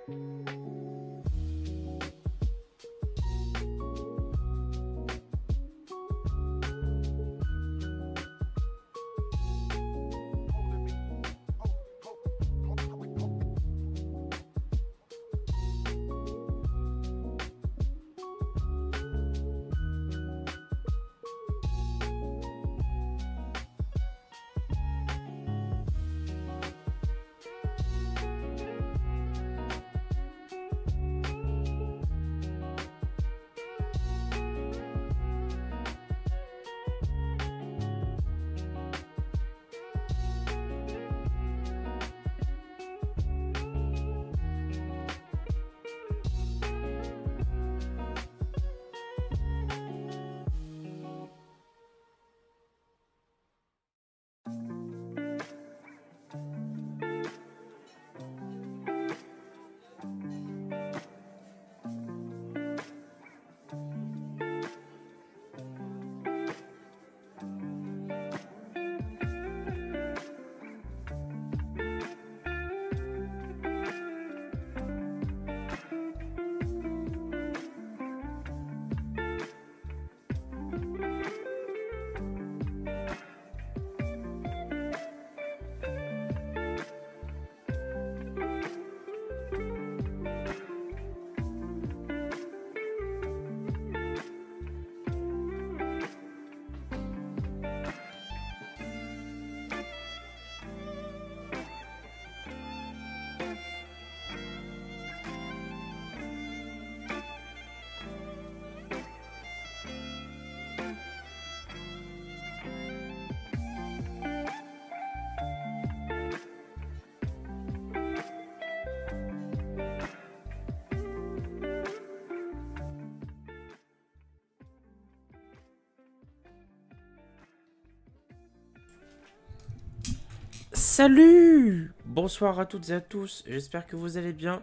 Salut! Bonsoir à toutes et à tous, j'espère que vous allez bien.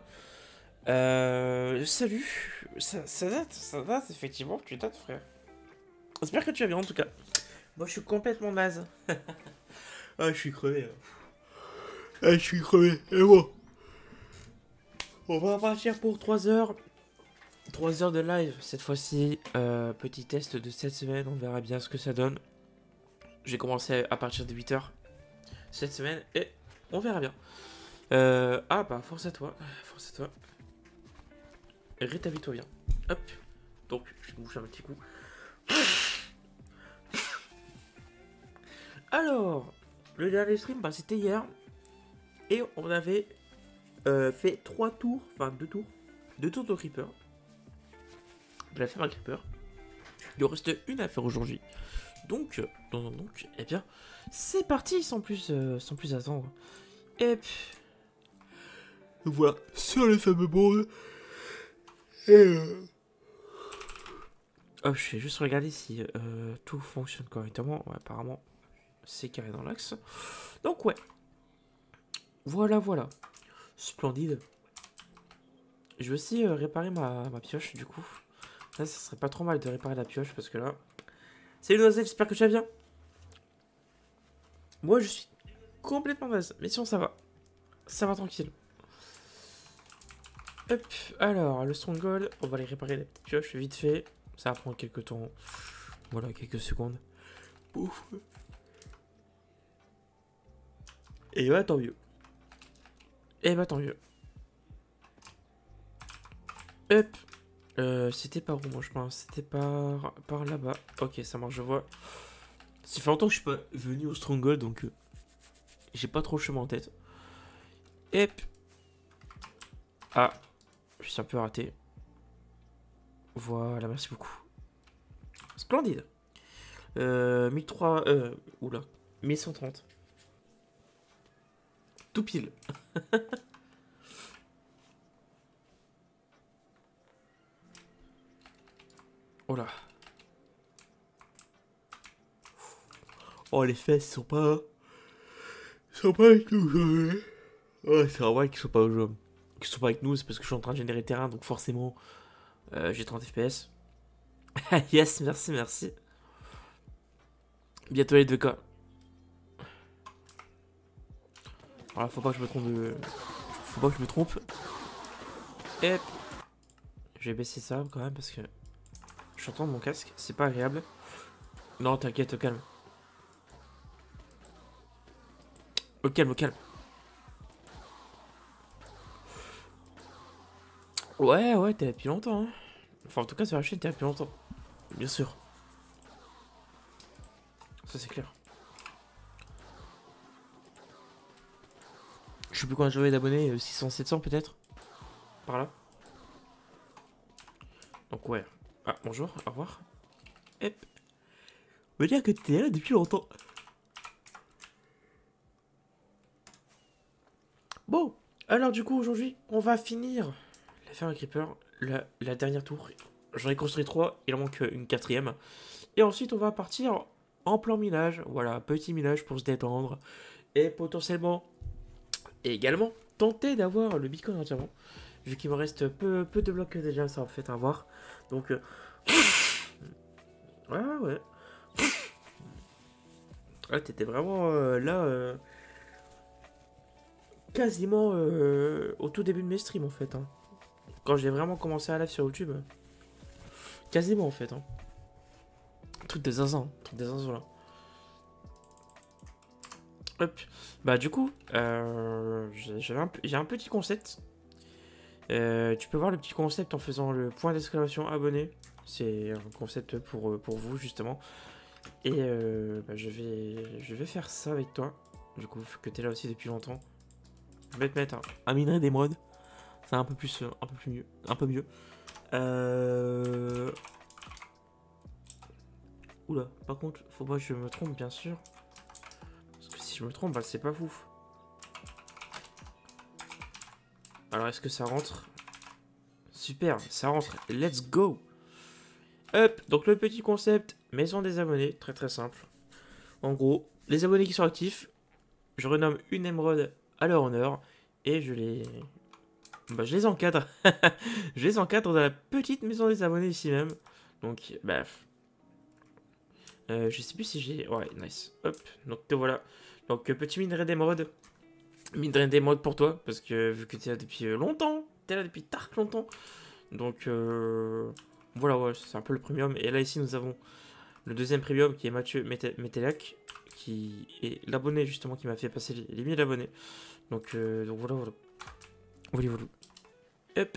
Salut! Ça date, effectivement, tu dates, frère. J'espère que tu vas bien, en tout cas. Moi, je suis complètement naze. Ah, je suis crevé. Ah, je suis crevé, et bon. On va partir pour 3 heures. 3 heures de live, cette fois-ci. Petit test de cette semaine, on verra bien ce que ça donne. J'ai commencé à partir de 8 heures. Cette semaine et on verra bien. Ah bah force à toi, force à toi. Rétablis-toi bien. Hop. Donc je me bouge un petit coup. Alors, le dernier stream, bah, c'était hier. Et on avait fait 3 tours, enfin 2 tours. 2 tours de Creeper. De la ferme à Creeper. Il en reste une à faire aujourd'hui. Donc, eh bien, c'est parti sans plus attendre. Et puis, voilà, sur le fameux board. Et hop, je vais juste regarder si tout fonctionne correctement. Ouais, apparemment, c'est carré dans l'axe. Donc, ouais. Voilà. Splendide. Je vais aussi réparer ma pioche, du coup. Là, ça serait pas trop mal de réparer la pioche, parce que là... Salut Noisette, j'espère que tu vas bien. Moi, je suis complètement naze, mais sinon, ça va. Ça va tranquille. Hop, alors, le Stronghold, on va aller réparer la petite pioche vite fait. Ça va prendre quelques temps. Voilà, quelques secondes. Ouf. Et bah, tant mieux. Hop. C'était par où, moi, je pense? C'était par là-bas. Ok, ça marche, je vois. Ça fait longtemps que je suis pas venu au Stronghold, donc j'ai pas trop le chemin en tête. Hop. Ah, je suis un peu raté. Voilà, merci beaucoup. Splendide. 1003... oula. 1130. Tout pile. Oh là. Oh, les fesses sont pas... Ils sont pas avec nous. Ouais, c'est vrai qu'ils sont pas au jeu. Qu'ils sont pas avec nous, c'est parce que je suis en train de générer terrain, donc forcément, j'ai 30 FPS. Yes, merci. Bientôt les 2K. Voilà, faut pas que je me trompe de... Faut pas que je me trompe. Et je vais baisser ça quand même parce que j'entends mon casque, c'est pas agréable. Non, t'inquiète, au calme. Au calme, au calme. Ouais, ouais, t'es là depuis longtemps. Hein. Enfin, en tout cas, sur la chaîne, t'es là depuis longtemps. Bien sûr. Ça, c'est clair. Je sais plus combien j'avais d'abonnés, 600, 700 peut-être. Par là. Donc, ouais. Ah, bonjour, au revoir. Hop. On va dire que t'es là depuis longtemps. Bon, alors du coup, aujourd'hui, on va finir la ferme à Creeper, la dernière tour. J'en ai construit 3, il en manque une quatrième. Et ensuite, on va partir en plan minage. Voilà, petit minage pour se détendre. Et potentiellement, et également, tenter d'avoir le bitcoin entièrement. Vu qu'il me reste peu de blocs déjà, ça en fait à voir. Donc, ah ouais. Ah, t'étais vraiment là, quasiment au tout début de mes streams en fait. Hein. Quand j'ai vraiment commencé à live sur YouTube. Quasiment en fait. Hein. Truc des zinzins. Truc des zinzins là. Hop. Bah du coup, j'ai un petit concept. Tu peux voir le petit concept en faisant le point d'exclamation abonné. C'est un concept pour vous justement. Et bah, je vais faire ça avec toi. Du coup, vu que t'es là aussi depuis longtemps. Je vais te mettre un minerai d'émeraude. C'est un peu plus, un peu plus mieux. Un peu mieux. Oula, par contre, faut pas que je me trompe, bien sûr. Parce que si je me trompe, bah, c'est pas fou. Alors, est-ce que ça rentre? Super, ça rentre. Let's go. Hop, donc le petit concept, maison des abonnés, très très simple. En gros, les abonnés qui sont actifs, je renomme une émeraude à leur honneur et bah, je les encadre. Je les encadre dans la petite maison des abonnés ici même. Donc, bref. Je sais plus si j'ai... Ouais, nice. Hop, donc te voilà. Donc, petit minerai d'émeraude. Minerai d'émeraude pour toi, parce que vu que t'es là depuis longtemps, t'es là depuis tard longtemps. Donc, voilà, ouais, c'est un peu le premium. Et là, ici, nous avons le deuxième premium qui est Mathieu Metelac, qui est l'abonné justement qui m'a fait passer les 1000 abonnés. Donc voilà, voilà. Voilà, voilà. Hop.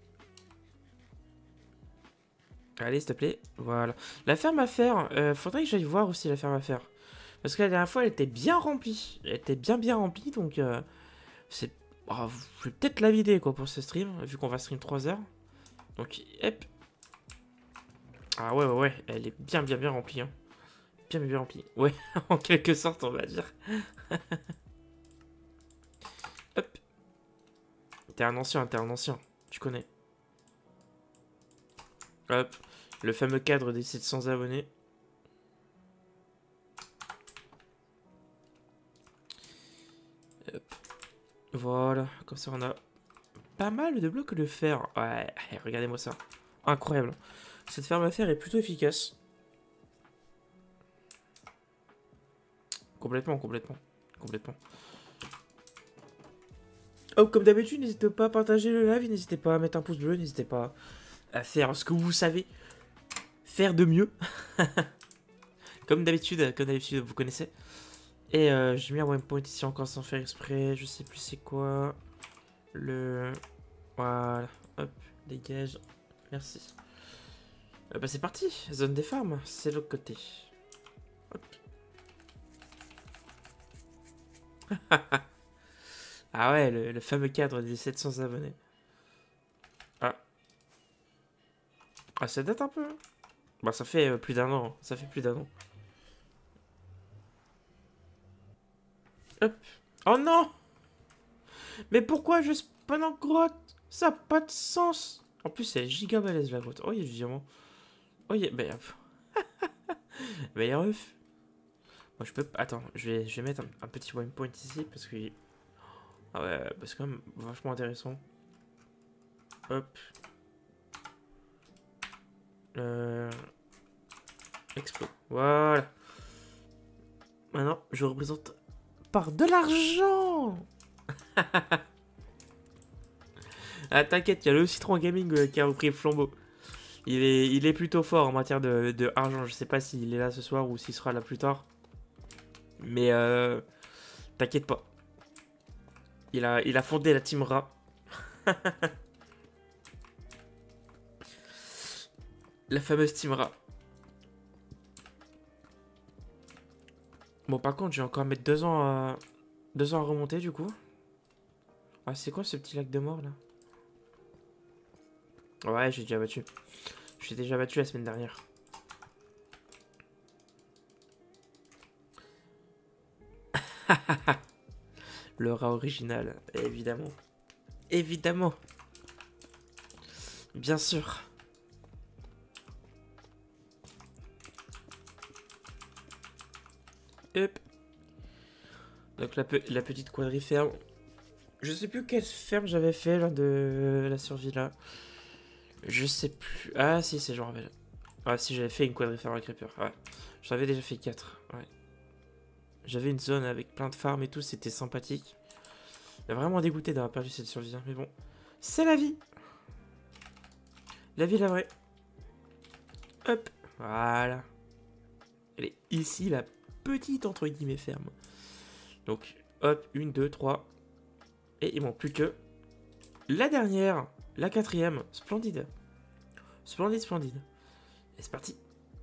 Allez, s'il te plaît. Voilà. La ferme à faire, faudrait que j'aille voir aussi la ferme à faire. Parce que la dernière fois, elle était bien remplie. Elle était bien remplie, donc c'est... Oh, je vais peut-être la vider, quoi, pour ce stream, vu qu'on va stream 3 heures. Donc, hop. Ah ouais, elle est bien remplie, hein. Bien remplie. Ouais, en quelque sorte, on va dire. Hop. T'es un ancien. Tu connais. Hop. Le fameux cadre des 700 abonnés. Hop. Voilà. Comme ça, on a pas mal de blocs de fer. Ouais, regardez-moi ça. Incroyable. Cette ferme à fer est plutôt efficace. Complètement. Oh, comme d'habitude, n'hésitez pas à partager le live, n'hésitez pas à mettre un pouce bleu, n'hésitez pas à faire ce que vous savez faire de mieux. comme d'habitude, vous connaissez. Et j'ai mis un waypoint ici encore sans faire exprès, je sais plus c'est quoi. Voilà, hop, dégage, merci. Bah c'est parti, zone des farms, c'est l'autre côté. Hop. Ah ouais, le fameux cadre des 700 abonnés. Ah. Ah, ça date un peu. Hein. Bah, ça fait plus d'un an. Ça fait plus d'un an. Hop. Oh non! Mais pourquoi je spawn en grotte? Ça n'a pas de sens. En plus, c'est giga balèze la grotte. Oh, il y a du diamant. Oh, il y a... Bah, ref. Moi, je peux... Attends, je vais mettre un petit waypoint ici parce que... Ah ouais, bah, c'est quand même vachement intéressant. Hop. Expo. Voilà. Maintenant, je représente par de l'argent. Ah, t'inquiète, il y a le Citron Gaming qui a repris le flambeau. Il est plutôt fort en matière de argent. Je sais pas s'il est là ce soir ou s'il sera là plus tard. Mais t'inquiète pas. Il a fondé la Team Ra. La fameuse Team Ra. Bon, par contre, je vais encore mettre 2 ans à remonter du coup. Ah, c'est quoi ce petit lac de mort là? Ouais, j'ai déjà battu. J'ai déjà battu la semaine dernière. Le rat original, évidemment. Évidemment. Bien sûr. Hop. Donc la petite quadriferme. Je sais plus quelle ferme j'avais fait lors de la survie là. Je sais plus. Ah si, c'est je me rappelle. Ah si, j'avais fait une quadriferme à creeper. Ouais. J'en avais déjà fait 4. Ouais. J'avais une zone avec plein de farms et tout, c'était sympathique. Il m'a vraiment dégoûté d'avoir perdu cette survie. Mais bon, c'est la vie. La vie, la vraie. Hop. Voilà. Elle est ici, la petite entre guillemets ferme. Donc, hop, 1, 2, 3. Et il manque plus que la dernière, la 4e. Splendide. Splendide, splendide. Et c'est parti.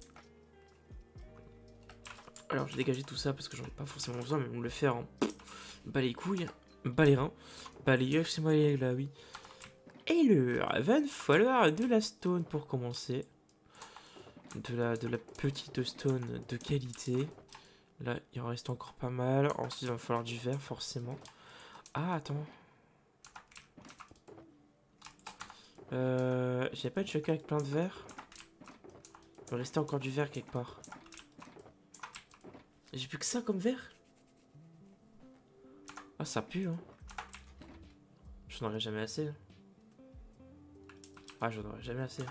Alors, je vais dégager tout ça parce que j'en ai pas forcément besoin, mais on le faire en bas les couilles, bas les reins, bas les yeux, c'est moi là, oui. Et le va falloir de la stone pour commencer. De la petite stone de qualité. Là, il en reste encore pas mal. Ensuite, il va falloir du verre, forcément. Ah, attends. J'ai pas de choquer avec plein de verre. Il va rester encore du verre quelque part. J'ai plus que ça comme verre. Ah, ça pue, hein. J'en aurais jamais assez. Ah, j'en aurais jamais assez.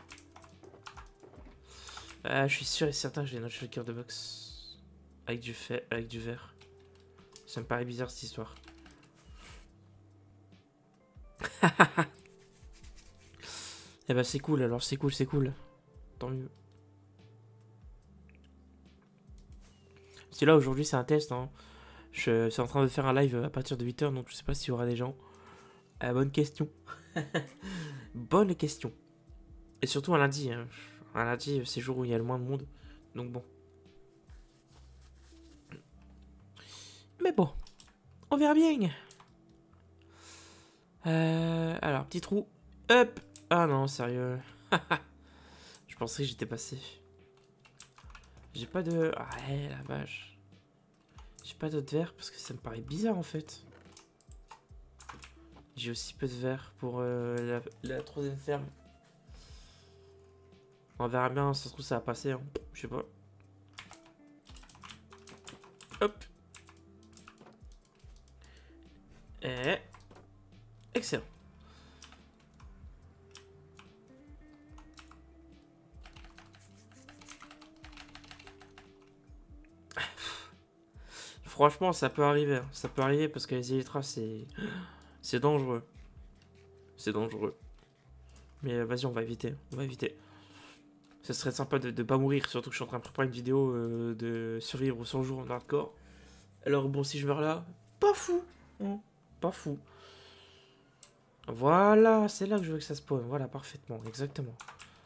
Ah, je suis sûr et certain que j'ai une autre shaker de box. Avec du verre. Ça me paraît bizarre cette histoire. Eh bah c'est cool, alors c'est cool, c'est cool. Tant mieux. Parce que là aujourd'hui c'est un test, hein. Je suis en train de faire un live à partir de 8h, donc je sais pas s'il y aura des gens. Bonne question. Bonne question. Et surtout un lundi, hein. Un lundi c'est le jour où il y a le moins de monde. Donc bon. Mais bon, on verra bien. Alors, petit trou. Hop. Ah non, sérieux. Je pensais que j'étais passé. J'ai pas de... Ah ouais, la vache. J'ai pas d'autre verre parce que ça me paraît bizarre en fait. J'ai aussi peu de verre pour la 3e ferme. On verra bien, ça se trouve ça va passer. Hein. Je sais pas. Hop. Et... Excellent. Franchement, ça peut arriver. Hein. Ça peut arriver parce que les élytras, c'est dangereux. C'est dangereux. Mais vas-y, on va éviter. On va éviter. Ça serait sympa de pas mourir. Surtout que je suis en train de préparer une vidéo de survivre 100 jours en hardcore. Alors bon, si je meurs là, pas fou. Hein. Pas fou. Voilà, c'est là que je veux que ça spawn. Voilà, parfaitement. Exactement.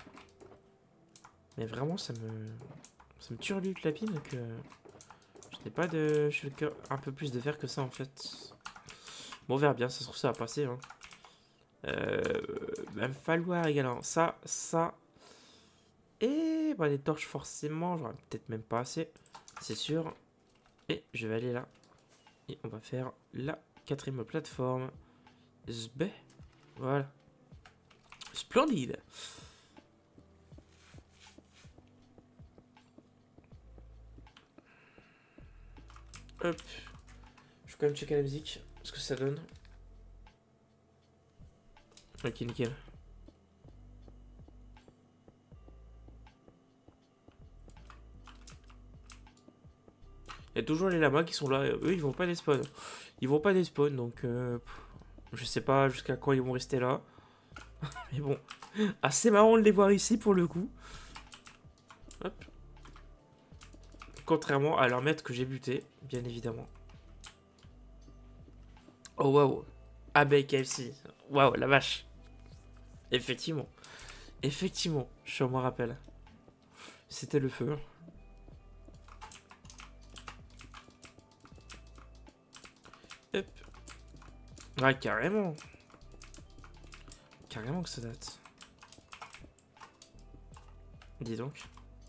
Mais vraiment, ça me turlute la pine que... Je n'ai pas de... Je fais un peu plus de verre que ça, en fait. Bon, on verra bien. Ça se trouve, ça va passer. Hein. Va me falloir également ça, ça. Et bah, les torches, forcément. J'aurais peut-être même pas assez. C'est sûr. Et je vais aller là. Et on va faire la 4e plateforme. Zb. Voilà. Splendide. Hop. Je vais quand même checker la musique. Ce que ça donne. Ok, nickel. Il y a toujours les lamas qui sont là. Eux, ils vont pas des spawns. Ils vont pas des spawns, donc... je sais pas jusqu'à quand ils vont rester là. Mais bon, assez marrant de les voir ici pour le coup. Hop. Contrairement à leur maître que j'ai buté, bien évidemment. Oh waouh. AB KFC. Waouh, la vache. Effectivement. Effectivement, je me rappelle. C'était le feu. Hop. Ouais, carrément. Carrément que ça date. Dis donc.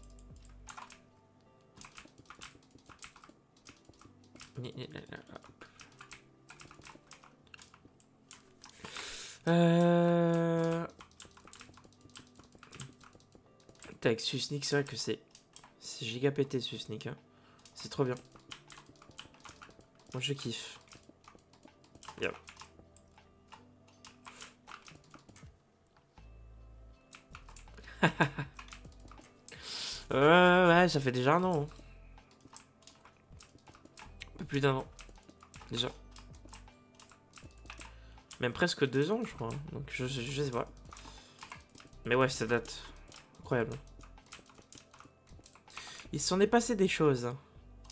Avec Susnik, c'est vrai que c'est giga pété Susnik. Hein. C'est trop bien. Moi je kiffe. Yep. Ouais, ça fait déjà un an. Hein. Un peu plus d'un an. Déjà. Même presque 2 ans, je crois. Hein. Donc je sais pas. Mais ouais, ça date. Incroyable. Il s'en est passé des choses. Hein.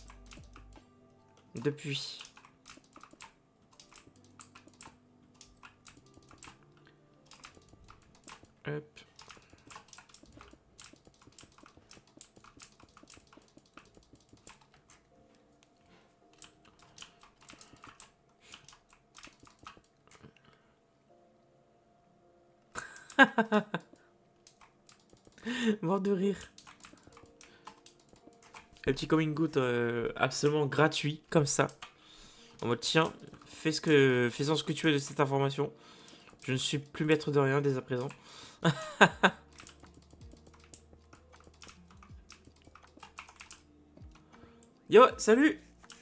Depuis. Hop. Mort de rire. Le petit coming good absolument gratuit, comme ça. En mode, tiens, fais-en ce que tu veux de cette information. Je ne suis plus maître de rien dès à présent. Yo, salut.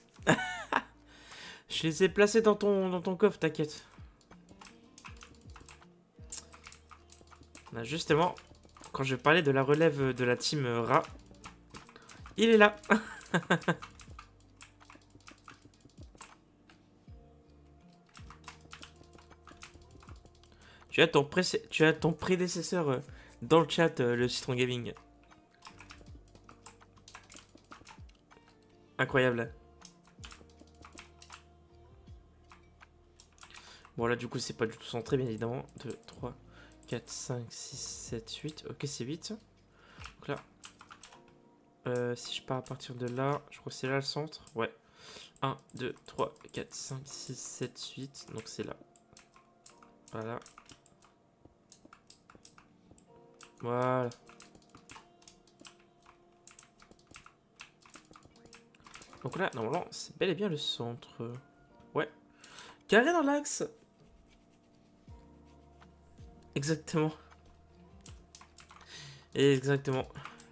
Je les ai placés dans ton coffre, t'inquiète. Justement, quand je parlais de la relève de la team Ra, il est là. Tu as ton prédécesseur dans le chat, le Citron Gaming. Incroyable. Bon là du coup c'est pas du tout centré bien évidemment. 2, 3, 4, 5, 6, 7, 8. Ok c'est 8. Donc là. Si je pars à partir de là, je crois que c'est là le centre. Ouais. 1, 2, 3, 4, 5, 6, 7, 8. Donc c'est là. Voilà. Voilà. Donc là, normalement, c'est bel et bien le centre. Ouais. Carré dans l'axe. Exactement. Exactement.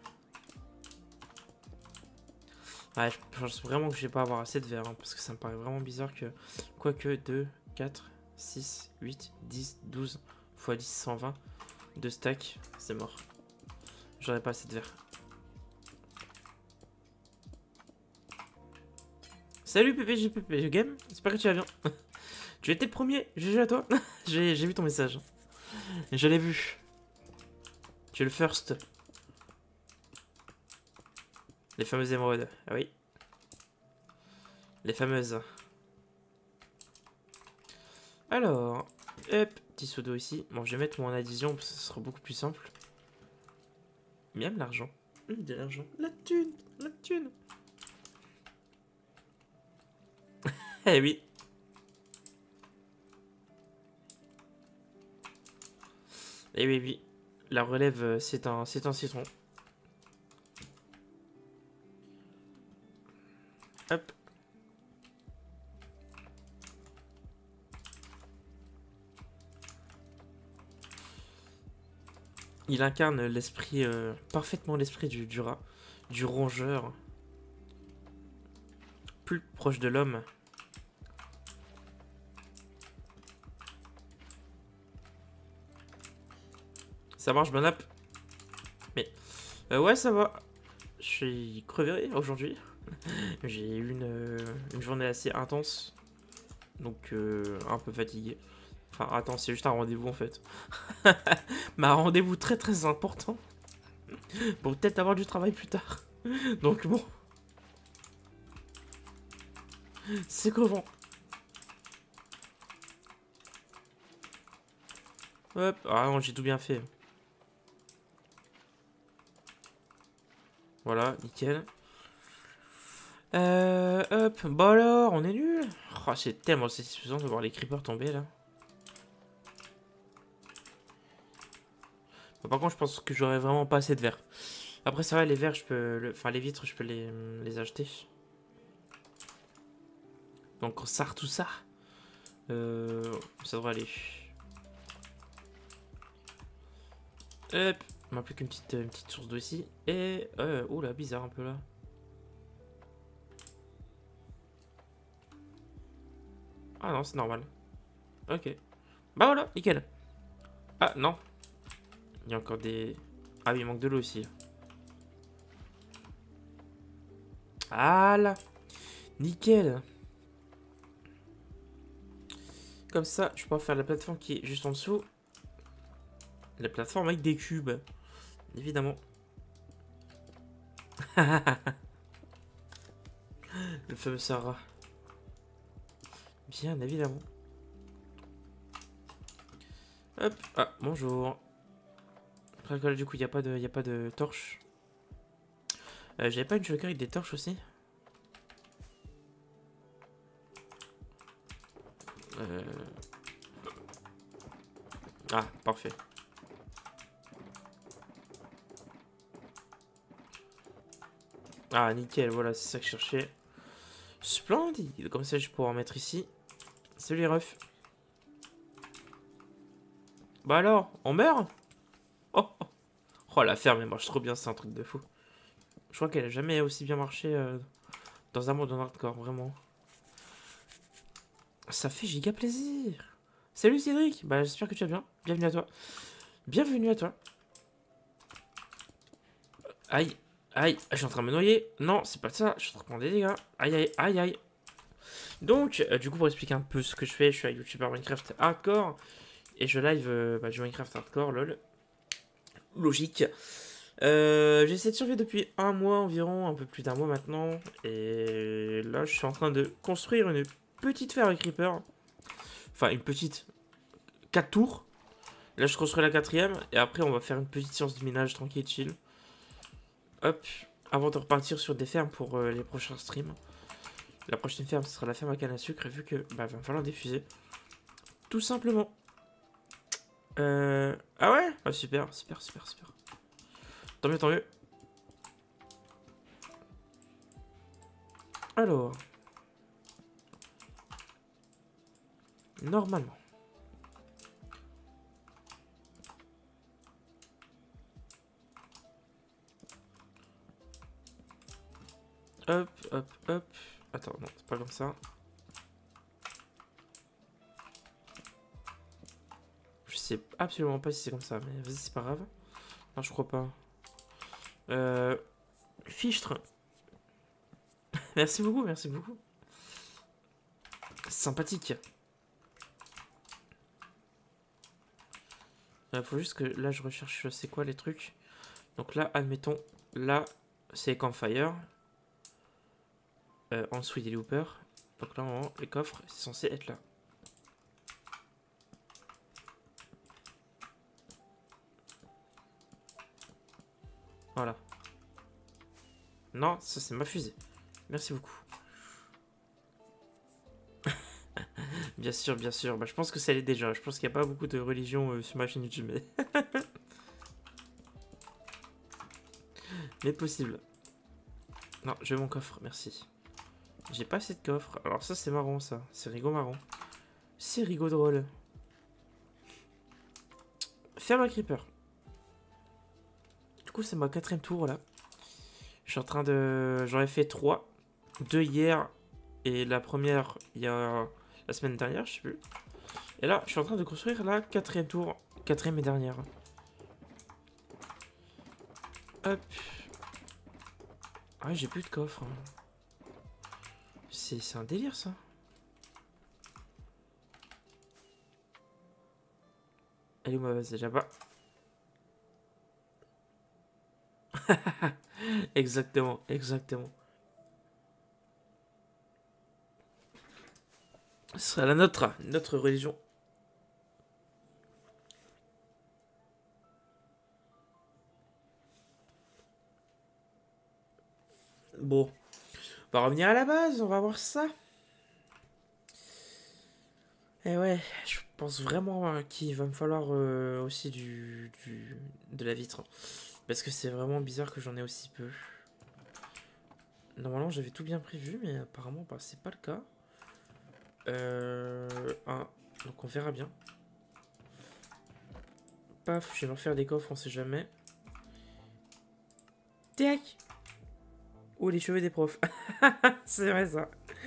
Ouais, je pense vraiment que je vais pas avoir assez de verre, hein, parce que ça me paraît vraiment bizarre que... Quoique 2, 4, 6, 8, 10, 12 x 10, 120. 2 stacks, c'est mort. J'aurais pas assez de verre. Salut PPG Game, j'espère que tu vas bien. Tu étais le premier, GG à toi. J'ai vu ton message. Je l'ai vu. Tu es le first. Les fameuses émeraudes, ah oui. Les fameuses. Alors, hop, petit seau d'eau ici. Bon, je vais mettre mon addition parce que ce sera beaucoup plus simple. Même l'argent. De l'argent. La thune, la thune. Eh oui. Eh oui, oui. La relève, c'est un citron. Hop. Il incarne l'esprit, parfaitement l'esprit du rat, du rongeur, plus proche de l'homme. Ça marche, bon app. Mais, ouais, ça va. Je suis crevé aujourd'hui. J'ai eu une journée assez intense, donc un peu fatigué. Enfin, attends, c'est juste un rendez-vous en fait. Mais un rendez-vous très très important. Pour peut-être avoir du travail plus tard. Donc bon. C'est crevant. Hop. Ah non, j'ai tout bien fait. Voilà, nickel. Hop. Bah alors, on est nul. Oh, c'est tellement satisfaisant de voir les creepers tomber là. Bon, par contre, je pense que j'aurais vraiment pas assez de verre. Après, ça va, les verres, je peux. Enfin, les vitres, je peux les acheter. Donc, ça, tout ça. Ça devrait aller. Hop. Il manque plus qu'une petite source d'eau ici. Et. Oula, bizarre un peu là. Ah non, c'est normal. Ok. Bah voilà, nickel. Ah non. Il y a encore des... Ah oui, il manque de l'eau aussi. Ah là. Nickel. Comme ça, je peux faire la plateforme qui est juste en dessous. La plateforme avec des cubes. Évidemment. Le fameux Sarah. Bien évidemment. Hop. Ah, bonjour. Après que là, du coup, il n'y a pas de torche. J'avais pas une joker avec des torches aussi. Ah, parfait. Ah, nickel, voilà, c'est ça que je cherchais. Splendide. Comme ça, je vais pouvoir en mettre ici. Salut les refs. Bah alors, on meurt? Oh, oh. Oh, la ferme, elle marche trop bien, c'est un truc de fou. Je crois qu'elle a jamais aussi bien marché dans un monde en hardcore, vraiment. Ça fait giga plaisir. Salut Cédric, bah j'espère que tu vas bien. Bienvenue à toi. Bienvenue à toi. Aïe, aïe, je suis en train de me noyer. Non, c'est pas ça, je suis en train de prendre des dégâts. Aïe, aïe, aïe, aïe. Donc, du coup, pour expliquer un peu ce que je fais, je suis un YouTuber Minecraft hardcore. Et je live du Minecraft hardcore, lol. Logique. J'essaie de survivre depuis un mois environ, un peu plus d'un mois maintenant. Et là, je suis en train de construire une petite ferme creeper. Enfin, une petite 4 tours. Là, je construis la quatrième. Et après, on va faire une petite séance de minage tranquille, chill. Hop. Avant de repartir sur des fermes pour les prochains streams. La prochaine ferme, ce sera la ferme à canne à sucre. Vu que bah, va falloir diffuser. Tout simplement. Ah ouais, ah, super, super, super, super. Tant mieux, tant mieux. Alors. Normalement. Hop, hop, hop. Attends, non, c'est pas comme ça. Je sais absolument pas si c'est comme ça, mais vas-y, c'est pas grave. Non, je crois pas. Fichtre. Merci beaucoup, merci beaucoup. Sympathique. Faut juste que là, je recherche c'est quoi les trucs. Donc là, admettons, là, c'est Campfire. En dessous, il y a les hoopers. Donc là, normalement, les coffres, c'est censé être là. Voilà. Non, ça c'est ma fusée. Merci beaucoup. Bien sûr, bien sûr. Bah, je pense que ça l'est déjà. Je pense qu'il n'y a pas beaucoup de religion sur ma chaîne YouTube. Mais possible. Non, je veux mon coffre, merci. J'ai pas assez de coffre. Alors ça, c'est marrant, ça. C'est rigo marrant. C'est rigo drôle. Ferme un creeper. Du coup, c'est ma quatrième tour, là. Je suis en train de... J'en ai fait 3. 2 hier. Et la première, il y a... La semaine dernière, je sais plus. Et là, je suis en train de construire la quatrième tour. Quatrième et dernière. Hop. Ah, j'ai plus de coffre. C'est un délire, ça. Elle est où ma vase? Déjà pas. Exactement, exactement. Ce serait la nôtre, notre religion. Bon, on va revenir à la base, on va voir ça. Et ouais, je pense vraiment qu'il va me falloir aussi de la vitre. Parce que c'est vraiment bizarre que j'en ai aussi peu. Normalement, j'avais tout bien prévu, mais apparemment, bah, c'est pas le cas. Ah, donc on verra bien. Paf, je vais me refaire des coffres, on sait jamais. Tac. Oh, les cheveux des profs. C'est vrai, ça.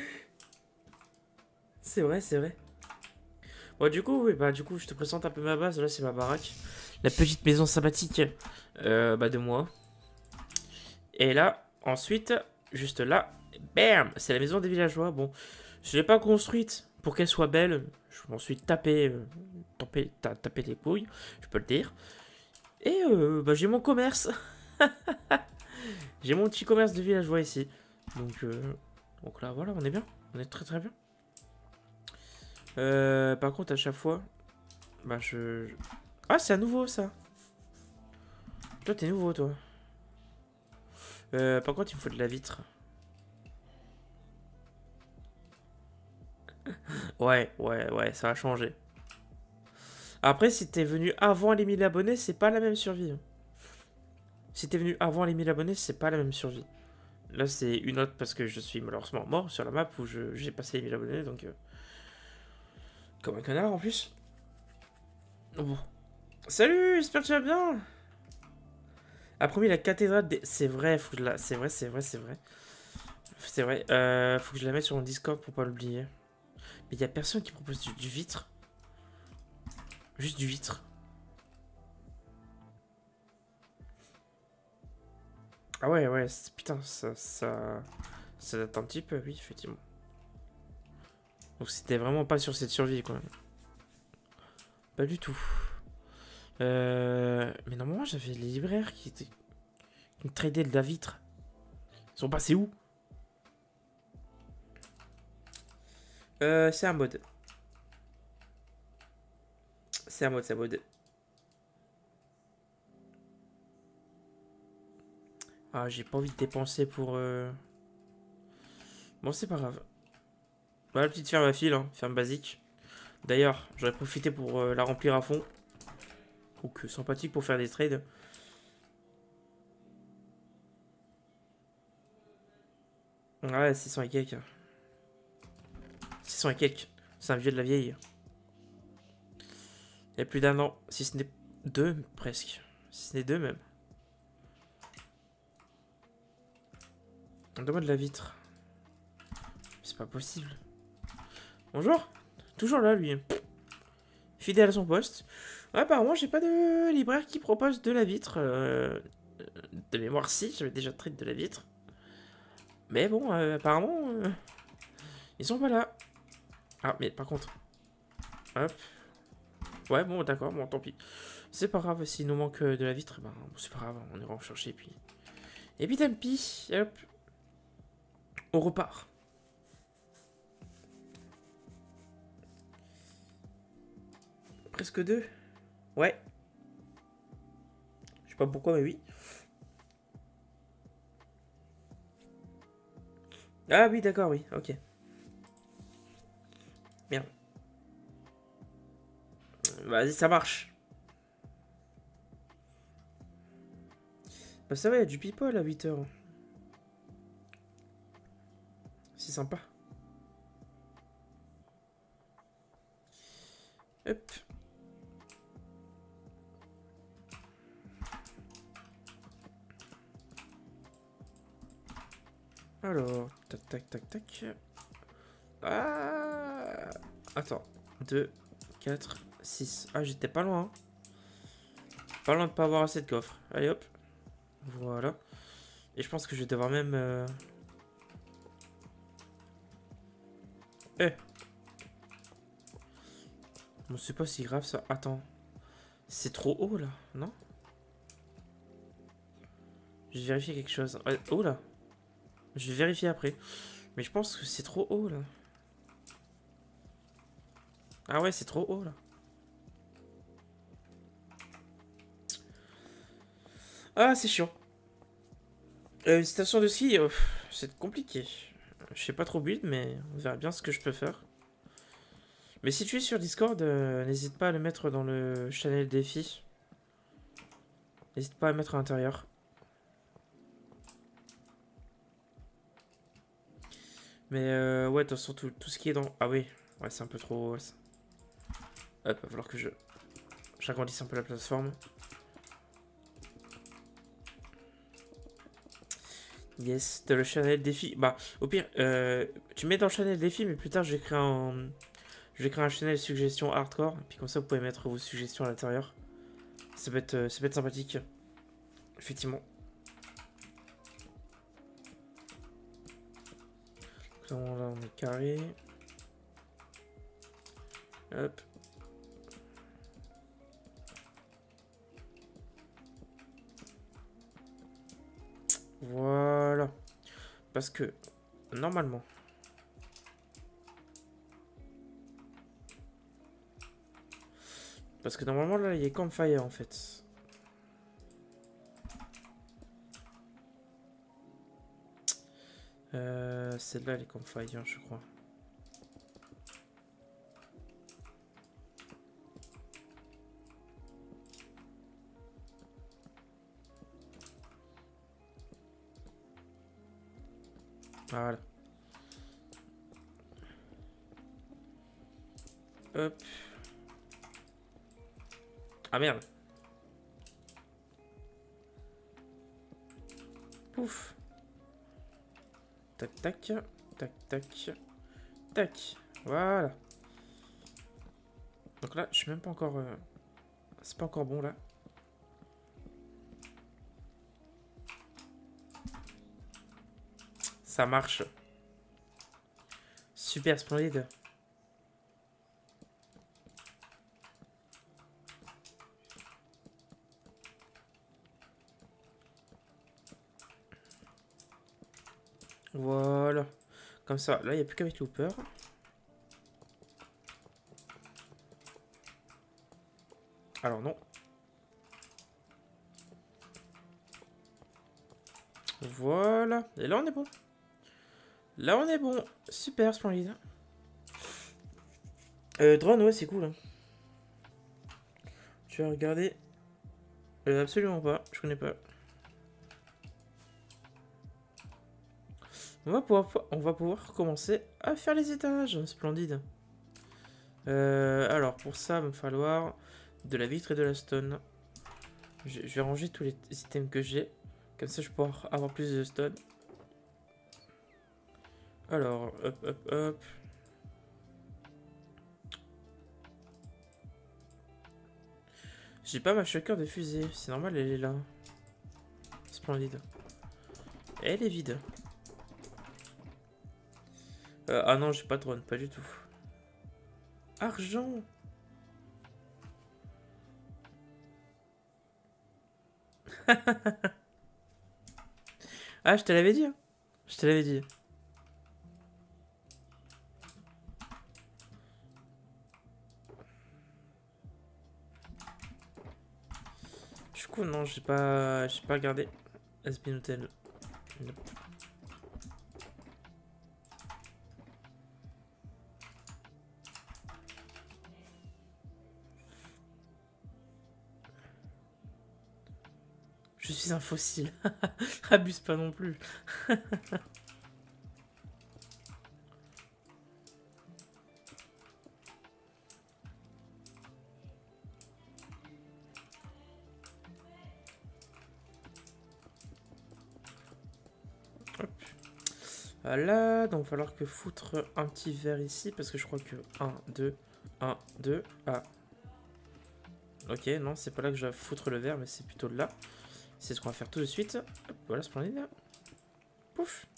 C'est vrai, c'est vrai. Bon, du coup, oui, bah, du coup, je te présente un peu ma base. Là, c'est ma baraque. La petite maison sympathique bah, de moi. Et là, ensuite, juste là, bam, c'est la maison des villageois. Bon, je l'ai pas construite pour qu'elle soit belle. Je m'en suis tapé les couilles, je peux le dire. Et bah, j'ai mon commerce. J'ai mon petit commerce de villageois ici. Donc là, voilà, on est bien. On est très très bien. Par contre, à chaque fois, bah Ah, c'est à nouveau ça. Toi, t'es nouveau, toi. Par contre, il me faut de la vitre. Ouais, ça a changé. Après, si t'es venu avant les 1000 abonnés, c'est pas la même survie. Si t'es venu avant les 1000 abonnés, c'est pas la même survie. Là, c'est une autre parce que je suis malheureusement mort sur la map où j'ai passé les 1000 abonnés, donc... comme un connard, en plus. Bon. Salut, j'espère que tu vas bien. A promis la cathédrale des... C'est vrai, faut que je la... C'est vrai. C'est vrai, faut que je la mette sur mon Discord pour pas l'oublier. Mais y a personne qui propose du vitre. Juste du vitre. Ah ouais, putain, ça date un petit peu, oui, effectivement. Donc c'était vraiment pas sur cette survie, quoi. Pas du tout. Mais normalement, j'avais les libraires qui me tradaient de la vitre. Ils sont passés où? C'est un mode. C'est un mode. Ah, j'ai pas envie de dépenser pour... Bon, c'est pas grave. Bah, la petite ferme à fil, hein, ferme basique. D'ailleurs, j'aurais profité pour la remplir à fond. Donc, sympathique pour faire des trades. Ouais, 600 et quelques. 600 et quelques. C'est un vieux de la vieille. Il y a plus d'un an. Si ce n'est deux, presque. Si ce n'est deux, même. Donne-moi de la vitre. C'est pas possible. Bonjour. Toujours là, lui. Fidèle à son poste. Ouais, apparemment, j'ai pas de libraire qui propose de la vitre. De mémoire, si. J'avais déjà traité de la vitre. Mais bon, apparemment, ils sont pas là. Ah, mais par contre... Hop. Ouais, bon, d'accord, bon, tant pis. C'est pas grave, s'il nous manque de la vitre, ben, c'est pas grave, on ira en chercher, puis... Et puis tant pis, hop. On repart. Presque deux. Ouais. Je sais pas pourquoi, mais oui. Ah oui, d'accord, oui, ok. Merde. Vas-y, ça marche. Bah ça va, il y a du people à 8h. C'est sympa. Hop. Alors, tac. Ah. Attends. 2, 4, 6. Ah, j'étais pas loin. Hein. Pas loin de pas avoir assez de coffres. Allez, hop. Voilà. Et je pense que je vais devoir même... Bon, c'est pas si grave ça. Attends. C'est trop haut là, non? Je vais vérifier quelque chose. Oh là. Je vais vérifier après. Mais je pense que c'est trop haut là. Ah ouais, c'est trop haut là. Ah, c'est chiant. Une station de ski, c'est compliqué. Je sais pas trop build, mais on verra bien ce que je peux faire. Mais si tu es sur Discord, n'hésite pas à le mettre dans le channel défi. N'hésite pas à le mettre à l'intérieur. Mais ouais, de toute façon, tout ce qui est dans... Ah oui, ouais, c'est un peu trop... Ouais, hop, va falloir que j'agrandisse un peu la plateforme. Yes, dans le channel défi. Bah, au pire, tu mets dans le channel défi, mais plus tard, je vais créer un channel suggestion hardcore. Puis comme ça, vous pouvez mettre vos suggestions à l'intérieur. Ça peut être sympathique. Effectivement. Là, on est carré. Hop. Voilà. Parce que, normalement... là, il y a Campfire, en fait. Celle-là, les Campfire, je crois. Voilà. Hop. Ah merde. Pouf. Tac, tac. Tac, tac. Tac. Voilà. Donc là, je suis même pas encore... C'est pas encore bon, là. Ça marche. Super splendide. Voilà. Comme ça, là, il n'y a plus qu'avec Looper. Alors, non. Voilà. Et là, on est bon. Là, on est bon. Super splendide. Drone, ouais, c'est cool. Hein. Tu vas regarder. Absolument pas. Je connais pas. On va pouvoir commencer à faire les étages. Splendide. Alors, pour ça, il va me falloir de la vitre et de la stone. Je vais ranger tous les items que j'ai. Comme ça, je pourrai avoir plus de stone. Alors, hop, hop, hop. J'ai pas ma shotgun de fusée. C'est normal, elle est là. Splendide. Elle est vide. Ah non, j'ai pas de drone, pas du tout. Argent. Ah, je te l'avais dit. Hein. Je te l'avais dit. Du coup, non, j'ai pas regardé. Asbin Hotel. Nope. Je suis un fossile. Abuse pas non plus. Hop. Voilà, donc il va falloir que foutre un petit verre ici parce que je crois que 1, 2, 1, 2, ah. Ok, non, c'est pas là que je vais foutre le verre, mais c'est plutôt là. C'est ce qu'on va faire tout de suite. Hop, voilà, splendide. Pouf.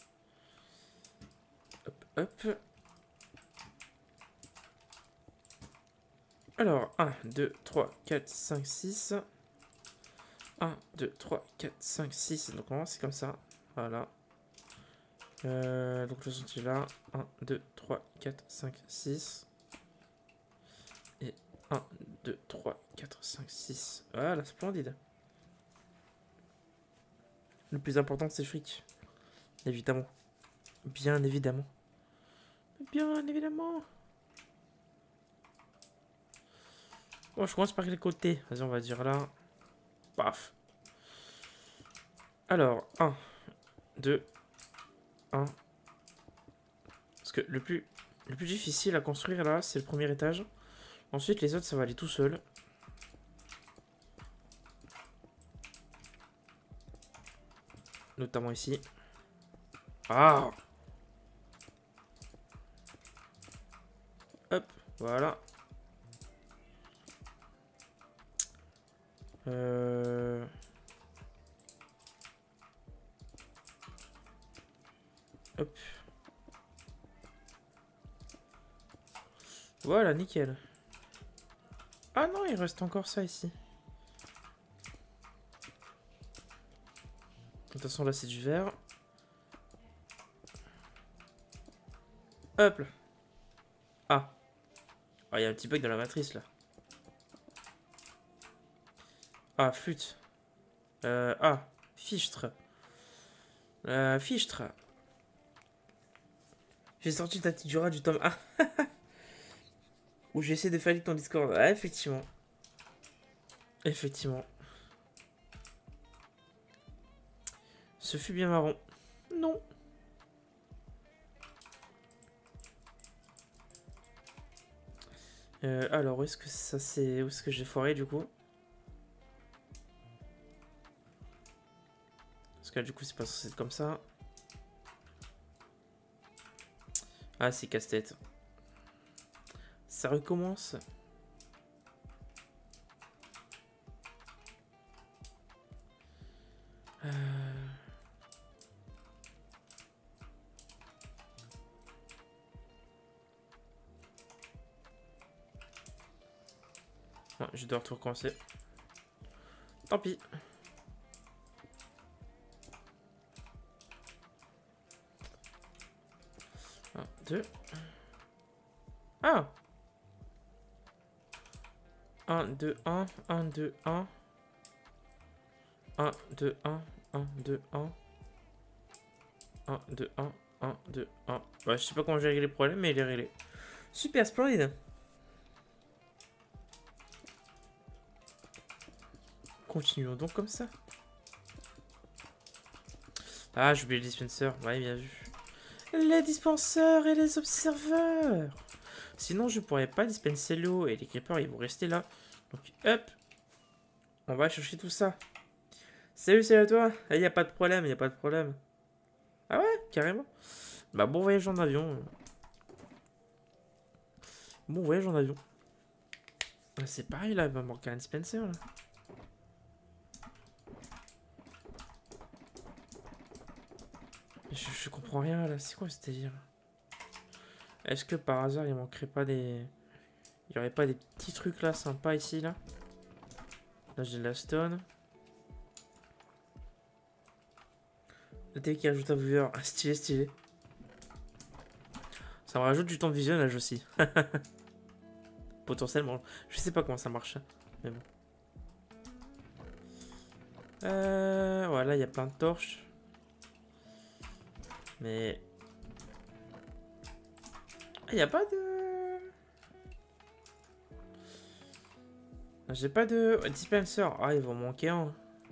Hop, hop. Alors, 1, 2, 3, 4, 5, 6. 1, 2, 3, 4, 5, 6. Donc, normalement, c'est comme ça. Voilà. Donc, le sentier là. 1, 2, 3, 4, 5, 6. Et 1, 2, 3, 4, 5, 6. Voilà, splendide. Le plus important, c'est le fric. Évidemment. Bien évidemment. Bien évidemment. Bon, je commence par les côtés. Vas-y, on va dire là. Paf. Alors, 1, 2, 1. Parce que le plus difficile à construire là, c'est le premier étage. Ensuite, les autres, ça va aller tout seul. Notamment ici. Ah! Hop, voilà. Hop. Voilà, nickel. Ah non, il reste encore ça ici. De toute façon, là, c'est du verre. Hop là. Ah. Ah, il y a un petit bug dans la matrice, là. Ah, flûte. Ah, fichtre. Fichtre. J'ai sorti ta petite Jura du tome 1. Où j'ai essayé de faire ton Discord. Ah, effectivement. Effectivement. Ce fut bien marrant. Non. Alors, où est-ce que ça c'est... Où est-ce que j'ai foiré, du coup? Parce que là, du coup, c'est pas censé être comme ça. Ah, c'est casse-tête. Ça recommence. Ouais, je dois tout recommencer. Tant pis. Un, deux. Ah! 1, 2, 1, 1, 2, 1. 1, 2, 1, 1, 2, 1. 1, 2, 1, 1, 2, 1. Ouais, je sais pas comment j'ai réglé le problème, mais il est réglé. Super splendide. Continuons donc comme ça. Ah, j'ai oublié le dispenser. Ouais, bien vu. Les dispenseurs et les observeurs. Sinon, je pourrais pas dispenser l'eau et les creepers, ils vont rester là. Donc, hop. On va chercher tout ça. Salut à toi. Il n'y a pas de problème, il a pas de problème. Ah ouais, carrément. Bah, bon voyage en avion. Bon voyage en avion. C'est pareil, là, il va manquer un dispenser, là. Je comprends rien, là. C'est quoi ce délire? Est-ce que par hasard, il manquerait pas des... Il y aurait pas des petits trucs, là, sympas, ici, là? Là, j'ai de la stone. Le télé qui rajoute un viewer. Ah, stylé, stylé. Ça me rajoute du temps de visionnage aussi. Potentiellement. Je sais pas comment ça marche. Mais bon. Voilà, il y a plein de torches. Mais... Il n'y a pas de... J'ai pas de dispenser. Ah, il va m'en manquer un.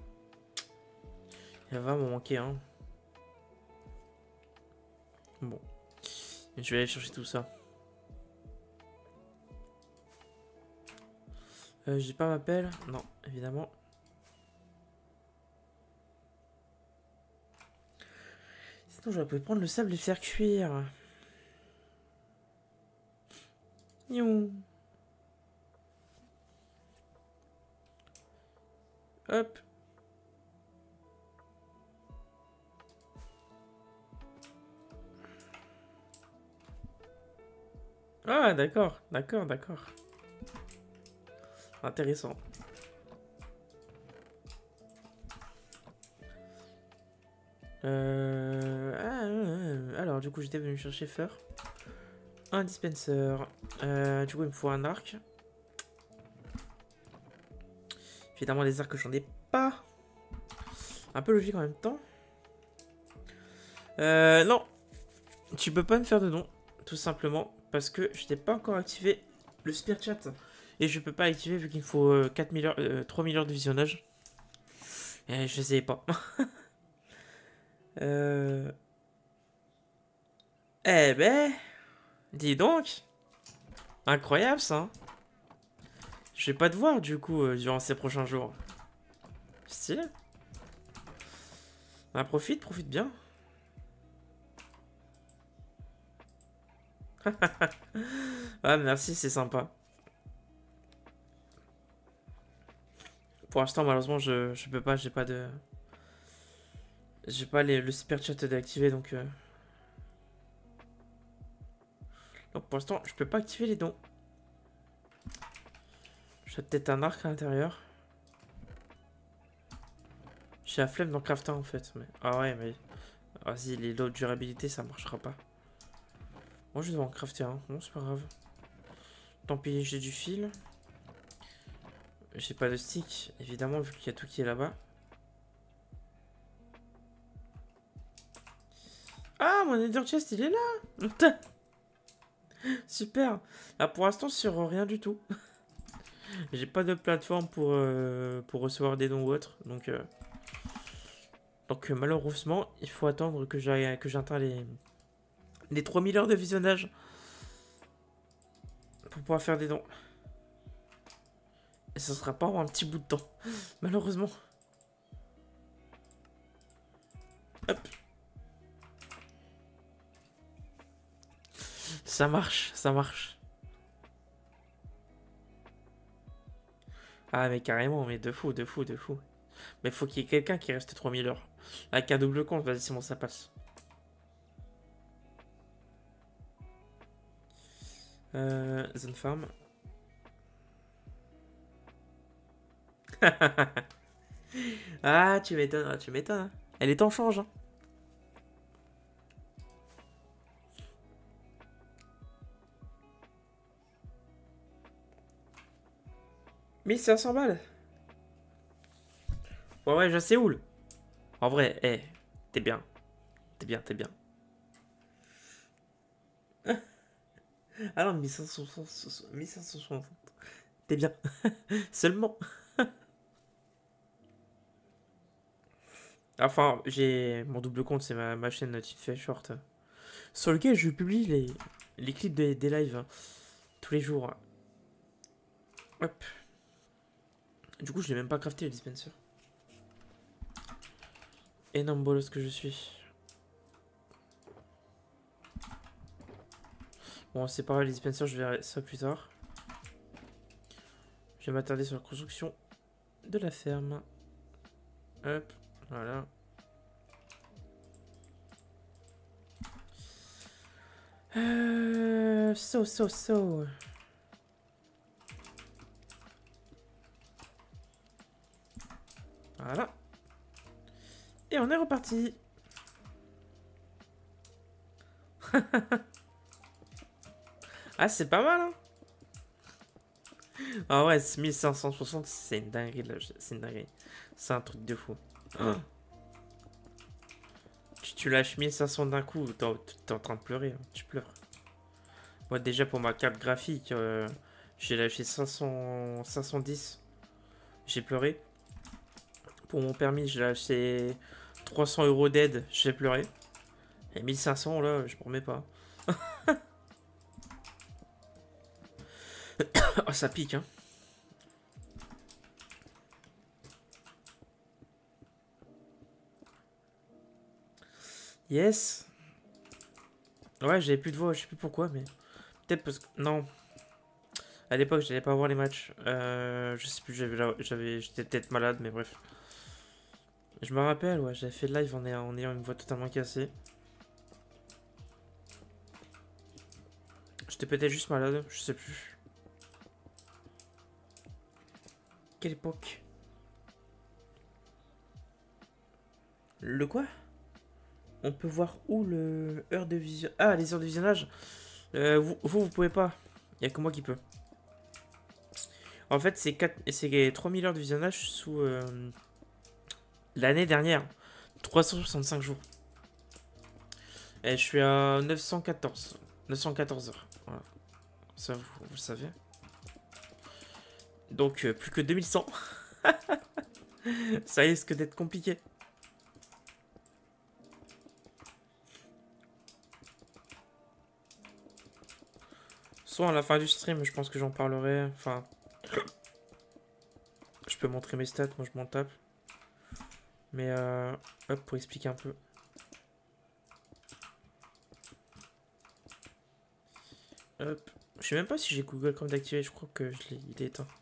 Il va m'en manquer un. Bon. Je vais aller chercher tout ça. J'ai pas ma pelle. Non, évidemment. Sinon, j'aurais pu prendre le sable et le faire cuire. Yon. Hop. Ah, d'accord, d'accord, d'accord. Intéressant. Alors, du coup, j'étais venu chercher Fur. Un dispenser. Du coup, il me faut un arc. Évidemment, les arcs, j'en ai pas. Un peu logique en même temps. Non. Tu peux pas me faire de don. Tout simplement. Parce que je n'ai pas encore activé le Spear Chat. Et je peux pas activer vu qu'il me faut 4000 heures, 3000 heures de visionnage. Et je sais pas. Eh ben. Dis donc. Incroyable ça. Hein. Je vais pas te voir du coup durant ces prochains jours. Stylé. Bah, profite bien. Ah merci, c'est sympa. Pour l'instant malheureusement je peux pas, j'ai pas de... J'ai pas le super chat d'activer donc... Donc pour l'instant je peux pas activer les dons. J'ai peut-être un arc à l'intérieur. J'ai la flemme d'en crafter en fait. Mais... Ah ouais mais... Vas-y les lots de durabilité ça marchera pas. Moi je vais en crafter un, bon c'est pas grave. Tant pis j'ai du fil. J'ai pas de stick évidemment vu qu'il y a tout qui est là-bas. Ah mon Nether Chest il est là. Super. Là pour l'instant sur rien du tout. J'ai pas de plateforme pour recevoir des dons ou autre. Donc malheureusement, il faut attendre que j'atteins les 3000 heures de visionnage pour pouvoir faire des dons. Et ça sera pas en un petit bout de temps. Malheureusement. Hop. Ça marche, ça marche. Ah mais carrément, mais de fou. Mais faut qu'il y ait quelqu'un qui reste 3000 heures. Avec un double compte, vas-y, c'est bon, ça passe. Zone Farm. Ah, tu m'étonnes, tu m'étonnes. Elle est en change, hein. « 1500 balles. Ouais, je sais où. En vrai, t'es bien. T'es bien. Ah non, 1560. T'es bien. Seulement. Enfin, j'ai mon double compte, c'est ma chaîne Fait Short. Sur lequel je publie les clips des lives. Hein, tous les jours. Hop. Du coup, je l'ai même pas crafté le dispenser. Énorme bolos que je suis. Bon, c'est pas grave, les dispensers, je verrai ça plus tard. Je vais m'attarder sur la construction de la ferme. Hop, voilà. So. Voilà. Et on est reparti. Ah, c'est pas mal, hein. Ah ouais, 1560, c'est une dinguerie, là. C'est une dinguerie. C'est un truc de fou. Oh. Tu lâches 1500 d'un coup, t'es en train de pleurer, hein. Tu pleures. Moi, déjà, pour ma carte graphique, j'ai lâché 510. J'ai pleuré. Pour mon permis, j'ai lâché 300 € d'aide. J'ai pleuré. Et 1500, là, je promets pas. Oh, ça pique, hein. Yes. Ouais, j'avais plus de voix, je sais plus pourquoi, mais... Peut-être parce que... Non. À l'époque, j'allais pas voir les matchs. Je sais plus, j'étais peut-être malade, mais bref. Je me rappelle, ouais, j'avais fait le live en ayant une voix totalement cassée. J'étais peut-être juste malade, je sais plus. Quelle époque? Le quoi? On peut voir où le heure de vision... Ah, les heures de visionnage. Vous pouvez pas. Il y a que moi qui peux. En fait, c'est 3000 heures de visionnage sous l'année dernière. 365 jours. Et je suis à 914. 914 heures. Voilà. Ça, vous le savez. Donc, plus que 2100. Ça risque d'être compliqué. Soit à la fin du stream, je pense que j'en parlerai. Enfin, je peux montrer mes stats, moi je m'en tape. Mais hop, pour expliquer un peu. Hop. Je sais même pas si j'ai Google Chrome d'activer, je crois que il est éteint.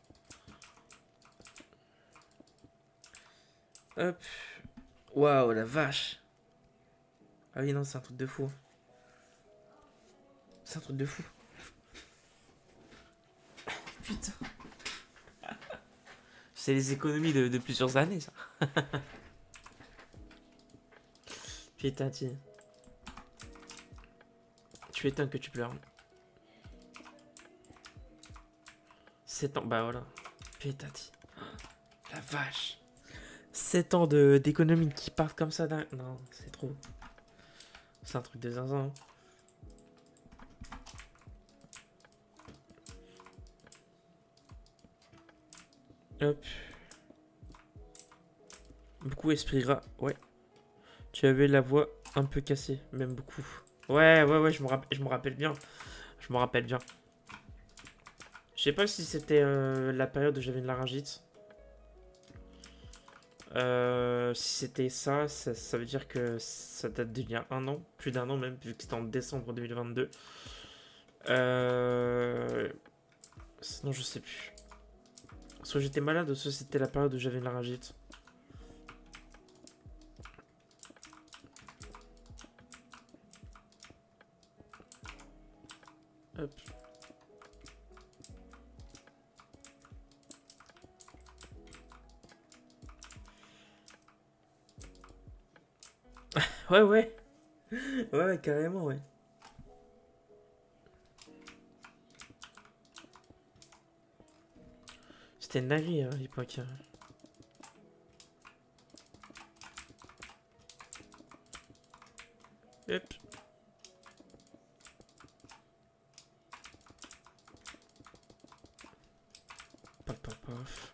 Hop. Waouh, la vache. Ah oui, non, c'est un truc de fou. C'est un truc de fou. Putain. C'est les économies de plusieurs années, ça. Putain, tu étonnes que tu pleures. 7 ans, bah voilà. Putain, la vache. 7 ans d'économie qui partent comme ça d'un... Non, c'est trop. C'est un truc de zinzin. Hein. Hop. Beaucoup esprit gras, ouais. Tu avais la voix un peu cassée, même beaucoup. Ouais, je me rappelle bien. Je me rappelle bien. Je sais pas si c'était la période où j'avais une laryngite. Si c'était ça, ça veut dire que ça date d'il y a un an, plus d'un an même, vu que c'était en décembre 2022. Sinon, je sais plus. Soit j'étais malade, soit c'était la période où j'avais une laryngite. Hop. Ouais. Ouais, carrément, ouais. C'était une dinguerie à l'époque. Hop. Paf.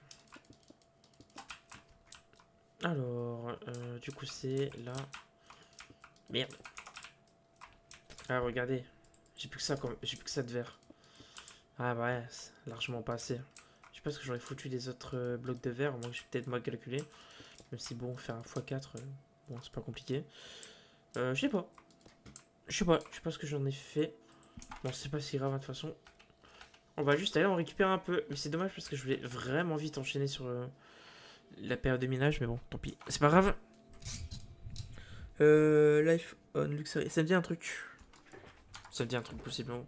Alors, du coup c'est là. Merde. Ah, regardez. J'ai plus que ça de verre. Ah bah ouais, c'est largement pas assez. Je sais pas ce que j'aurais foutu des autres blocs de verre, moi j'ai peut-être mal calculé. Même si bon, faire un x4, bon c'est pas compliqué. Je sais pas. Je sais pas ce que j'en ai fait. Bon, c'est pas si grave de toute façon. On va juste aller en récupérer un peu. Mais c'est dommage parce que je voulais vraiment vite enchaîner sur la période de minage. Mais bon, tant pis. C'est pas grave. Life on Luxury. Ça me dit un truc. Ça me dit un truc possiblement.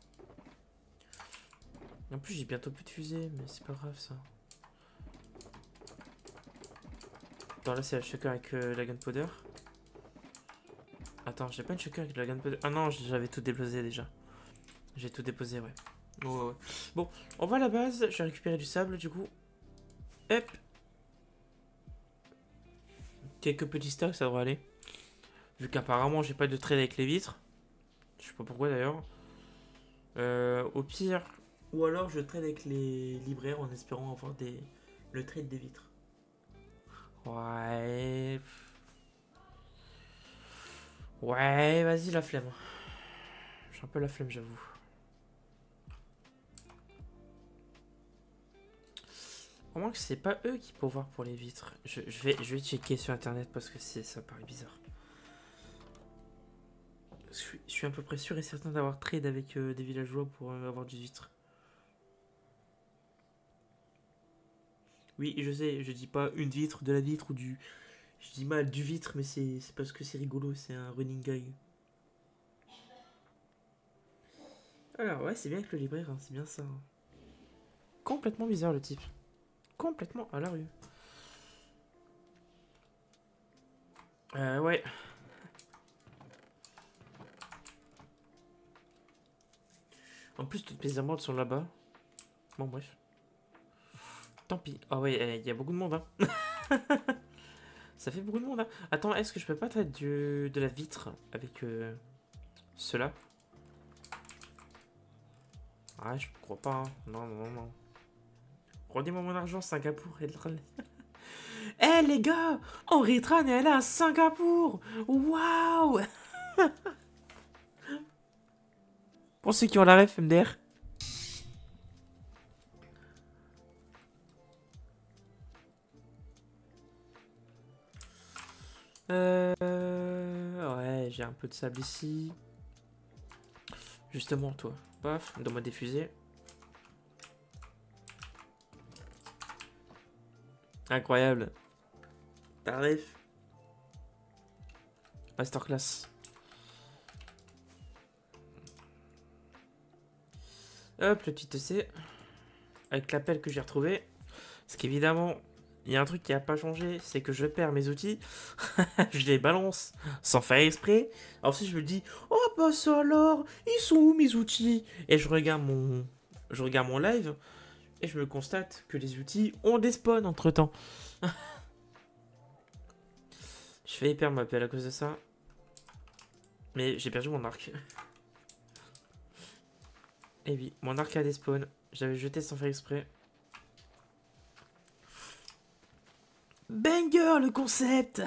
En plus, j'ai bientôt plus de fusée. Mais c'est pas grave ça. Bon, là, c'est la shotgun avec la gunpowder. Attends, j'ai pas une shotgun avec la gunpowder. Ah non, j'avais tout déposé déjà. J'ai tout déposé, ouais. Ouais. Bon, on va à la base. Je vais récupérer du sable du coup. Hop. Quelques petits stocks, ça devrait aller. Vu qu'apparemment, j'ai pas de trade avec les vitres. Je sais pas pourquoi d'ailleurs. Au pire. Ou alors, je trade avec les libraires en espérant avoir le trade des vitres. Ouais. Ouais, vas-y, la flemme. J'ai un peu la flemme, j'avoue. Au moins que c'est pas eux qui peuvent voir pour les vitres. Je vais checker sur internet parce que ça paraît bizarre. Je suis à peu près sûr et certain d'avoir trade avec des villageois pour avoir du vitre. Oui, je sais, je dis pas une vitre, de la vitre ou du... Je dis mal du vitre, mais c'est parce que c'est rigolo, c'est un running gag. Alors ouais, c'est bien avec le libraire, hein, c'est bien ça. Complètement bizarre le type. complètement à la rue. Ouais. En plus, toutes mes émeraudes sont là-bas. Bon, bref. Tant pis. Ah ouais, il y a beaucoup de monde, hein. Ça fait beaucoup de monde, hein. Attends, est-ce que je peux pas traiter de la vitre avec cela? Ah, je crois pas, hein. Non, non, non. Rendez-moi mon argent, Singapour. Eh les gars, Henri Tran est allé à Singapour. Waouh. Pour ceux qui ont la ref, MDR. Ouais, j'ai un peu de sable ici. Justement, toi. Paf, donne-moi des fusées. Incroyable. Tarif. Masterclass. Hop, le petit EC. Avec l'appel que j'ai retrouvé. Parce qu'évidemment, il y a un truc qui n'a pas changé, c'est que je perds mes outils. Je les balance sans faire exprès. Alors si je me dis, oh bah ça alors, ils sont où mes outils? Et je regarde mon live et je me constate que les outils ont des spawns entre temps. Je fais perdre ma pelle à cause de ça. Mais j'ai perdu mon arc. Et oui, mon arc a des spawns. J'avais jeté sans faire exprès. Banger le concept.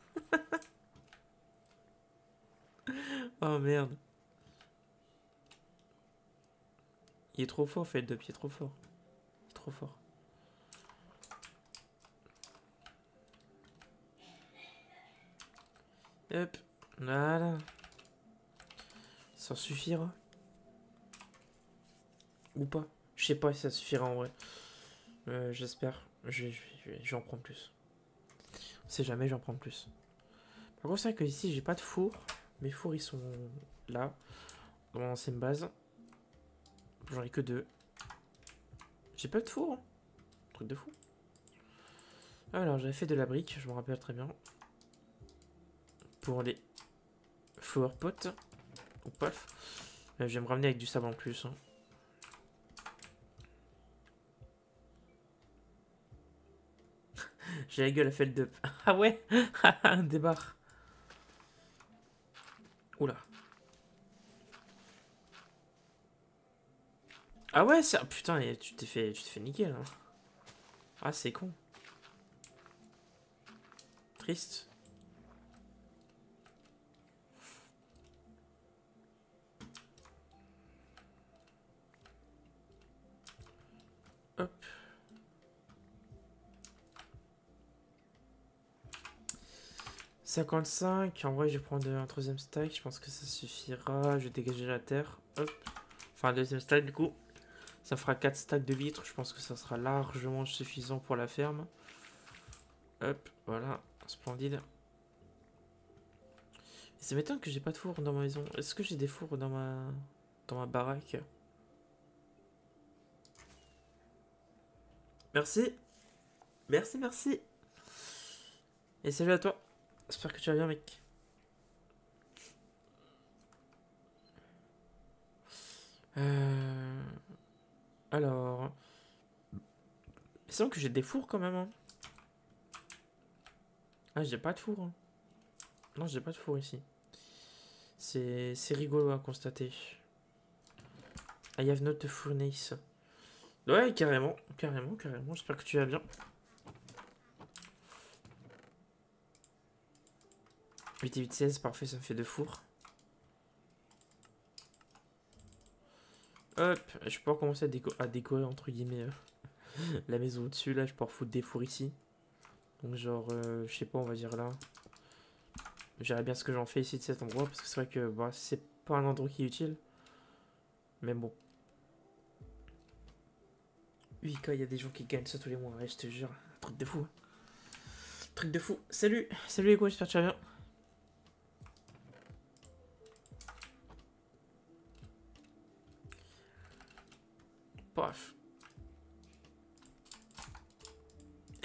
Oh merde. Il est trop fort, Feldup, il est trop fort. Il est trop fort. Hop, voilà. Ça suffira. Ou pas. Je sais pas si ça suffira en vrai. J'espère. J'en prends plus. On sait jamais, j'en prends plus. Par contre, c'est vrai que ici, j'ai pas de four. Mes fours, ils sont là. Dans mon ancienne base. J'en ai que 2. J'ai pas de four. Hein. Truc de fou. Alors, j'avais fait de la brique, je me rappelle très bien. Pour les flower pots. Ou paf. Je vais me ramener avec du sable en plus. Hein. J'ai la gueule à Feldup. Ah ouais. Des barres. Oula. Ah ouais, ça. Putain, tu t'es fait niquer là. Ah, c'est con. Triste. Hop. « 55. En vrai, je vais prendre un troisième stack. Je pense que ça suffira. Je vais dégager la terre. Hop. Enfin, un deuxième stack du coup. Ça fera 4 stacks de vitres. Je pense que ça sera largement suffisant pour la ferme. Hop. Voilà. Splendide. Ça m'étonne que j'ai pas de four dans ma maison. Est-ce que j'ai des fours dans ma baraque? Merci. Merci, merci. Et salut à toi. J'espère que tu vas bien, mec. Alors... Il semble que j'ai des fours quand même. Hein. Ah, j'ai pas de four. Hein. Non, j'ai pas de four ici. C'est rigolo à constater. I have not a furnace. Ouais, carrément. Carrément, carrément. J'espère que tu vas bien. 8 et 8, 16, parfait, ça me fait 2 fours. Hop, je peux commencer à décorer entre guillemets la maison au-dessus. Là, je peux foutre des fours ici. Donc, genre, je sais pas, on va dire là. J'aimerais bien ce que j'en fais ici de cet endroit. Parce que c'est vrai que bah, c'est pas un endroit qui est utile. Mais bon. Oui, quand il y a des gens qui gagnent ça tous les mois, ouais, je te jure. Truc de fou. Truc de fou. Salut, salut les gars, j'espère que tu vas bien. Paf.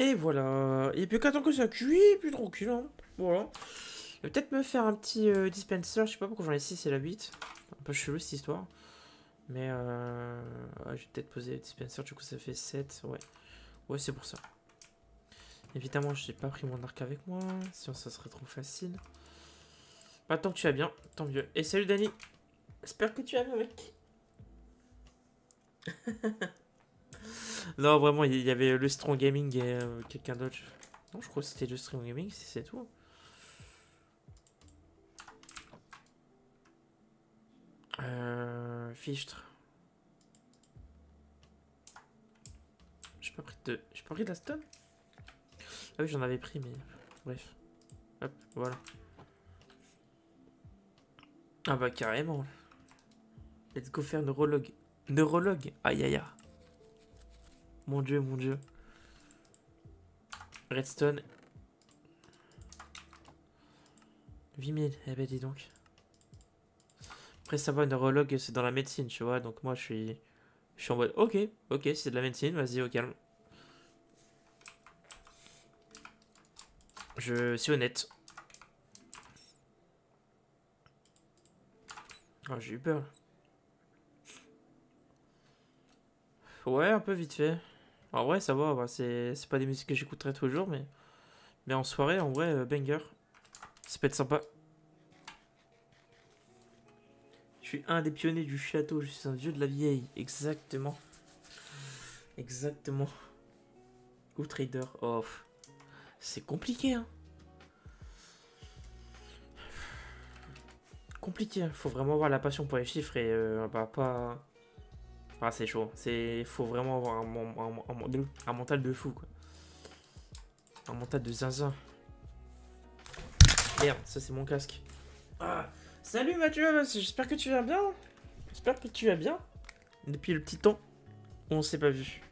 Et voilà. Et puis qu'attends que ça cuit, puis tranquille. Hein. Voilà. Je vais peut-être me faire un petit dispenser. Je sais pas pourquoi j'en ai 6 et la 8. Un peu chelou cette histoire. Mais ouais, je vais peut-être poser le dispenser. Du coup, ça fait 7. Ouais. Ouais, c'est pour ça. Évidemment, je n'ai pas pris mon arc avec moi. Sinon, ça serait trop facile. Bah, tant que tu vas bien, tant mieux. Et salut Dani. J'espère que tu vas bien, mec. Non, vraiment, il y avait le Strong Gaming et quelqu'un d'autre. Non, je crois que c'était le Strong Gaming, c'est tout. Fichtre. J'ai pas pris de la stone. Ah oui, j'en avais pris, mais bref. Hop, voilà. Ah bah carrément. Let's go faire neurologue. Neurologue. Aïe aïe aïe. Mon dieu, mon dieu. Redstone. 8000. Eh ben dis donc. Après ça va, neurologue c'est dans la médecine, tu vois. Donc moi je suis en mode ok, c'est de la médecine, vas-y au calme. Je suis honnête. Oh, j'ai eu peur. Ouais, un peu vite fait. En vrai, ça va, bah, c'est pas des musiques que j'écouterai tous les jours, mais en soirée, en vrai, banger. Ça peut être sympa. Je suis un des pionniers du château, je suis un dieu de la vieille. Exactement. Exactement. Ou trader. Oh, c'est compliqué, hein. Compliqué, faut vraiment avoir la passion pour les chiffres et bah pas... Ah, c'est chaud. Faut vraiment avoir un mental de fou, quoi. Un mental de zinzin. Merde, ça c'est mon casque. Ah, salut Mathieu, j'espère que tu vas bien. J'espère que tu vas bien. Depuis le petit temps où on s'est pas vu.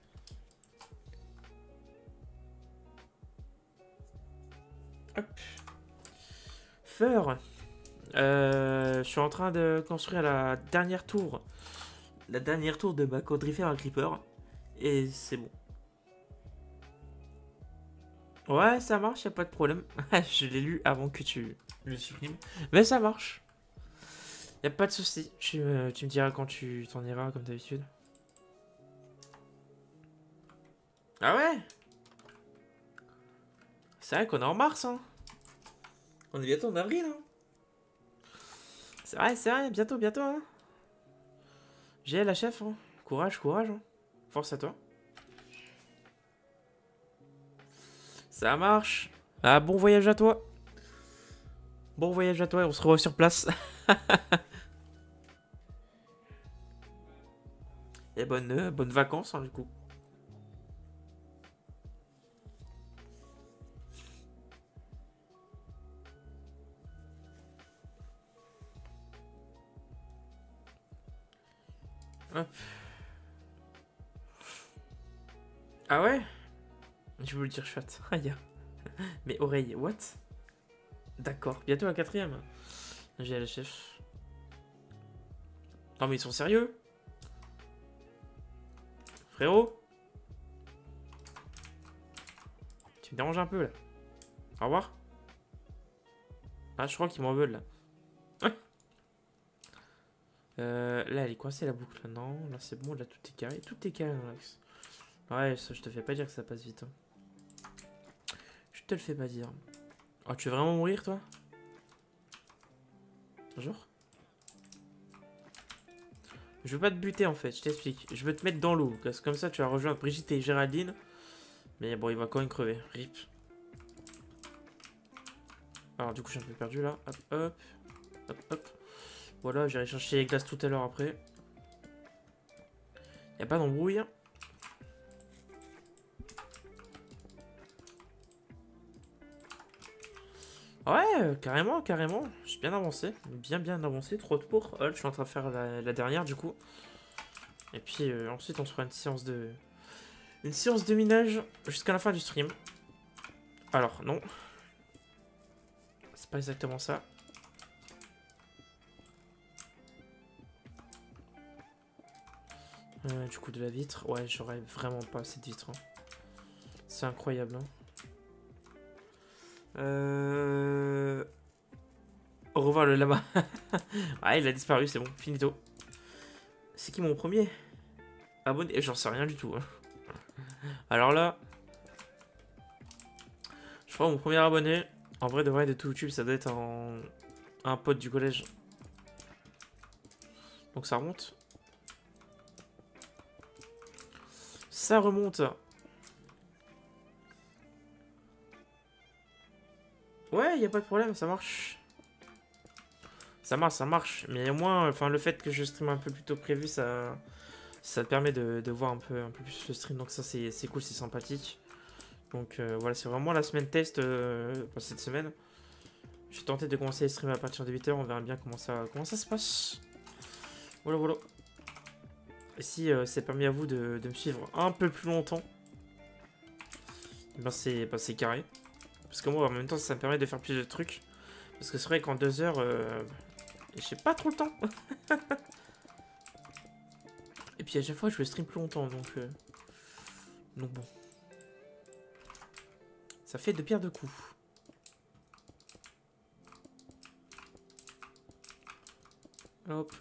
Hop. Feur. Je suis en train de construire la dernière tour. La dernière tour de ma quadrifère à Creeper. Et c'est bon. Ouais, ça marche, y a pas de problème. Je l'ai lu avant que tu le supprimes. Mais ça marche. Y a pas de souci. Tu me diras quand tu t'en iras, comme d'habitude. Ah ouais? C'est vrai qu'on est en mars, hein. On est bientôt en avril, hein. C'est vrai, bientôt, hein. J'ai la chef, hein. Courage, hein. Force à toi. Ça marche. Ah, bon voyage à toi. Bon voyage à toi et on se revoit sur place. Et bonnes vacances, hein, du coup. Hop. Ah ouais? Je voulais dire chat. Aïe. Mais oreille, what? D'accord, bientôt la 4ème. J'ai la chef. Non mais ils sont sérieux? Frérot? Tu me déranges un peu là. Au revoir. Ah, je crois qu'ils m'en veulent là. Là, elle est coincée la boucle. Non, là c'est bon, là tout est carré. Tout est carré, Max. Ouais, ça, je te fais pas dire que ça passe vite. Hein. Je te le fais pas dire. Oh, tu veux vraiment mourir, toi? Bonjour. Je veux pas te buter en fait, je t'explique. Je veux te mettre dans l'eau. Parce que comme ça, tu vas rejoindre Brigitte et Géraldine. Mais bon, il va quand même crever. Rip. Alors, du coup, je suis un peu perdu là. Hop, hop. Hop, hop. Voilà, j'irai chercher les glaces tout à l'heure après. Y'a pas d'embrouille. Ouais, carrément. Je suis bien avancé. Bien avancé. Trop de pour. Je suis en train de faire la dernière du coup. Et puis ensuite, on se fera une séance de... Une séance de minage jusqu'à la fin du stream. Alors, non. C'est pas exactement ça. Du coup, de la vitre. Ouais, j'aurais vraiment pas assez de vitre. Hein. C'est incroyable. Hein. Au revoir le lama. Ah, il a disparu, c'est bon, finito. C'est qui mon premier abonné? J'en sais rien du tout. Hein. Alors là, je crois mon premier abonné, en vrai de vrai de tout YouTube, ça doit être un pote du collège. Donc ça remonte. Ça remonte. Ouais, y a pas de problème, ça marche. Ça marche, ça marche. Mais au moins, enfin, le fait que je stream un peu plus tôt que prévu, ça te permet de voir un peu plus le stream. Donc ça, c'est cool, c'est sympathique. Donc voilà, c'est vraiment la semaine test pour cette semaine. Je vais tenter de commencer les streams à partir de 8h. On verra bien comment ça se passe. Voilà, voilà. Et si c'est permis à vous de me suivre un peu plus longtemps, ben c'est carré. Parce que moi, en même temps, ça me permet de faire plus de trucs. Parce que c'est vrai qu'en 2 heures, j'ai pas trop le temps. Et puis à chaque fois, je vais stream plus longtemps, donc bon. Ça fait de pierres deux coups. Hop.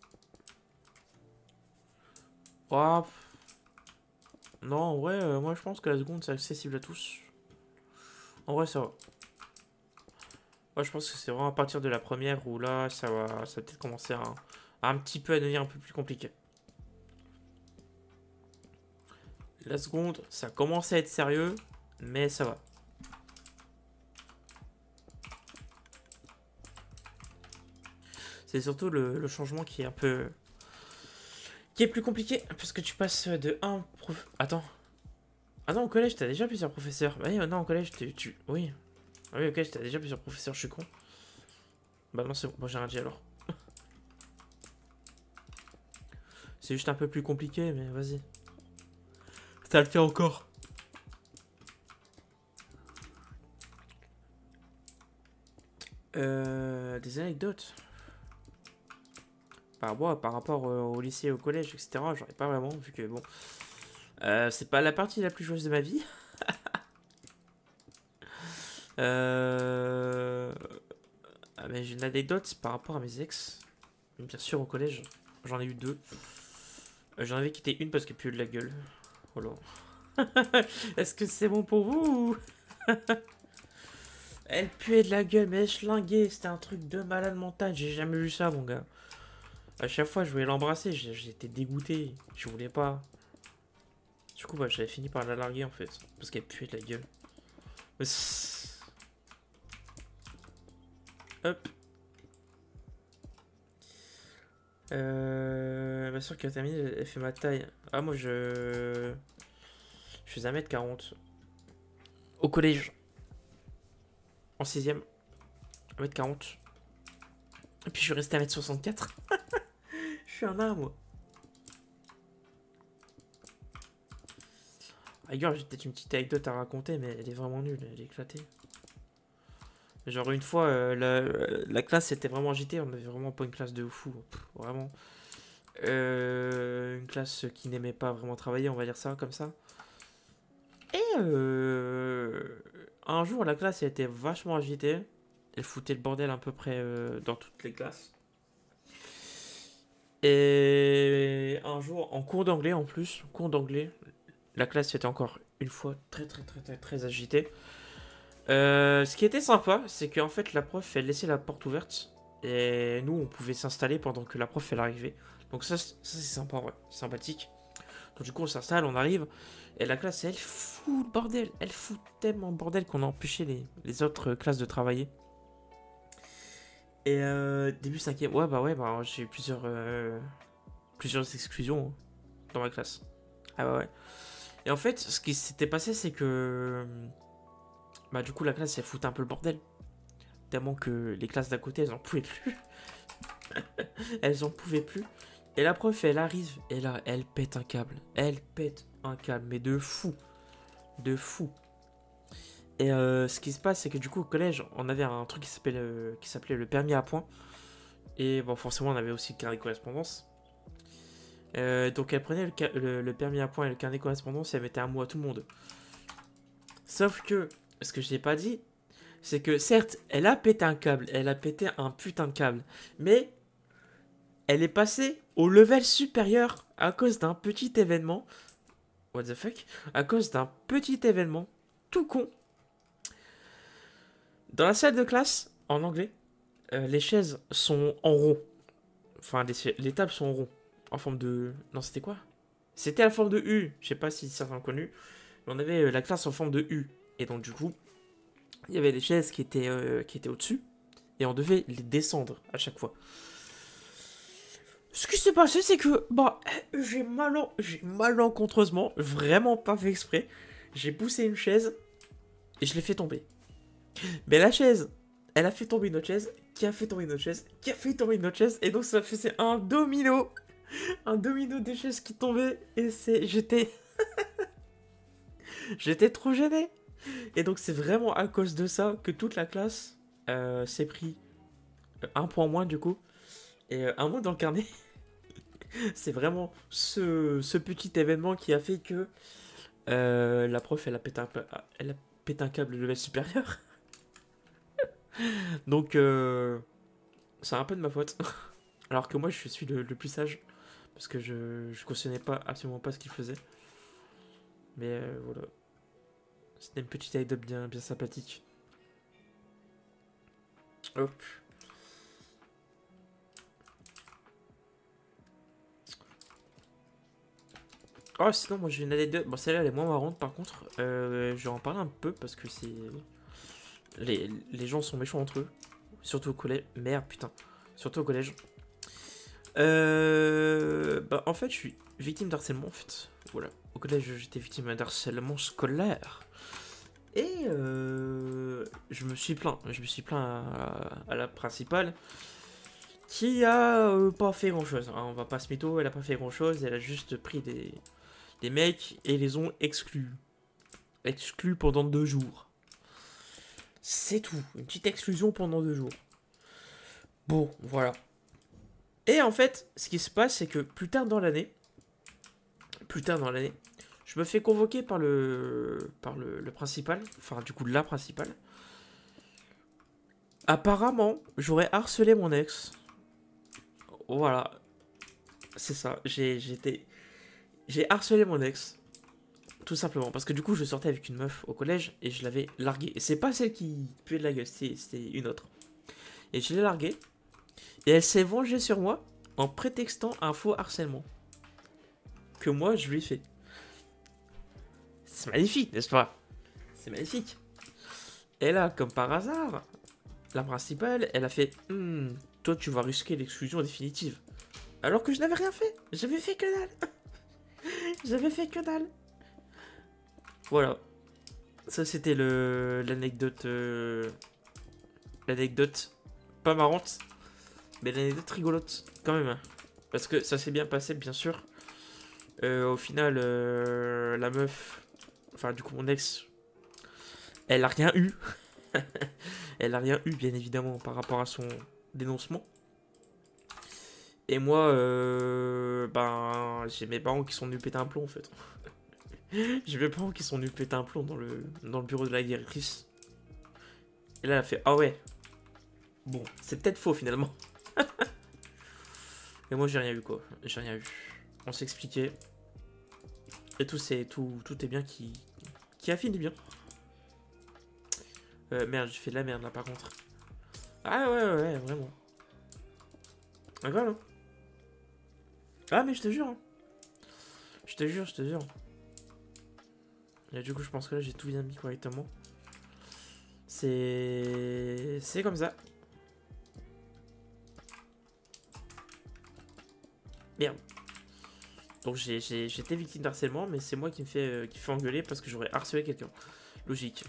Oh. Non, en vrai, moi je pense que la seconde c'est accessible à tous. En vrai, ça va. Moi je pense que c'est vraiment à partir de la première où là, ça va peut-être commencer à un petit peu à devenir un peu plus compliqué. La seconde, ça commence à être sérieux, mais ça va. C'est surtout le changement qui est un peu... qui est plus compliqué, parce que tu passes de un prof... Attends. Ah non, au collège, t'as déjà plusieurs professeurs. Bah oui, non, au collège, Oui. Ah oui, au collège, t'as déjà plusieurs professeurs, je suis con. Bah non, c'est bon, j'ai rien dit alors. C'est juste un peu plus compliqué, mais vas-y. Ça le fait encore. Des anecdotes. Par rapport au lycée, au collège, etc. J'aurais pas vraiment, vu que bon... c'est pas la partie la plus joyeuse de ma vie. Mais j'ai une anecdote par rapport à mes ex. Bien sûr, au collège, j'en ai eu 2. J'en avais quitté une parce qu'elle puait de la gueule. Voilà. Est-ce que c'est bon pour vous? Elle puait de la gueule, mais elle schlinguait. C'était un truc de malade mental. J'ai jamais vu ça, mon gars. À chaque fois, je voulais l'embrasser. J'étais dégoûté. Je voulais pas. Du coup, bah, j'avais fini par la larguer en fait. Parce qu'elle puait de la gueule. Hop. Ma soeur qui a terminé, elle fait ma taille. Ah, moi je fais 1m40. Au collège. En 6ème. 1m40. Et puis je suis resté à 1m64. Je suis un nain, moi. Ailleurs, j'ai peut-être une petite anecdote à raconter, mais elle est vraiment nulle, elle est éclatée. Genre une fois, la classe était vraiment agitée, on avait vraiment pas une classe de fou, vraiment. Une classe qui n'aimait pas vraiment travailler, on va dire ça, comme ça. Et un jour, la classe elle était vachement agitée. Elle foutait le bordel à peu près dans toutes les classes. Et un jour, en cours d'anglais en plus, cours d'anglais, la classe était encore une fois très agitée. Ce qui était sympa, c'est qu'en fait la prof elle laissait la porte ouverte et nous on pouvait s'installer pendant que la prof elle arrivait. Donc ça c'est sympa, ouais, sympathique. Donc du coup on s'installe, on arrive et la classe elle fout le bordel, elle fout tellement le bordel qu'on a empêché les autres classes de travailler. Et début 5ème, ouais, j'ai eu plusieurs exclusions dans ma classe. Ah ouais. Et en fait ce qui s'était passé c'est que bah du coup la classe elle foutait un peu le bordel. Tellement que les classes d'à côté elles en pouvaient plus. Elles en pouvaient plus. Et la prof elle arrive et là elle pète un câble. Elle pète un câble mais de fou. De fou. Et ce qui se passe c'est que du coup au collège on avait un truc qui s'appelait le permis à points. Et bon forcément on avait aussi le carnet de correspondance. Donc elle prenait le permis à points et le carnet de correspondance et elle mettait un mot à tout le monde. Sauf que, ce que je n'ai pas dit, c'est que certes, elle a pété un câble, elle a pété un putain de câble, mais elle est passée au level supérieur à cause d'un petit événement. What the fuck? À cause d'un petit événement tout con. Dans la salle de classe, en anglais, les chaises sont en rond. Enfin, les tables sont en rond. En forme de... Non, c'était quoi? C'était la forme de U. Je sais pas si certains ont connu. Mais on avait la classe en forme de U. Et donc, du coup, il y avait les chaises qui étaient au-dessus. Et on devait les descendre à chaque fois. Ce qui s'est passé, c'est que, bah, j'ai malencontreusement, vraiment pas fait exprès, j'ai poussé une chaise et je l'ai fait tomber. Mais la chaise, elle a fait tomber une autre chaise, qui a fait tomber une autre chaise, qui a fait tomber une autre chaise, et donc ça faisait un domino. Un domino des chaises qui tombaient, et j'étais... J'étais trop gêné. Et donc c'est vraiment à cause de ça que toute la classe s'est pris un point moins du coup, et un moins dans le carnet. C'est vraiment ce petit événement qui a fait que la prof, elle a pété un câble de level supérieur. Donc, c'est un peu de ma faute. Alors que moi, je suis le plus sage. Parce que je cautionnais pas, absolument pas ce qu'il faisait. Mais voilà. C'était une petite anecdote bien sympathique. Hop. Oh, sinon, moi j'ai une anecdote. Bon, celle-là, elle est moins marrante par contre. Je vais en parler un peu parce que c'est. Les gens sont méchants entre eux. Surtout au collège. Merde, putain. Surtout au collège. Bah, en fait, je suis victime d'harcèlement, en fait. Voilà. Au collège, j'étais victime d'harcèlement scolaire. Et je me suis plaint. Je me suis plaint à la principale. Qui a pas fait grand chose. Hein, on va pas se mytho, elle a pas fait grand chose. Elle a juste pris des mecs et les ont exclus. Exclus pendant 2 jours. C'est tout. Une petite exclusion pendant 2 jours. Bon, voilà. Et en fait, ce qui se passe, c'est que plus tard dans l'année, je me fais convoquer par le principal, enfin du coup la principale. Apparemment, j'aurais harcelé mon ex. Voilà, c'est ça. J'ai harcelé mon ex, tout simplement, parce que du coup, je sortais avec une meuf au collège et je l'avais larguée. Et c'est pas celle qui puait de la gueule, c'était une autre. Et je l'ai larguée et elle s'est vengée sur moi en prétextant un faux harcèlement que moi je lui ai fait. C'est magnifique, n'est-ce pas? C'est magnifique. Et là, comme par hasard, la principale, elle a fait toi, tu vas risquer l'exclusion définitive. Alors que je n'avais rien fait. J'avais fait que dalle. J'avais fait que dalle. Voilà. Ça, c'était l'anecdote. L'anecdote pas marrante, mais l'anecdote rigolote, quand même. Parce que ça s'est bien passé, bien sûr. Au final, la meuf. Enfin, du coup, mon ex. Elle a rien eu. Elle a rien eu, bien évidemment, par rapport à son dénoncement. Et moi, ben, j'ai mes parents qui sont venus péter un plomb, en fait. J'ai mes parents qui sont venus péter un plomb dans le bureau de la directrice. Et là, elle a fait, ah ouais. Bon, c'est peut-être faux, finalement. Et moi, j'ai rien eu, quoi. J'ai rien eu. On s'expliquait. Et tout est bien qui a fini bien. Merde, j'ai fait de la merde, là, par contre. Ah ouais, vraiment. Ah, voilà. Ah, mais je te jure. Hein. Je te jure. Et du coup, je pense que là, j'ai tout bien mis correctement. C'est comme ça. Merde. Donc, j'étais victime d'harcèlement, mais c'est moi qui me fait engueuler parce que j'aurais harcelé quelqu'un. Logique.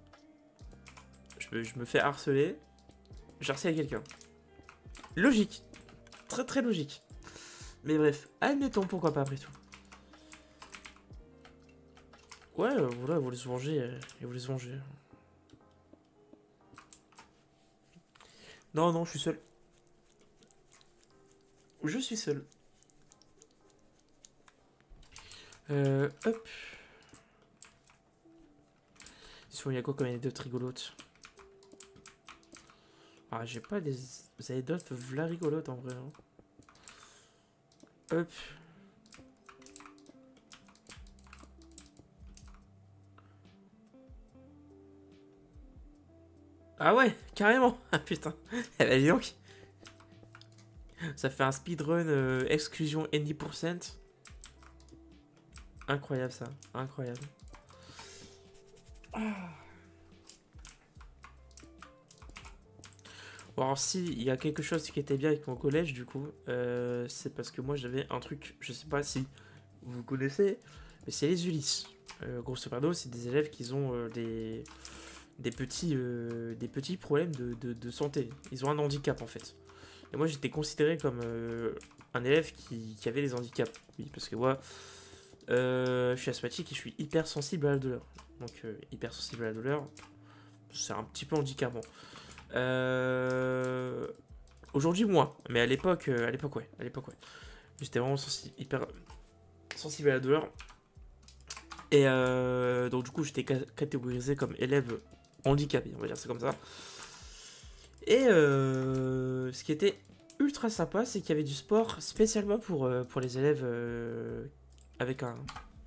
Je me fais harceler. J'harcèle quelqu'un. Logique. Très très logique. Mais bref, admettons, pourquoi pas après tout. Ouais, voilà, vous voulez se venger. Ils voulaient se venger. Non, je suis seul. Je suis seul. Hop. Il y a quoi comme anecdote rigolote? Ah, j'ai pas des anecdotes v'là rigolotes en vrai. Hein. Hop. Ah ouais, carrément. Ah putain. Eh ben dis donc. Ça fait un speedrun exclusion any %. Incroyable ça, incroyable. Ah. Bon, alors si, il y a quelque chose qui était bien avec mon collège du coup, c'est parce que moi j'avais un truc, je sais pas si vous connaissez, mais c'est les Ulysses. Grosso modo, c'est des élèves qui ont des petits problèmes de santé. Ils ont un handicap en fait. Et moi j'étais considéré comme un élève qui avait des handicaps. Oui, parce que moi, je suis asthmatique et je suis hyper sensible à la douleur. Donc hyper sensible à la douleur, c'est un petit peu handicapant. Aujourd'hui moins, mais à l'époque ouais, J'étais vraiment hyper sensible à la douleur. Et donc du coup j'étais catégorisé comme élève handicapé, on va dire c'est comme ça. Et ce qui était ultra sympa, c'est qu'il y avait du sport spécialement pour les élèves avec un...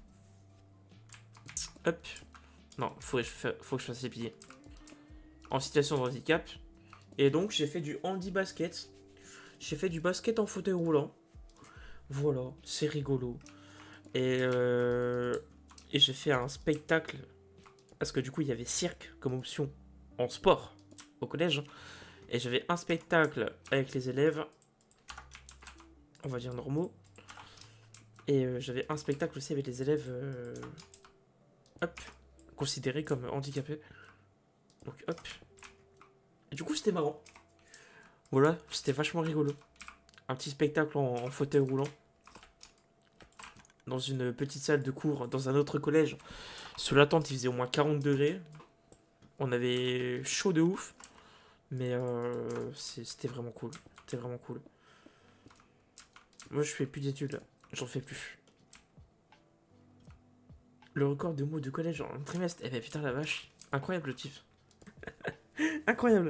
Hop. Non, faut que je fasse les pieds. En situation de handicap. Et donc j'ai fait du handi-basket. J'ai fait du basket en fauteuil roulant. Voilà, c'est rigolo. Et j'ai fait un spectacle. Parce que du coup il y avait cirque comme option en sport au collège. Et j'avais un spectacle avec les élèves, on va dire normaux. Et j'avais un spectacle aussi avec les élèves hop, considérés comme handicapés. Donc hop. Et du coup c'était marrant. Voilà, c'était vachement rigolo. Un petit spectacle en fauteuil roulant. Dans une petite salle de cours, dans un autre collège. Sous la tente, il faisait au moins 40 degrés. On avait chaud de ouf. Mais c'était vraiment cool. C'était vraiment cool. Moi, je fais plus d'études là. J'en fais plus. Le record de mots de collège en un trimestre. Eh ben putain la vache. Incroyable le type. Incroyable.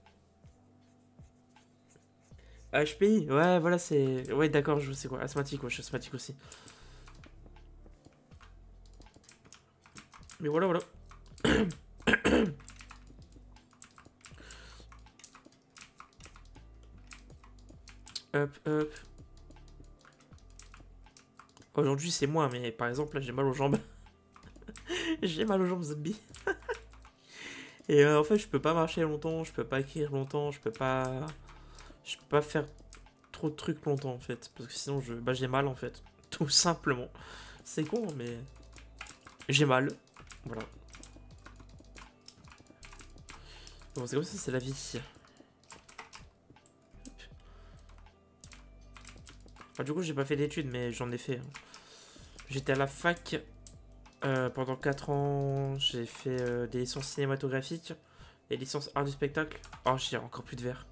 HPI, ouais, voilà, c'est. Ouais, d'accord, je sais quoi. Asthmatique, ouais, je suis asthmatique aussi. Mais voilà, voilà. Hop, hop. Aujourd'hui, c'est moi, mais par exemple, là, j'ai mal aux jambes. J'ai mal aux jambes, zombie. Et en fait, je peux pas marcher longtemps, je peux pas écrire longtemps, je peux pas. Je peux pas faire trop de trucs longtemps, en fait. Parce que sinon, j'ai mal, en fait. Tout simplement. C'est con, mais. J'ai mal. Voilà. Bon, c'est comme ça, c'est la vie. Enfin, du coup, j'ai pas fait d'études, mais j'en ai fait. Hein. J'étais à la fac pendant 4 ans. J'ai fait des licences cinématographiques et licences art du spectacle. Oh, j'ai encore plus de verre.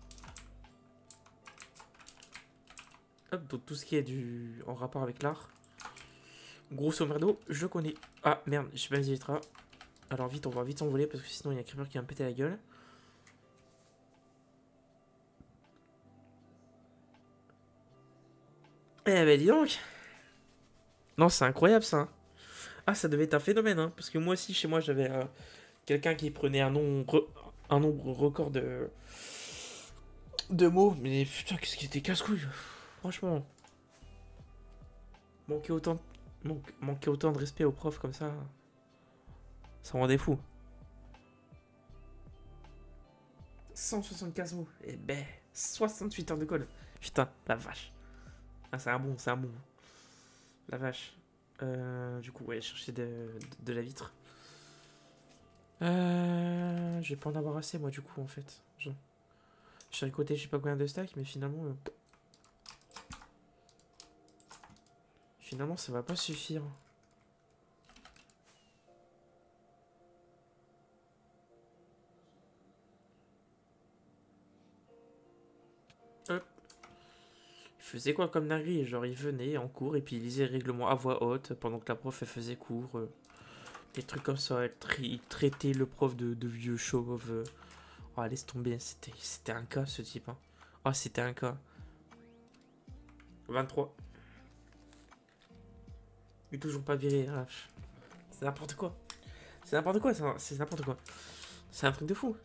Hop, donc tout ce qui est en rapport avec l'art. Grosso merdo, je connais. Ah merde, j'ai pas mis Vitra. Alors vite, on va vite s'envoler parce que sinon il y a un creeper qui va me péter la gueule. Eh ben dis donc. Non, c'est incroyable ça. Hein. Ah, ça devait être un phénomène, hein, parce que moi aussi, chez moi, j'avais quelqu'un qui prenait un nombre record de mots, mais putain, qu'est-ce qui était casse-couille. Franchement, manquer autant, manquer autant de respect aux profs comme ça me rendait fou. 175 mots, et ben, 68 heures de colle. Putain, la vache. Ah, c'est un bon, c'est un bon. La vache. Du coup, ouais, chercher de la vitre. Je vais pas en avoir assez, moi, du coup, en fait. J'ai récolté je sais pas combien de stacks, mais finalement, ça va pas suffire. Hop. Il faisait quoi comme dinguerie? Genre, il venait en cours et puis il lisait le règlement à voix haute pendant que la prof elle faisait cours. Des trucs comme ça, il traitait le prof de vieux chauve. Oh, laisse tomber, c'était un cas ce type. Hein. Oh, c'était un cas. 23. Il est toujours pas viré. Ah, c'est n'importe quoi. C'est n'importe quoi, c'est n'importe quoi. C'est un truc de fou.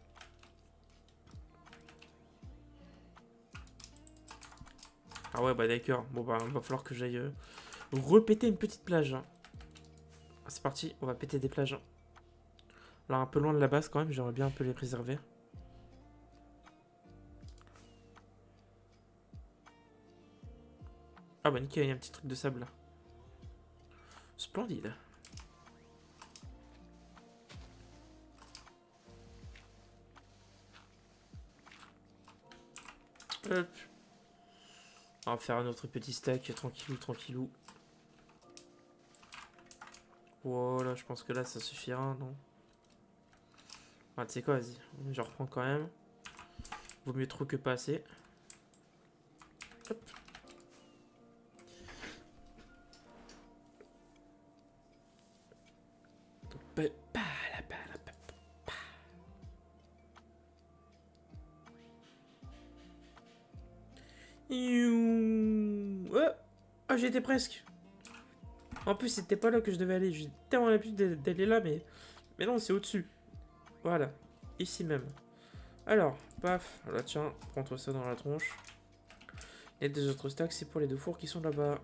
Ah ouais, bah d'accord. Bon, bah, va falloir que j'aille repéter une petite plage. Hein. C'est parti, on va péter des plages. Hein. Là, un peu loin de la base quand même, j'aimerais bien un peu les préserver. Ah bah nickel, il y a un petit truc de sable là. Splendide. Hop. On va faire un autre petit stack, tranquillou, tranquillou. Voilà, je pense que là ça suffira, non? Ah, tu sais quoi, vas-y, je reprends quand même. Vaut mieux trop que pas assez. Hop. Ah, j'y étais presque. En plus, c'était pas là que je devais aller. J'ai tellement l'habitude d'aller là, mais non, c'est au-dessus. Voilà, ici même. Alors, paf, là tiens, prends-toi ça dans la tronche. Et des autres stacks, c'est pour les deux fours qui sont là-bas.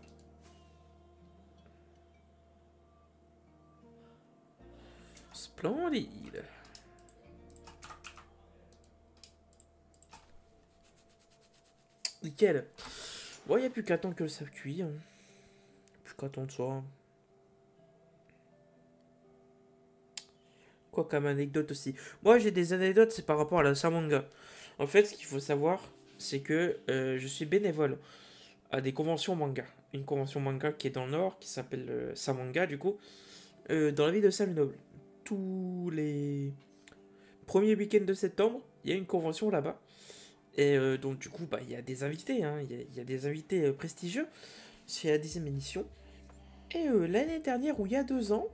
Splendide. Nickel. Bon, il n'y a plus qu'à attendre que ça cuit. Hein. Plus qu'à attendre ça. Quoi comme anecdote aussi. Moi, j'ai des anecdotes, c'est par rapport à la Samanga. En fait, ce qu'il faut savoir, c'est que je suis bénévole à des conventions manga. Une convention manga qui est dans le Nord, qui s'appelle Samanga, du coup, dans la ville de Salnoble. Tous les premiers week-ends de septembre, il y a une convention là-bas. Et donc, du coup, bah, il y a des invités, hein, y a des invités prestigieux. C'est la 10e édition. Et l'année dernière, ou il y a 2 ans,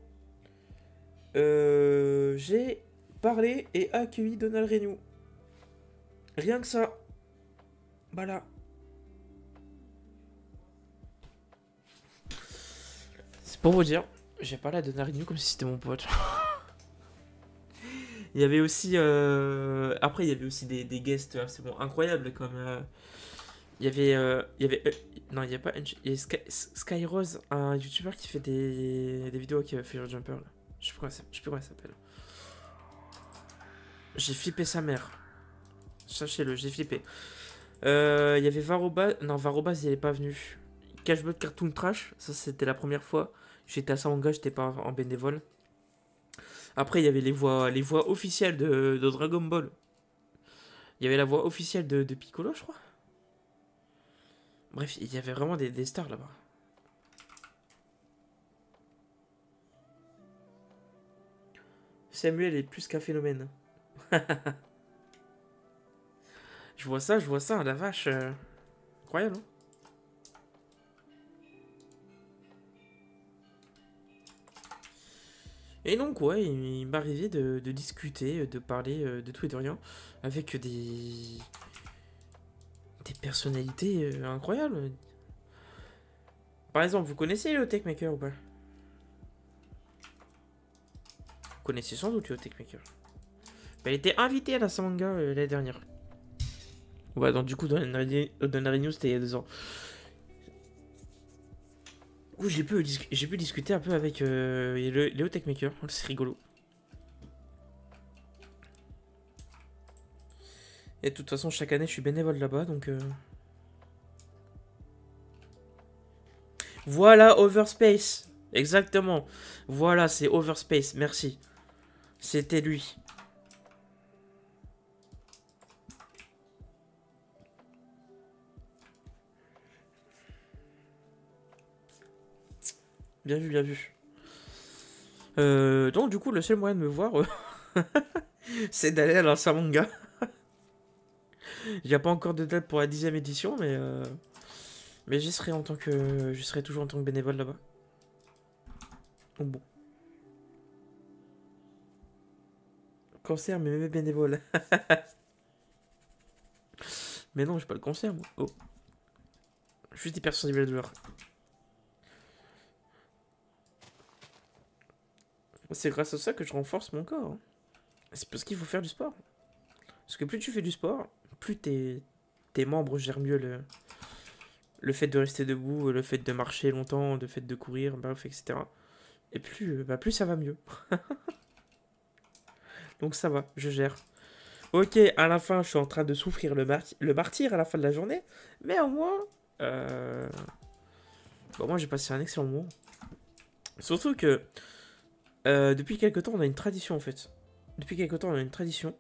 j'ai parlé et accueilli Donald Renew. Rien que ça. Voilà. C'est pour vous dire, j'ai parlé à Donald Renew comme si c'était mon pote. Il y avait aussi... Après, il y avait aussi des guests absolument incroyables comme... Il y avait... non, il n'y a pas... Il y a Skyrose, un youtubeur qui fait des vidéos avec Fire Jumper. Là. Je sais plus comment ça s'appelle. J'ai flippé sa mère. Sachez-le, j'ai flippé. Il y avait Varobaz. Non, Varobaz, il n'est pas venu. Cashbot Cartoon Trash, ça c'était la première fois. J'étais à Samanga, j'étais pas en bénévole. Après, il y avait les voix officielles de Dragon Ball. Il y avait la voix officielle de Piccolo, je crois. Bref, il y avait vraiment des stars là-bas. Samuel est plus qu'un phénomène. Je vois ça, la vache. Incroyable, hein. Et donc, ouais, il m'arrivait de discuter, de parler de tout et de rien avec des personnalités incroyables. Par exemple, vous connaissez le Techmaker ou pas? Vous connaissez sans doute le Techmaker. Bah, il était invité à la Samanga l'année dernière. Ouais, donc du coup, dans la News, c'était il y a 2 ans. Où j'ai pu discuter un peu avec Léo Techmaker. C'est rigolo. Et de toute façon, chaque année, je suis bénévole là-bas, donc... Voilà, Overspace. Exactement. Voilà, c'est Overspace. Merci. C'était lui. Bien vu, bien vu. Donc, du coup, le seul moyen de me voir, c'est d'aller à la Samanga. Il n'y a pas encore de date pour la 10e édition, mais j'y serai je serai toujours en tant que bénévole là-bas. Donc bon. Cancer, mais même bénévole. Mais non, j'ai pas le cancer, moi. Oh. Juste hypersensible à la douleur. C'est grâce à ça que je renforce mon corps. Hein. C'est parce qu'il faut faire du sport. Parce que plus tu fais du sport, plus tes membres gèrent mieux le fait de rester debout, le fait de marcher longtemps, le fait de courir, bref, etc. Et plus ça va mieux. Donc ça va, je gère. Ok, à la fin, je suis en train de souffrir le martyr à la fin de la journée. Mais au moins... Bon, moi, j'ai passé un excellent moment. Surtout que... depuis quelque temps, on a une tradition, en fait. Depuis quelque temps, on a une tradition.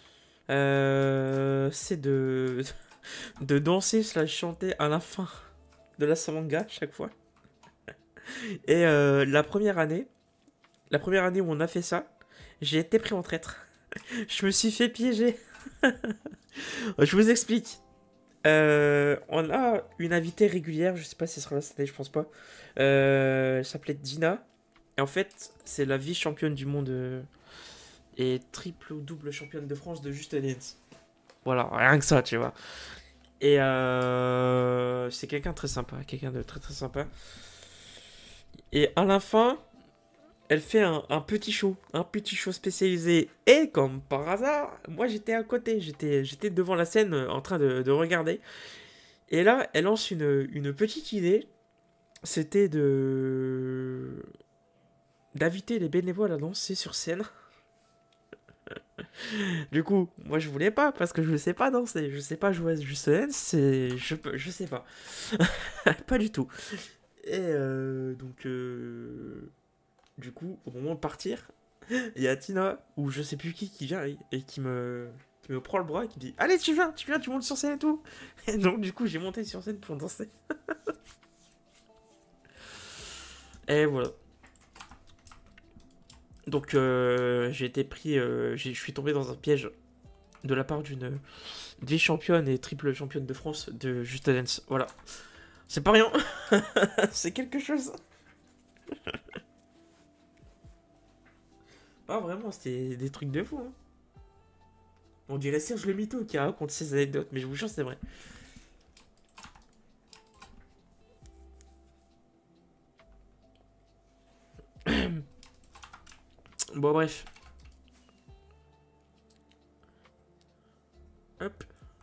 C'est de... de danser slash chanter à la fin de la samanga, chaque fois. Et la première année où on a fait ça, j'ai été pris en traître. Je me suis fait piéger. Je vous explique. On a une invitée régulière, je sais pas si ce sera la cette année, je pense pas. Elle s'appelait Dina. Et en fait, c'est la vice-championne du monde et triple ou double championne de France de Just Dance. Voilà, rien que ça, tu vois. Et c'est quelqu'un de très sympa, quelqu'un de très très sympa. Et à la fin, elle fait un petit show spécialisé. Et comme par hasard, moi j'étais à côté, j'étais devant la scène en train de regarder. Et là, elle lance une petite idée. C'était d'inviter les bénévoles à danser sur scène. Du coup, moi je voulais pas parce que je sais pas danser, je sais pas jouer à Just Dance, je sais pas. Pas du tout. Et du coup, au moment de partir, il y a Tina, ou je sais plus qui vient et qui me prend le bras et qui me dit allez, tu montes sur scène et tout. Et donc, du coup, j'ai monté sur scène pour danser. Et voilà. Donc, j'ai été pris, je suis tombé dans un piège de la part d'une vice-championne et triple championne de France de Just Dance. Voilà. C'est pas rien. C'est quelque chose. Ah, vraiment, c'était des trucs de fou. Hein. On dirait Serge le Mito qui raconte ses anecdotes, mais je vous jure, c'est vrai. Bon, bref. Hop.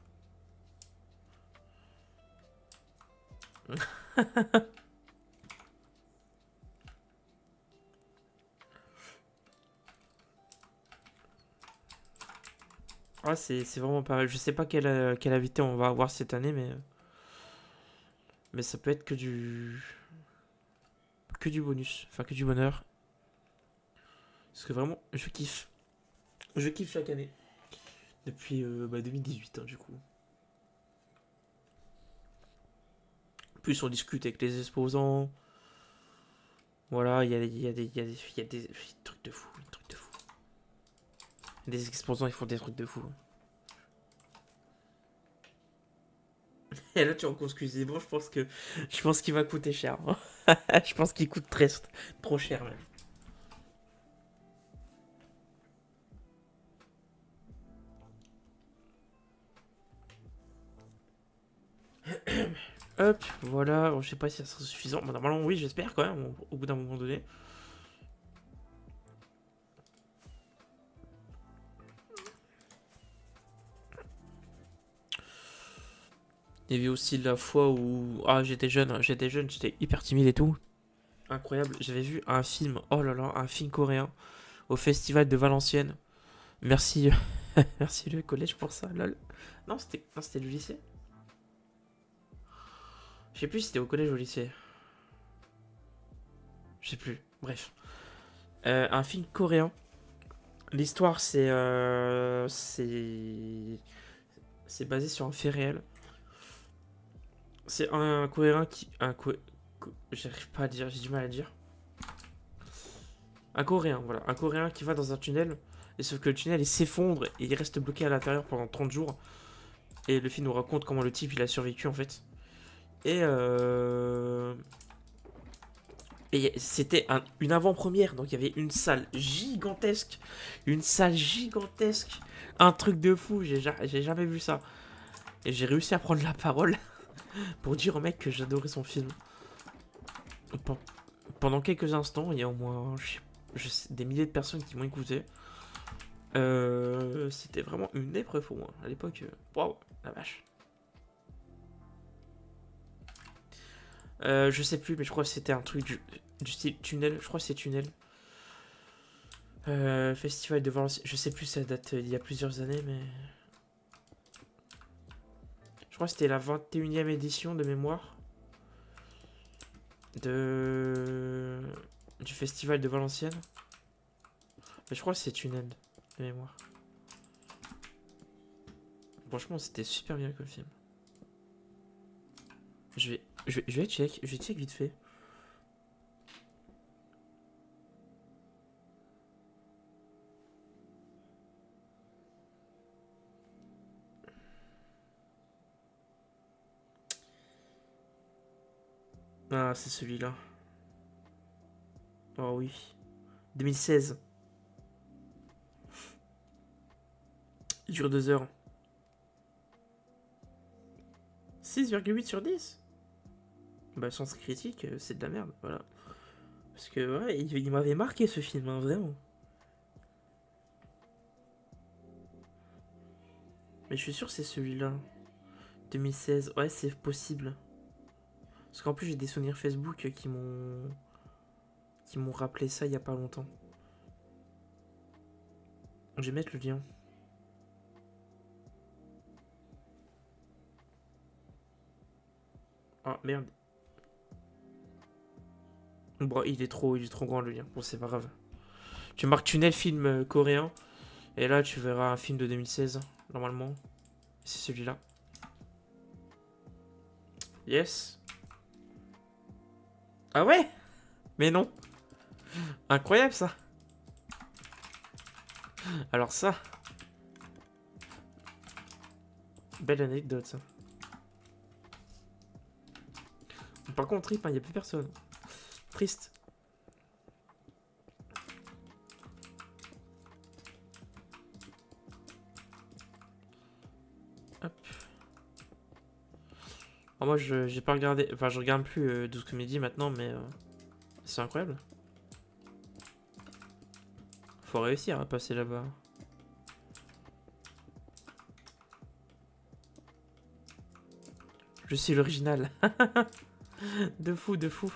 Ah, c'est vraiment pareil. Je sais pas quel invité on va avoir cette année, mais ça peut être que du bonus. Enfin, que du bonheur. Parce que vraiment, je kiffe. Je kiffe chaque année. Depuis 2018, hein, du coup. Plus on discute avec les exposants. Voilà, il y a des trucs de fou. Des trucs de fou. Des exposants, ils font des trucs de fou. Et là, tu en excusez bon, je pense qu'il va coûter cher. Hein. Je pense qu'il coûte trop cher même. Hop, voilà. Bon, je sais pas si ça sera suffisant. Bon, normalement, oui, j'espère quand même, au bout d'un moment donné. Il y avait aussi la fois où... Ah, j'étais jeune, j'étais hyper timide et tout. Incroyable, j'avais vu un film, oh là là, un film coréen, au festival de Valenciennes. Merci, merci le collège pour ça, lol. Non, c'était le lycée. Je sais plus si c'était au collège ou au lycée. Je sais plus, bref. Un film coréen. L'histoire, c'est basé sur un fait réel. C'est un coréen qui... J'arrive pas à dire, j'ai du mal à dire. Un coréen, voilà. Un coréen qui va dans un tunnel. Et sauf que le tunnel, il s'effondre et il reste bloqué à l'intérieur pendant 30 jours. Et le film nous raconte comment le type, il a survécu, en fait. Et Et c'était une avant-première, donc il y avait une salle gigantesque. Une salle gigantesque. Un truc de fou, j'ai jamais vu ça. Et j'ai réussi à prendre la parole pour dire au mec que j'adorais son film. Pendant quelques instants, il y a au moins des milliers de personnes qui m'ont écouté. C'était vraiment une épreuve pour moi. À l'époque, waouh, la vache. Je sais plus, mais je crois que c'était un truc du style tunnel. Je crois que c'est tunnel. Festival de Valenciennes. Je sais plus, ça date il y a plusieurs années, mais. Je crois que c'était la 21e édition de mémoire. Du Festival de Valenciennes. Mais je crois que c'est tunnel de mémoire. Franchement, c'était super bien comme film. Je vais check vite fait. Ah, c'est celui-là. Oh oui. 2016. Il dure 2 heures. 6,8 sur 10. Bah, sens critique, c'est de la merde, voilà. Parce que, ouais, il m'avait marqué ce film, hein, vraiment. Mais je suis sûr que c'est celui-là. 2016, ouais, c'est possible. Parce qu'en plus, j'ai des souvenirs Facebook qui m'ont rappelé ça il y a pas longtemps. Je vais mettre le lien. Ah, merde. Bon, il est trop grand le lien. Bon, c'est pas grave. Tu marques tunnel film coréen. Et là, tu verras un film de 2016, normalement. C'est celui-là. Yes. Ah ouais? Mais non. Incroyable, ça. Alors ça. Belle anecdote, ça. Par contre, trip, il n'y a plus personne. Triste. Hop. Alors moi, j'ai pas regardé... Enfin, je regarde plus 12 comédies maintenant, mais... c'est incroyable. Faut réussir à passer là-bas. Je suis l'original. De fou, de fou.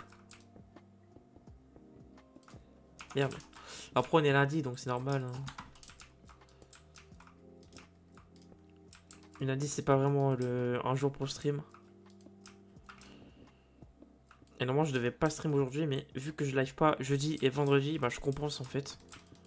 Merde. Après, on est lundi, donc c'est normal. Hein. Lundi, c'est pas vraiment un jour pour stream. Et normalement, je devais pas stream aujourd'hui, mais vu que je live pas jeudi et vendredi, bah je compense en fait.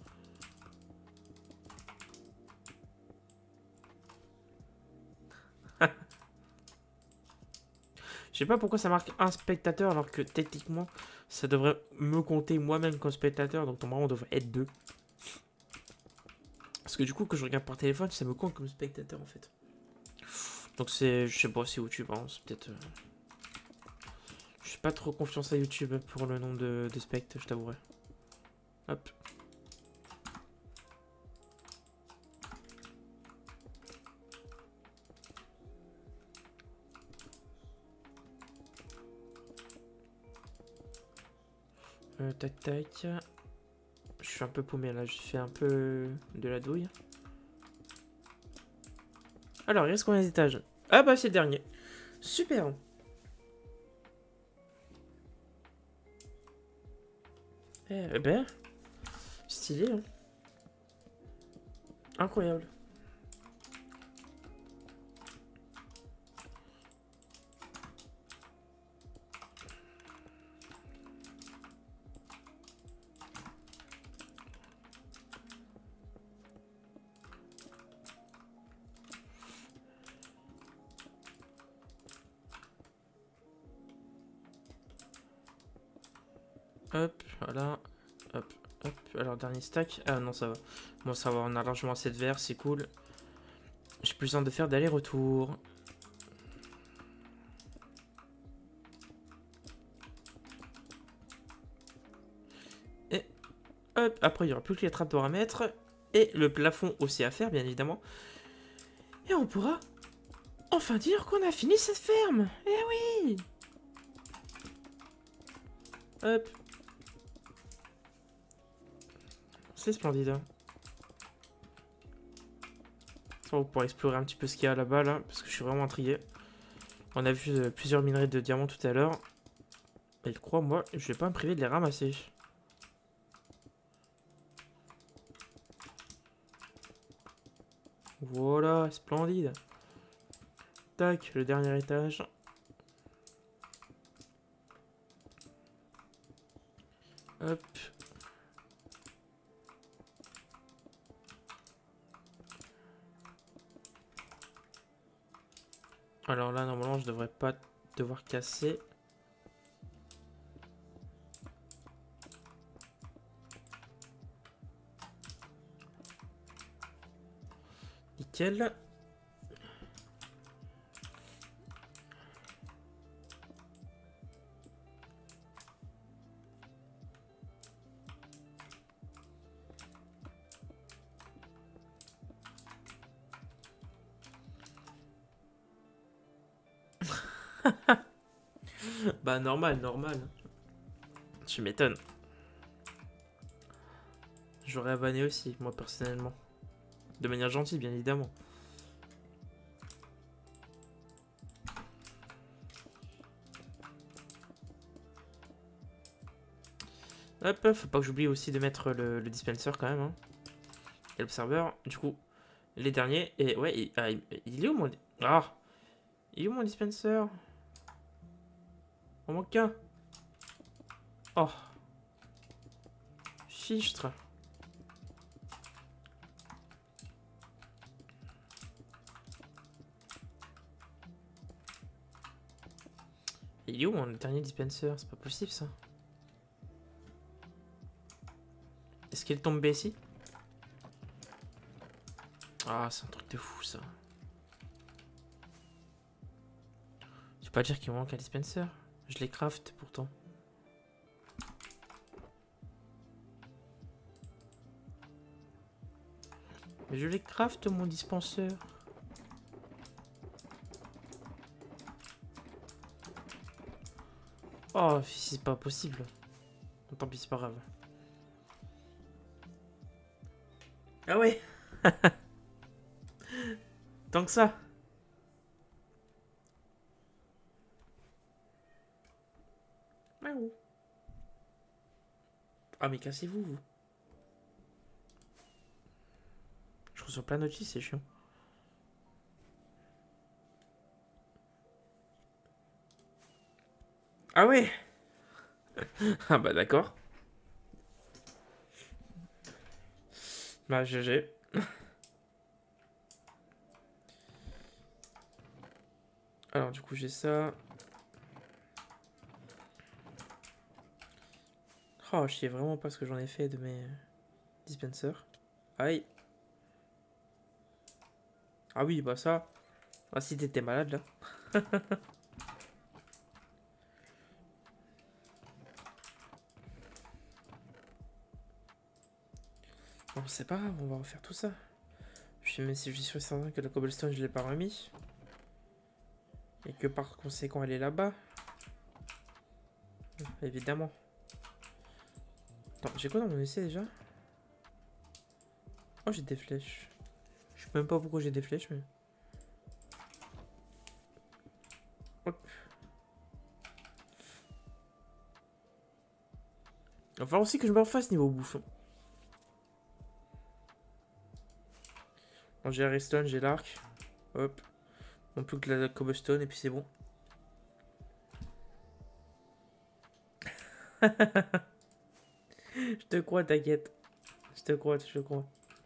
Je sais pas pourquoi ça marque un spectateur alors que techniquement ça devrait me compter moi-même comme spectateur, donc normalement on devrait être 2. Parce que du coup, que je regarde par téléphone, ça me compte comme spectateur en fait. Donc c'est, je sais pas, c'est YouTube, hein, c'est peut-être. Je suis pas trop confiance à YouTube pour le nombre de spects, je t'avouerai. Hop. Tac tac. Je suis un peu paumé là, j'ai fait un peu de la douille. Alors, il reste combien d'étages? Ah bah c'est le dernier. Super. Eh ben, stylé. Hein. Incroyable. Hop, voilà. Hop, hop. Alors, dernier stack. Ah non, ça va. Bon, ça va, on a largement assez de verre, c'est cool. J'ai plus besoin de faire d'aller-retour. Hop, après, il n'y aura plus que les trapdoors à mettre. Et le plafond aussi à faire, bien évidemment. Et on pourra enfin dire qu'on a fini cette ferme. Eh oui. Hop. C'est splendide. Ça va pouvoir explorer un petit peu ce qu'il y a là-bas, là. Parce que je suis vraiment intrigué. On a vu plusieurs minerais de diamants tout à l'heure. Et crois-moi, je vais pas me priver de les ramasser. Voilà, splendide. Tac, le dernier étage. Hop. Alors là, normalement, je devrais pas devoir casser. Nickel. Bah normal, normal. Tu m'étonnes. J'aurais abonné aussi, moi personnellement. De manière gentille, bien évidemment. Hop, faut pas que j'oublie aussi de mettre le dispenser quand même. Hein. Et l'observeur, du coup, les derniers. Et ouais, il est où mon... Ah, il est où mon dispenser? On manque qu'un. Oh. Fichtre. Il est où mon dernier dispenser? C'est pas possible ça. Est-ce qu'il est tombé ici? Ah, c'est un truc de fou ça. Je peux pas dire qu'il me manque un dispenser. Je les craft pourtant. Mais je les craft mon dispenser. Oh, c'est pas possible. Tant pis, c'est pas grave. Ah ouais. Tant que ça. Ah mais cassez-vous, vous. Je reçois plein de notices, c'est chiant. Ah ouais. Ah bah d'accord. Bah GG. Alors du coup j'ai ça. Oh je sais vraiment pas ce que j'en ai fait de mes dispensers. Aïe. Ah oui bah ça. Ah si t'étais malade là. Bon c'est pas grave, on va refaire tout ça. Même si je suis sûr et certain que la cobblestone je l'ai pas remis. Et que par conséquent elle est là-bas. Évidemment. Attends, j'ai quoi dans mon essai déjà? Oh j'ai des flèches. Je sais même pas pourquoi j'ai des flèches mais... Hop. Il va falloir aussi que je me refasse niveau bouffon. Bon, j'ai la redstone, j'ai l'arc. Hop. Non plus que la cobblestone et puis c'est bon. Je te crois, t'inquiète. Je te crois, je te crois.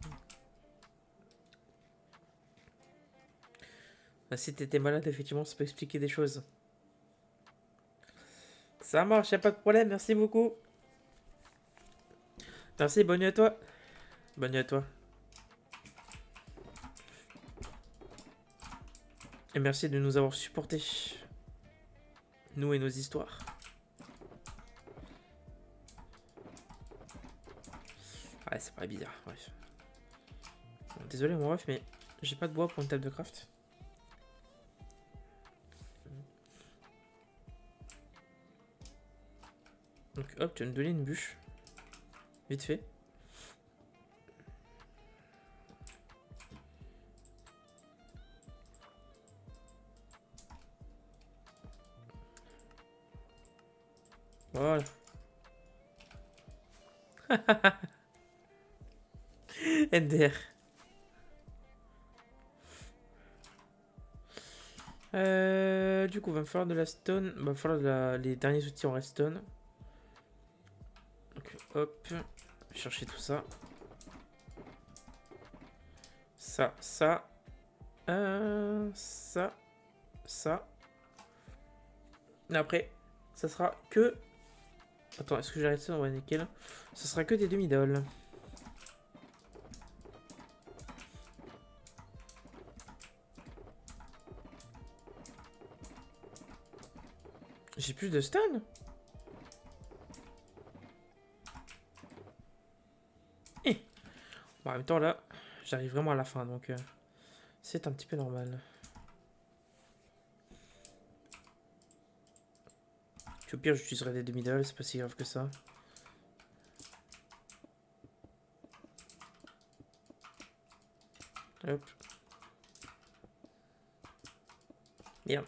Bah, si t'étais malade, effectivement, ça peut expliquer des choses. Ça marche, y'a pas de problème, merci beaucoup. Merci, bonne nuit à toi. Bonne nuit à toi. Et merci de nous avoir supportés. Nous et nos histoires. paraît bizarre, bref. Bon, désolé mon ref, mais j'ai pas de bois pour une table de craft. Donc hop, tu vas me donner une bûche. Vite fait. Voilà. NDR. Du coup, va me falloir de la stone. Va me falloir les derniers outils en redstone. Donc hop. Chercher tout ça. Ça. Ça. Et après, ça sera que... Attends, est-ce que j'arrête ça? Ouais, nickel. Ça sera que des demi-dolles. J'ai plus de stone. Bon, en même temps, là, j'arrive vraiment à la fin, donc c'est un petit peu normal. Au pire, j'utiliserai des demi-dolles, c'est pas si grave que ça. Hop. Merde.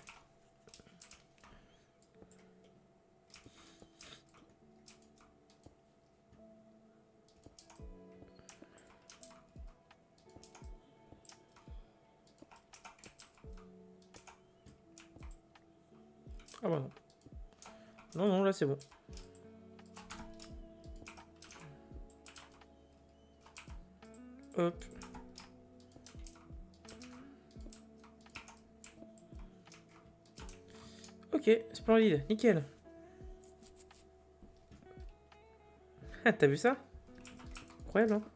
Ah bah non. Non, non, là c'est bon. Hop. Ok, splendide, nickel. Ah, t'as vu ça? Incroyable, hein?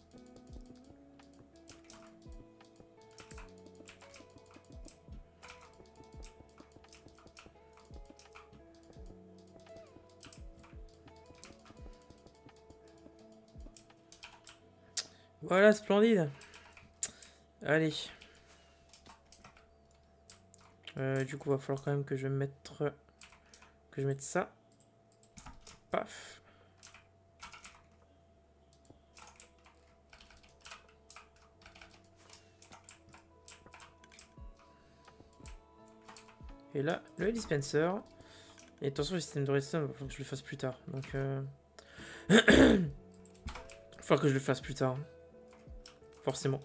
Voilà, splendide. Allez. Du coup, va falloir quand même que je mette ça. Paf. Et là, le dispenser. Et attention, le système de redstone, il va falloir que je le fasse plus tard. Donc, il va falloir que je le fasse plus tard. Forcément.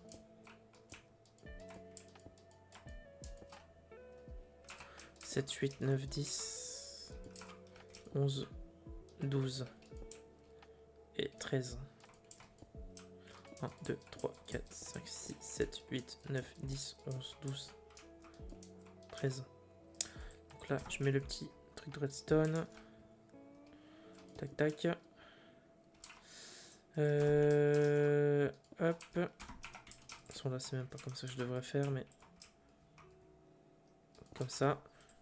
« 7, 8, 9, 10, 11, 12 et 13. 1, 2, 3, 4, 5, 6, 7, 8, 9, 10, 11, 12, 13. Donc là, je mets le petit truc de redstone. Tac, tac. Hop. De toute façon, là, c'est même pas comme ça que je devrais faire, mais... Comme ça.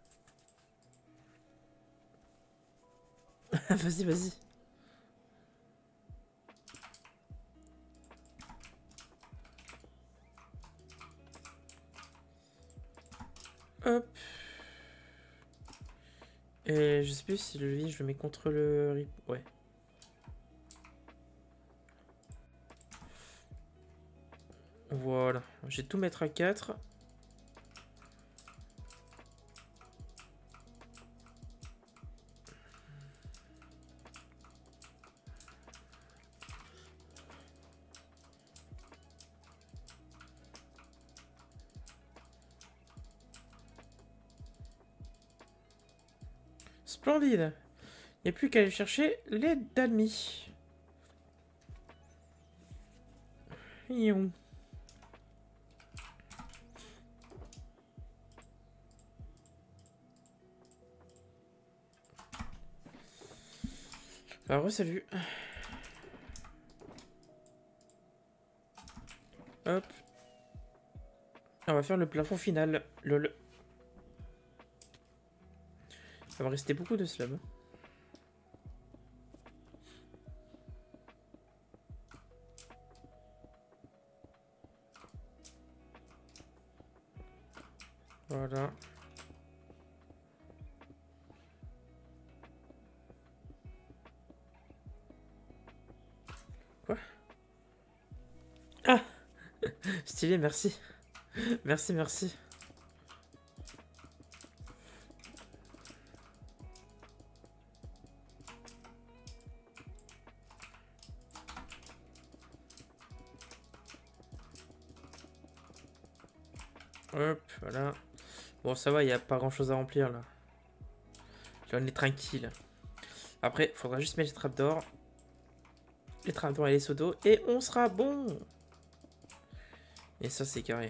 Vas-y, vas-y. Hop. Et je sais plus si le levier, je le mets contre le rip. Ouais. Voilà. Je vais tout mettre à 4. Splendide. Il n'y a plus qu'à aller chercher les dalmis. Ion. Bah, re-salut. Hop. On va faire le plafond final. Lol. Il va me rester beaucoup de slabs. Voilà. Quoi? Ah! Stylé, merci. Merci, merci. Hop, voilà. Bon, ça va, il n'y a pas grand chose à remplir là. Là, on est tranquille. Après, il faudra juste mettre les trappes d'or. Les trappes d'or et les seaux d'eau. Et on sera bon. Et ça, c'est carré.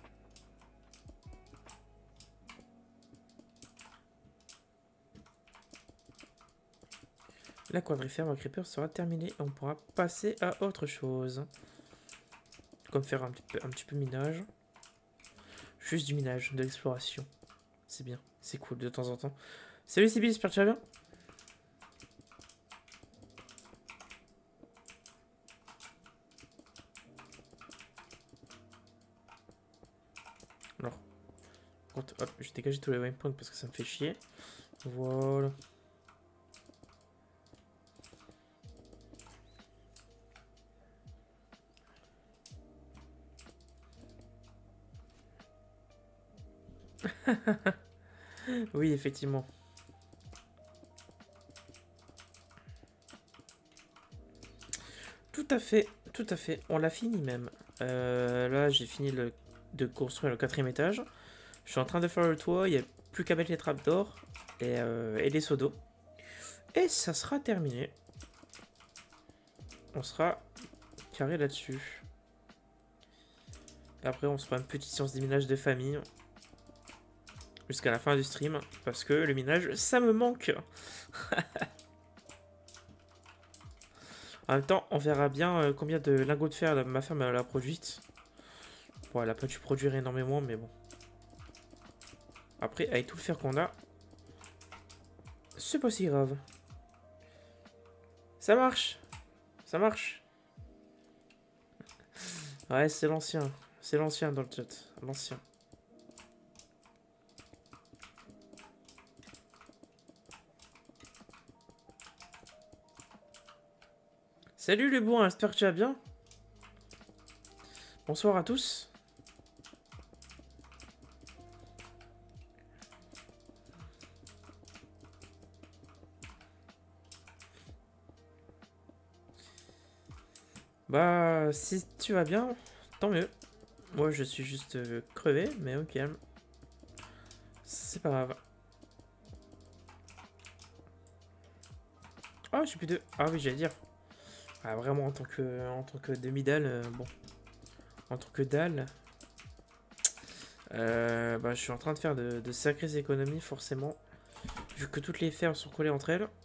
La quadriferme creeper sera terminée et on pourra passer à autre chose. Comme faire un petit peu minage. Juste du minage, de l'exploration. C'est bien, c'est cool de temps en temps. Salut Sibyl, j'espère que tu vas bien. Alors, hop, je dégage tous les waypoints parce que ça me fait chier. Voilà. Oui, effectivement. Tout à fait, tout à fait. On l'a fini même. Là, j'ai fini de construire le 4e étage. Je suis en train de faire le toit. Il n'y a plus qu'à mettre les trappes d'or et les seaux d'eau. Et ça sera terminé. On sera carré là-dessus. Et après, on se fera une petite séance des minages de famille. Jusqu'à la fin du stream. Parce que le minage, ça me manque. En même temps, on verra bien combien de lingots de fer ma femme elle a produite. Bon, elle a pas dû produire énormément, mais bon. Après, avec tout le fer qu'on a, c'est pas si grave. Ça marche. Ça marche. Ouais, c'est l'ancien. C'est l'ancien dans le chat. L'ancien. Salut les bons, j'espère que tu vas bien. Bonsoir à tous. Bah, si tu vas bien, tant mieux. Moi, je suis juste crevé, mais au calme. C'est pas grave. Ah, j'ai plus de... Ah oui, j'allais dire. Ah, vraiment, en tant que demi-dalle, bon. En tant que dalle... bah, je suis en train de faire de sacrées économies, forcément. Vu que toutes les fermes sont collées entre elles.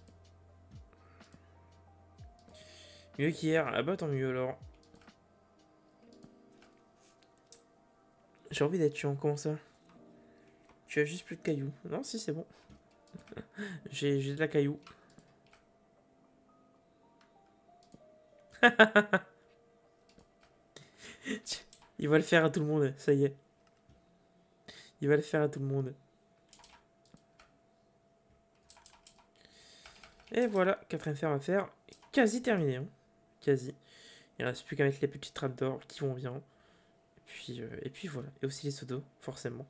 Mieux qu'hier. Ah bah, tant mieux, alors. J'ai envie d'être chiant, comment ça? Tu as juste plus de cailloux. Non, si, c'est bon. J'ai de la caillou. Il va le faire à tout le monde, ça y est. Il va le faire à tout le monde. Et voilà, 4ème ferme à faire. Quasi terminé. Hein. Quasi. Il ne reste plus qu'à mettre les petites trappes d'or qui vont bien. Et puis voilà. Et aussi les seaux d'eau, forcément.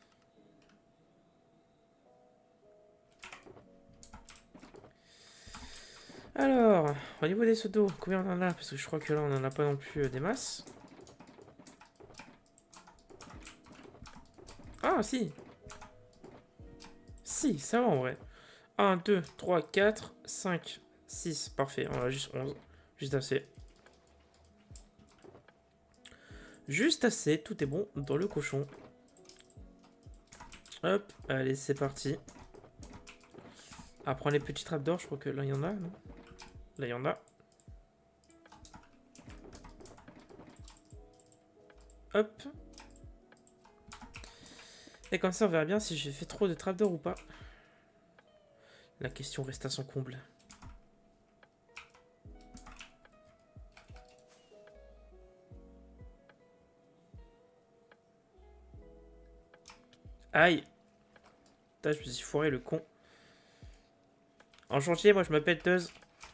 Alors, au niveau des seaux d'eau, combien on en a? Parce que je crois que là, on n'en a pas non plus des masses. Ah, si. Si, ça va en vrai. 1, 2, 3, 4, 5, 6. Parfait, on a juste 11. Juste assez. Juste assez, tout est bon dans le cochon. Hop, allez, c'est parti. À prendre les petites trappes d'or, je crois que là, il y en a, non? Là, il y en a. Hop. Et comme ça, on verra bien si j'ai fait trop de trappes d'or ou pas. La question reste à son comble. Aïe. Putain, je me suis foiré le con. En chantier, moi je m'appelle Teuz.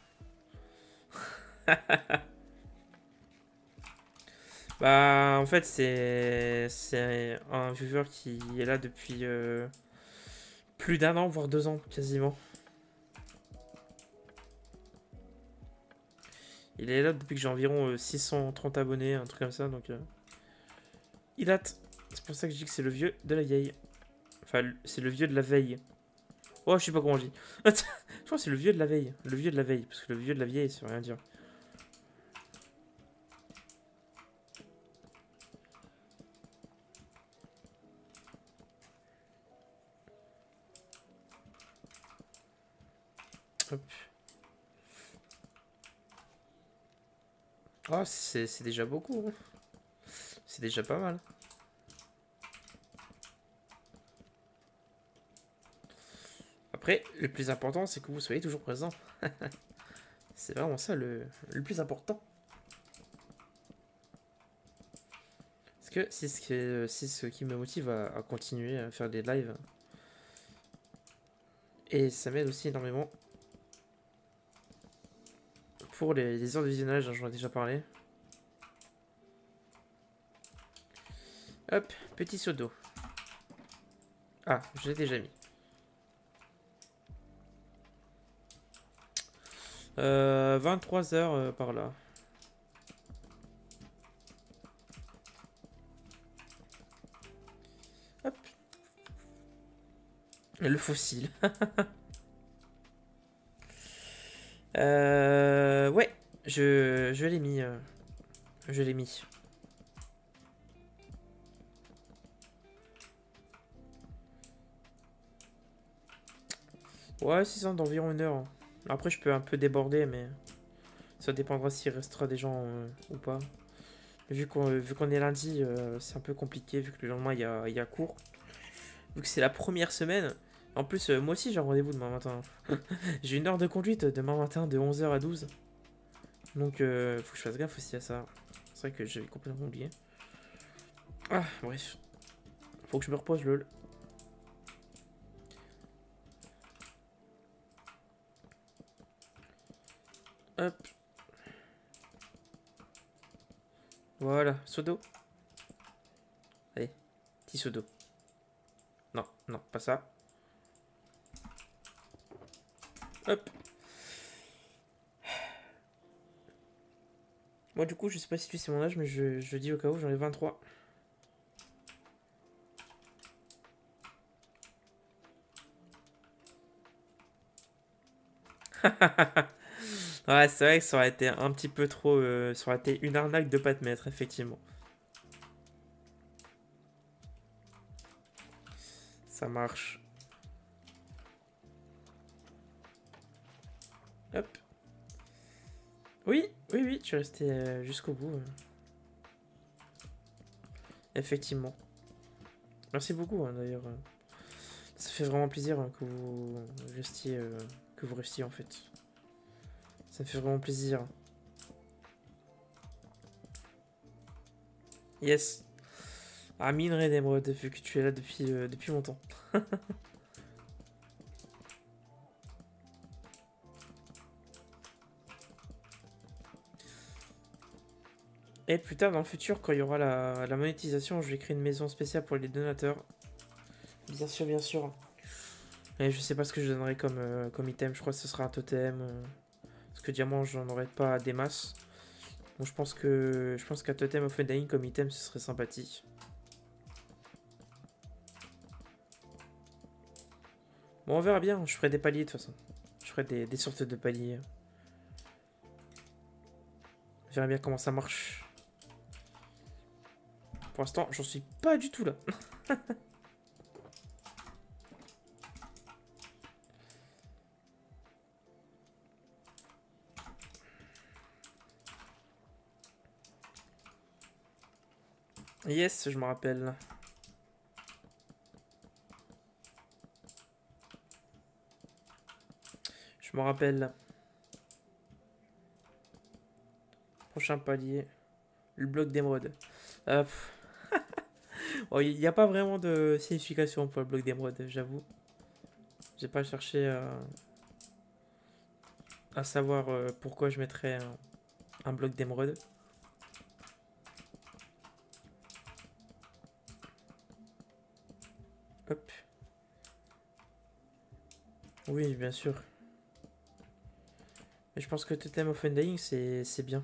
Bah, en fait, c'est un viewer qui est là depuis plus d'un an, voire 2 ans, quasiment. Il est là depuis que j'ai environ 630 abonnés, un truc comme ça, donc... il date. C'est pour ça que je dis que c'est le vieux de la vieille. Enfin, c'est le vieux de la veille. Oh, je sais pas comment on dit. Je crois que c'est le vieux de la veille. Le vieux de la veille, parce que le vieux de la vieille, ça veut rien dire. Hop. Oh, c'est déjà beaucoup. Hein. C'est déjà pas mal. Après, le plus important, c'est que vous soyez toujours présent. C'est vraiment ça le plus important. Parce que c'est ce qui me motive à continuer à faire des lives. Et ça m'aide aussi énormément. Pour les heures de visionnage, j'en ai déjà parlé. Hop, petit seau d'eau. Ah, je l'ai déjà mis. 23 heures par là. Hop. Le fossile. Ouais, je l'ai mis. Je l'ai mis. Ouais, c'est ça, d'environ 1 heure. Après, je peux un peu déborder, mais ça dépendra s'il restera des gens ou pas. Vu qu'on est lundi, c'est un peu compliqué, vu que le lendemain, il y a cours. Vu que c'est la première semaine. En plus, moi aussi, j'ai un rendez-vous demain matin. J'ai 1 heure de conduite demain matin de 11 h à 12 h. Donc, faut que je fasse gaffe aussi à ça. C'est vrai que j'avais complètement oublié. Ah, bref. Faut que je me repose, lol. Hop. Voilà, seau d'eau. Allez, petit seau d'eau. Non, non, pas ça. Hop. Moi, du coup, je sais pas si tu sais mon âge, mais je dis au cas où, j'en ai 23. Ouais, c'est vrai que ça aurait été un petit peu trop... ça aurait été une arnaque de pas te mettre, effectivement. Ça marche. Hop. Oui, oui, oui, tu es resté jusqu'au bout. Effectivement. Merci beaucoup, hein, d'ailleurs. Ça fait vraiment plaisir hein, que vous restiez, en fait. Ça me fait vraiment plaisir. Yes. Amine Red Emerald, vu que tu es là depuis longtemps. Et plus tard, dans le futur, quand il y aura la monétisation, je vais créer une maison spéciale pour les donateurs. Bien sûr, bien sûr. Et je sais pas ce que je donnerai comme item. Je crois que ce sera un totem. Parce que diamant, j'en aurais pas des masses. Donc je pense qu'un totem of Undying comme item, ce serait sympathique. Bon, on verra bien. Je ferai des paliers de toute façon. Je ferai des sortes de paliers. On verra bien comment ça marche. Pour l'instant, j'en suis pas du tout là. Yes, je me rappelle. Je me rappelle. Prochain palier. Le bloc d'émeraude. Oh, il n'y a pas vraiment de signification pour le bloc d'émeraude, j'avoue. J'ai pas cherché à savoir pourquoi je mettrais un bloc d'émeraude. Hop. Oui, bien sûr. Mais je pense que Totem of Undying, c'est bien.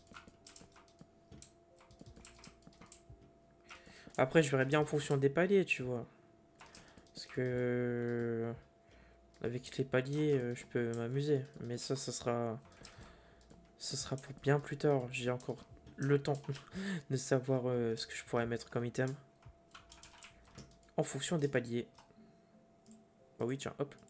Après, je verrai bien en fonction des paliers, tu vois. Parce que... Avec les paliers, je peux m'amuser. Mais ça sera... Ça sera pour bien plus tard. J'ai encore le temps de savoir ce que je pourrais mettre comme item. En fonction des paliers. Bah oui, tiens, hop.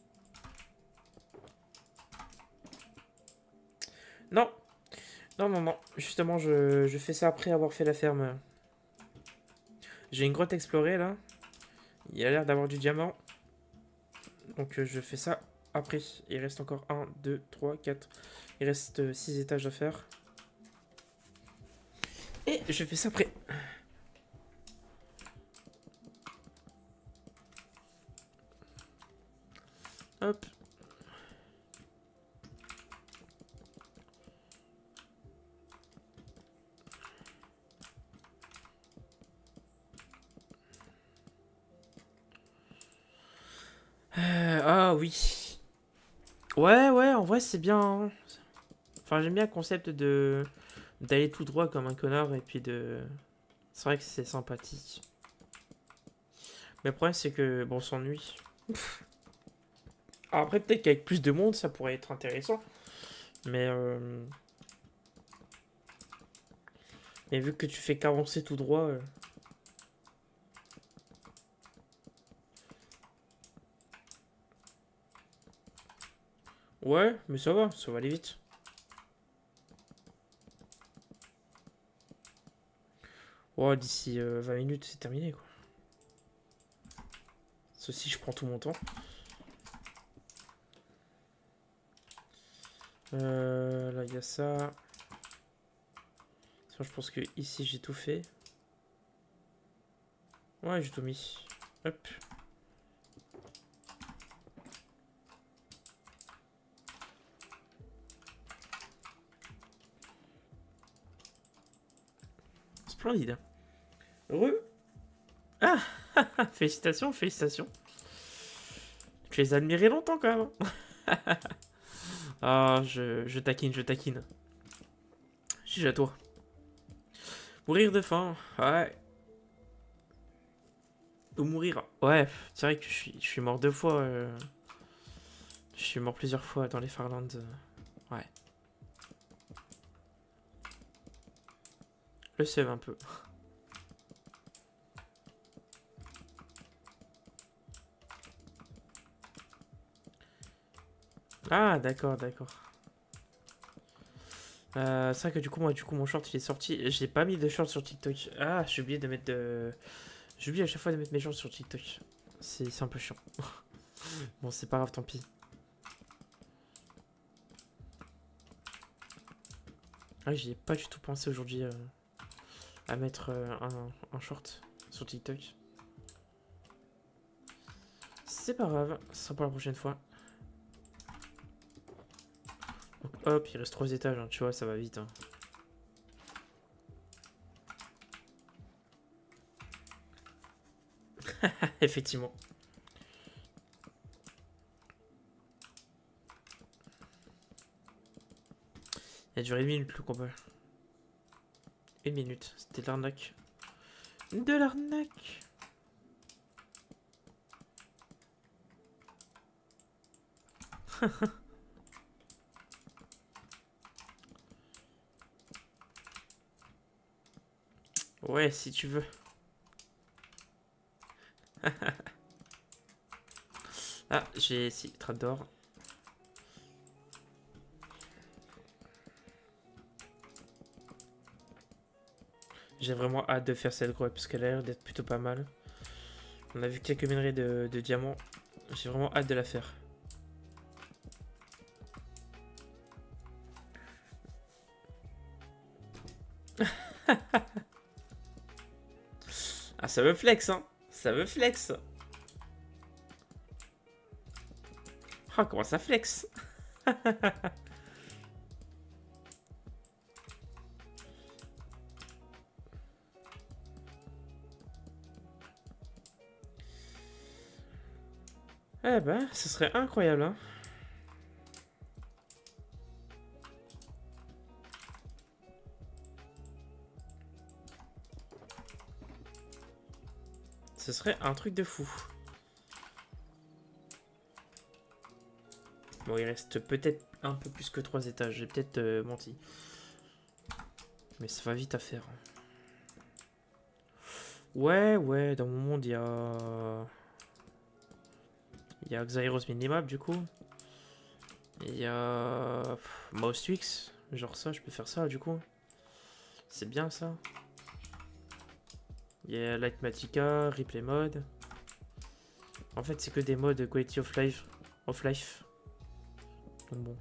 Non. Non, non, non. Justement, je fais ça après avoir fait la ferme. J'ai une grotte explorée, là. Il y a l'air d'avoir du diamant. Donc je fais ça après. Il reste encore 1, 2, 3, 4. Il reste 6 étages à faire. Et je fais ça après. Hop. Ah oui. Ouais, ouais, en vrai c'est bien, hein. Enfin j'aime bien le concept de d'aller tout droit comme un connard et puis de... C'est vrai que c'est sympathique. Mais le problème c'est que, bon, on s'ennuie. Après peut-être qu'avec plus de monde ça pourrait être intéressant. Mais, mais vu que tu fais qu'avancer tout droit... Ouais, mais ça va aller vite. Ouais, d'ici 20 minutes c'est terminé quoi. Ceci je prends tout mon temps. Là il y a ça. Je pense que ici j'ai tout fait. Ouais, j'ai tout mis. Hop. Splendide. Heureux. Ah, félicitations, félicitations. Tu les as admirés longtemps quand même, hein. Ah, je taquine, je taquine. Juge à toi. Mourir de faim, ouais. Ou mourir. Ouais, c'est vrai que je suis mort 2 fois. Je suis mort plusieurs fois dans les Farlands. Ouais. Le save un peu. Ah, d'accord, d'accord. C'est vrai que du coup, moi, mon short il est sorti. J'ai pas mis de short sur TikTok. Ah, j'ai oublié de mettre de. J'oublie à chaque fois de mettre mes shorts sur TikTok. C'est un peu chiant. Bon, c'est pas grave, tant pis. Ah, j'y ai pas du tout pensé aujourd'hui à mettre un short sur TikTok. C'est pas grave, ce sera pour la prochaine fois. Donc hop, il reste 3 étages, hein, tu vois, ça va vite. Hein. Effectivement. Il a duré 1 minute le combat. 1 minute, c'était de l'arnaque. De l'arnaque. Ouais, si tu veux. Ah, j'ai... Si, trappe d'or. J'ai vraiment hâte de faire cette grotte parce qu'elle a l'air d'être plutôt pas mal. On a vu quelques minerais de diamants. J'ai vraiment hâte de la faire. Ah, ça veut flex, hein. Ça veut flex. Ah, comment ça flex. Eh ben, ce serait incroyable, hein. Ce serait un truc de fou. Bon, il reste peut-être un peu plus que 3 étages. J'ai peut-être menti. Mais ça va vite à faire. Ouais, ouais, dans mon monde, il y a... Il y a Xairos Minimap, du coup. Il y a... Mouse Twix. Genre ça, je peux faire ça, du coup. C'est bien, ça. Il y a Lightmatica, Replay Mode. En fait, c'est que des modes Quality of Life. Donc bon.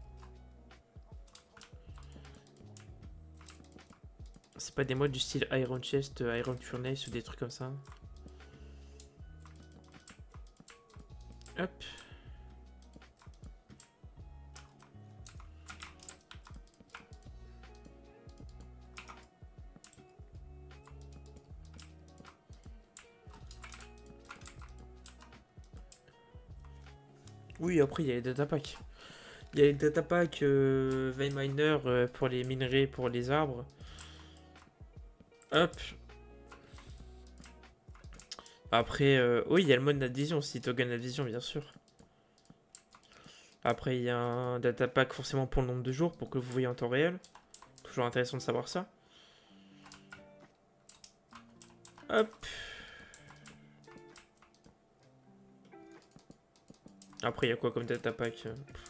C'est pas des modes du style Iron Chest, Iron Furnace ou des trucs comme ça. Hop. Oui, après, il y a les datapacks. Il y a les datapacks Veinminer pour les minerais, pour les arbres. Hop. Après, oui, il y a le mode Nadvision aussi, Token Nadvision, bien sûr. Après, il y a un datapack forcément pour le nombre de jours, pour que vous voyez en temps réel. Toujours intéressant de savoir ça. Hop. Après, il y a quoi comme datapack?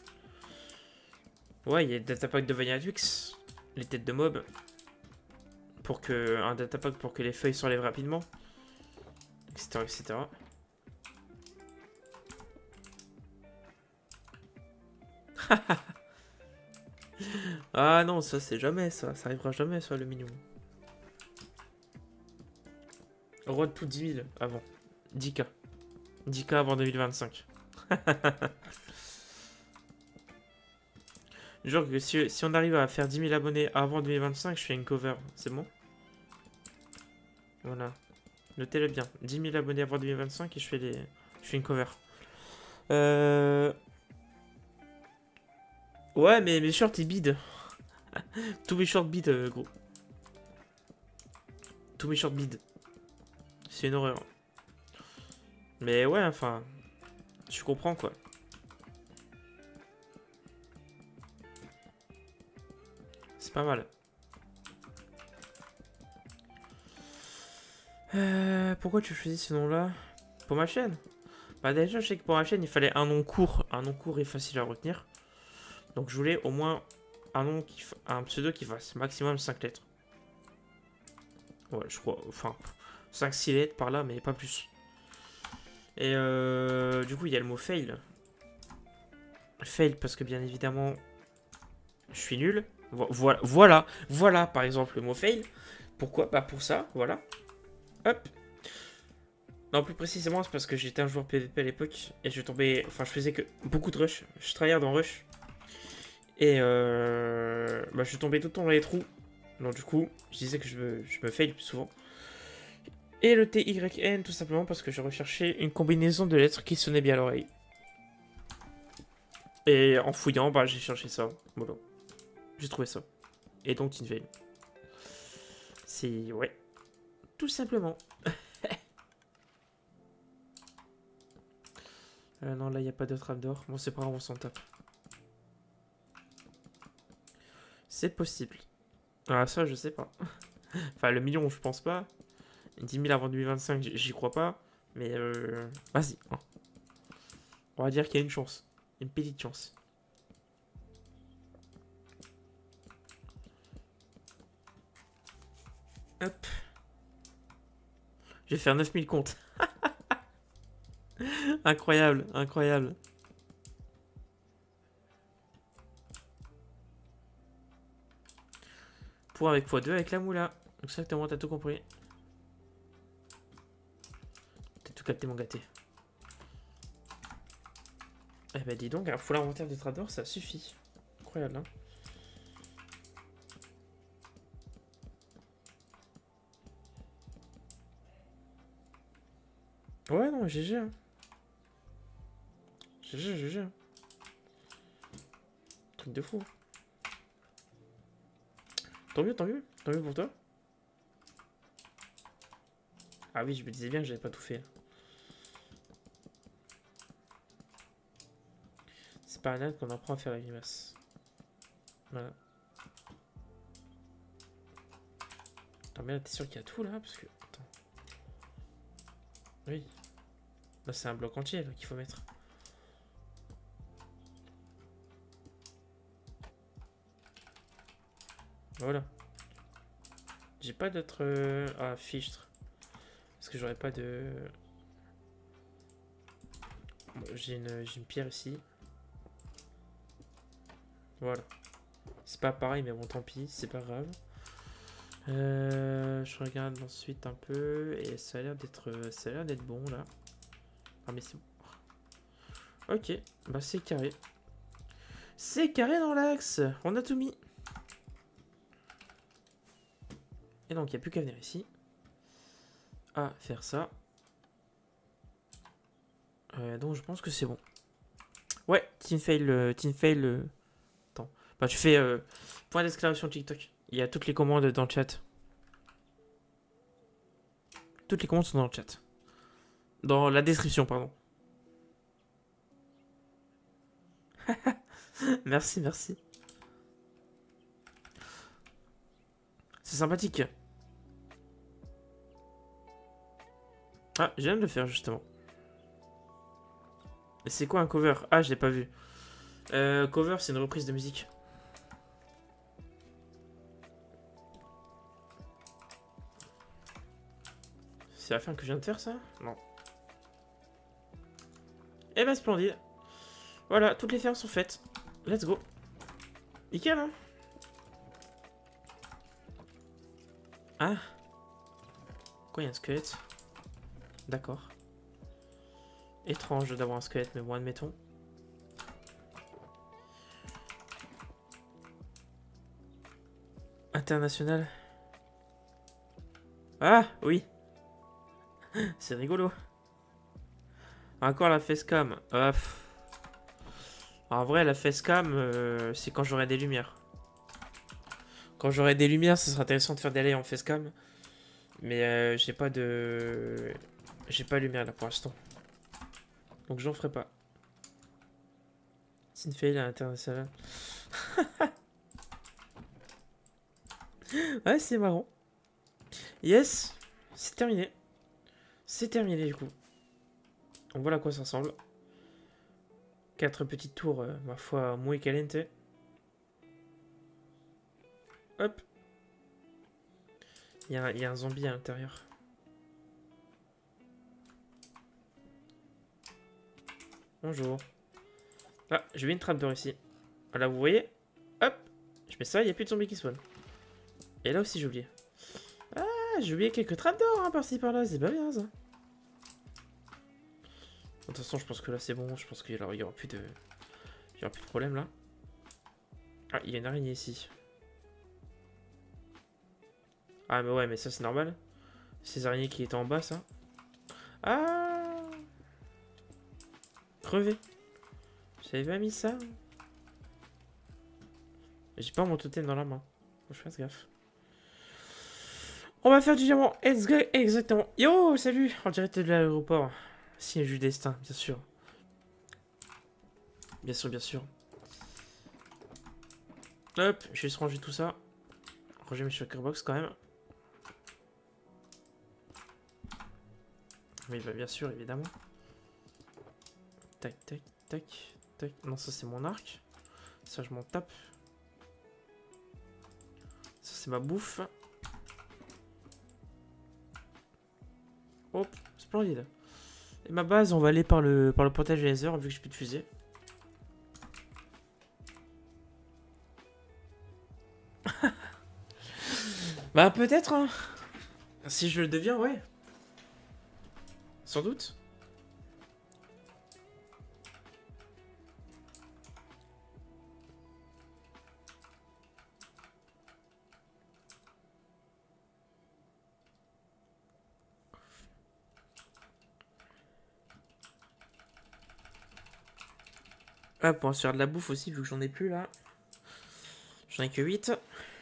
Ouais, il y a le datapack de Vanilla Twix. Les têtes de mob. Pour que... Un datapack pour que les feuilles s'enlèvent rapidement. Etc, etc. Ah non, ça c'est jamais ça. Ça arrivera jamais ça, le minimum. Road to 10 000 avant. 10K. 10K avant 2025. Genre que si on arrive à faire 10 000 abonnés avant 2025, je fais une cover. C'est bon? Voilà. Notez-le bien. 10 000 abonnés avant 2025 et je fais une cover. Ouais, mais mes shorts ils bident. Tous mes shorts bident, gros. Tous mes shorts bident. C'est une horreur. Mais ouais, enfin... Je comprends, quoi. C'est pas mal. Pourquoi tu choisis ce nom-là? Pour ma chaîne? Bah déjà, je sais que pour ma chaîne, il fallait un nom court et facile à retenir. Donc je voulais au moins un pseudo qui fasse maximum 5 lettres. Ouais, je crois. Enfin, 5-6 lettres par là, mais pas plus. Et du coup, il y a le mot fail. Fail parce que bien évidemment, je suis nul. Voilà, par exemple, le mot fail. Pourquoi? Bah pour ça, voilà. Hop. Non, plus précisément, c'est parce que j'étais un joueur PvP à l'époque et je tombais. Enfin, je faisais que beaucoup de rush. Je tryhard dans rush. Et bah, je suis tombé tout le temps dans les trous. Donc, du coup, je disais que je me fail plus souvent. Et le TYN, tout simplement parce que je recherchais une combinaison de lettres qui sonnait bien à l'oreille. Et en fouillant, bah, j'ai cherché ça. Voilà. J'ai trouvé ça. Et donc, Tinveil. C'est. Ouais. Tout simplement. Non, là, il n'y a pas de trapdoor. Bon, c'est pas grave, on s'en tape. C'est possible. Ah, ça, je sais pas. Enfin, le million, je pense pas. 10 000 avant 2025, j'y crois pas. Mais vas-y. On va dire qu'il y a une chance. Une petite chance. Hop. Je vais faire 9000 comptes. Incroyable, incroyable. Pour avec x2 avec la moula. Exactement, t'as tout compris. capté mon gâté. Eh bah dis donc, un full inventaire de Trador, ça suffit. Incroyable, hein. Ouais, non, GG, hein. GG, GG. Truc de fou. Tant mieux, tant mieux. Tant mieux pour toi. Ah oui, je me disais bien que j'avais pas tout fait. C'est pas un qu'on apprend à faire la grimace. Voilà. Attends, mais là, t'es sûr qu'il y a tout là? Parce que. Attends. Oui. Là, c'est un bloc entier qu'il faut mettre. Voilà. J'ai pas d'autre... Ah, fichtre. Parce que j'aurais pas de... Bon, j'ai une pierre ici. Voilà. C'est pas pareil, mais bon, tant pis, c'est pas grave. Je regarde ensuite un peu, et ça a l'air d'être bon, là. Ah, mais c'est bon. Ok, bah c'est carré. C'est carré dans l'axe. On a tout mis. Et donc, il n'y a plus qu'à venir ici. À faire ça. Donc, je pense que c'est bon. Ouais, team fail. Attends. Bah, tu fais point d'exclamation TikTok. Il y a toutes les commandes dans le chat. Toutes les commandes sont dans le chat. Dans la description, pardon. Merci, merci. C'est sympathique. Ah, je viens de le faire, justement. Et c'est quoi un cover? Ah, je l'ai pas vu. Cover, c'est une reprise de musique. C'est la fin que je viens de faire, ça? Non. Eh ben, splendide. Voilà, toutes les fermes sont faites. Let's go. Nickel, hein? Ah. Quoi, il y a un squelette? D'accord. Étrange d'avoir un squelette, mais bon, admettons. International. Ah, oui. C'est rigolo. Encore la facecam. En vrai, la facecam, c'est quand j'aurai des lumières. Quand j'aurai des lumières, ça sera intéressant de faire des lays en facecam. Mais j'ai pas de... J'ai pas de lumière là pour l'instant. Donc j'en ferai pas. Sinfail à l'international. Ouais, c'est marrant. Yes, c'est terminé. C'est terminé du coup. Donc voilà à quoi ça ressemble. 4 petites tours, ma foi, muy caliente. Hop. Il y a un zombie à l'intérieur. Bonjour. Ah, je mets une trappe d'or ici. Là, vous voyez? Hop. Je mets ça, il n'y a plus de zombies qui spawnent. Et là aussi, j'ai oublié. Ah, j'ai oublié quelques trappes d'or, hein, par-ci, par-là. C'est pas bien, ça. De toute façon, je pense que là, c'est bon. Je pense qu'il y aura plus de... Il y aura plus de problème, là. Ah, il y a une araignée ici. Ah, mais ouais, mais ça, c'est normal. Ces araignées qui étaient en bas, ça. Ah! Crevé. J'avais pas mis ça. J'ai pas mon totem dans la main. Faut que je fasse gaffe. On va faire du diamant. Exactement. Yo, salut. En direct de l'aéroport. Si, j'ai eu destin, bien sûr. Bien sûr, bien sûr. Hop, je vais juste ranger tout ça. Ranger mes shulkerbox quand même. Oui, bah bien sûr, évidemment. Tac, tac, tac, tac. Non, ça c'est mon arc. Ça, je m'en tape. Ça, c'est ma bouffe. Hop, splendide. Et ma base, on va aller par le portage laser, vu que j'ai plus de fusée. Bah peut-être, hein. Si je le deviens, ouais. Sans doute. Hop, on va se faire de la bouffe aussi, vu que j'en ai plus là. J'en ai que 8.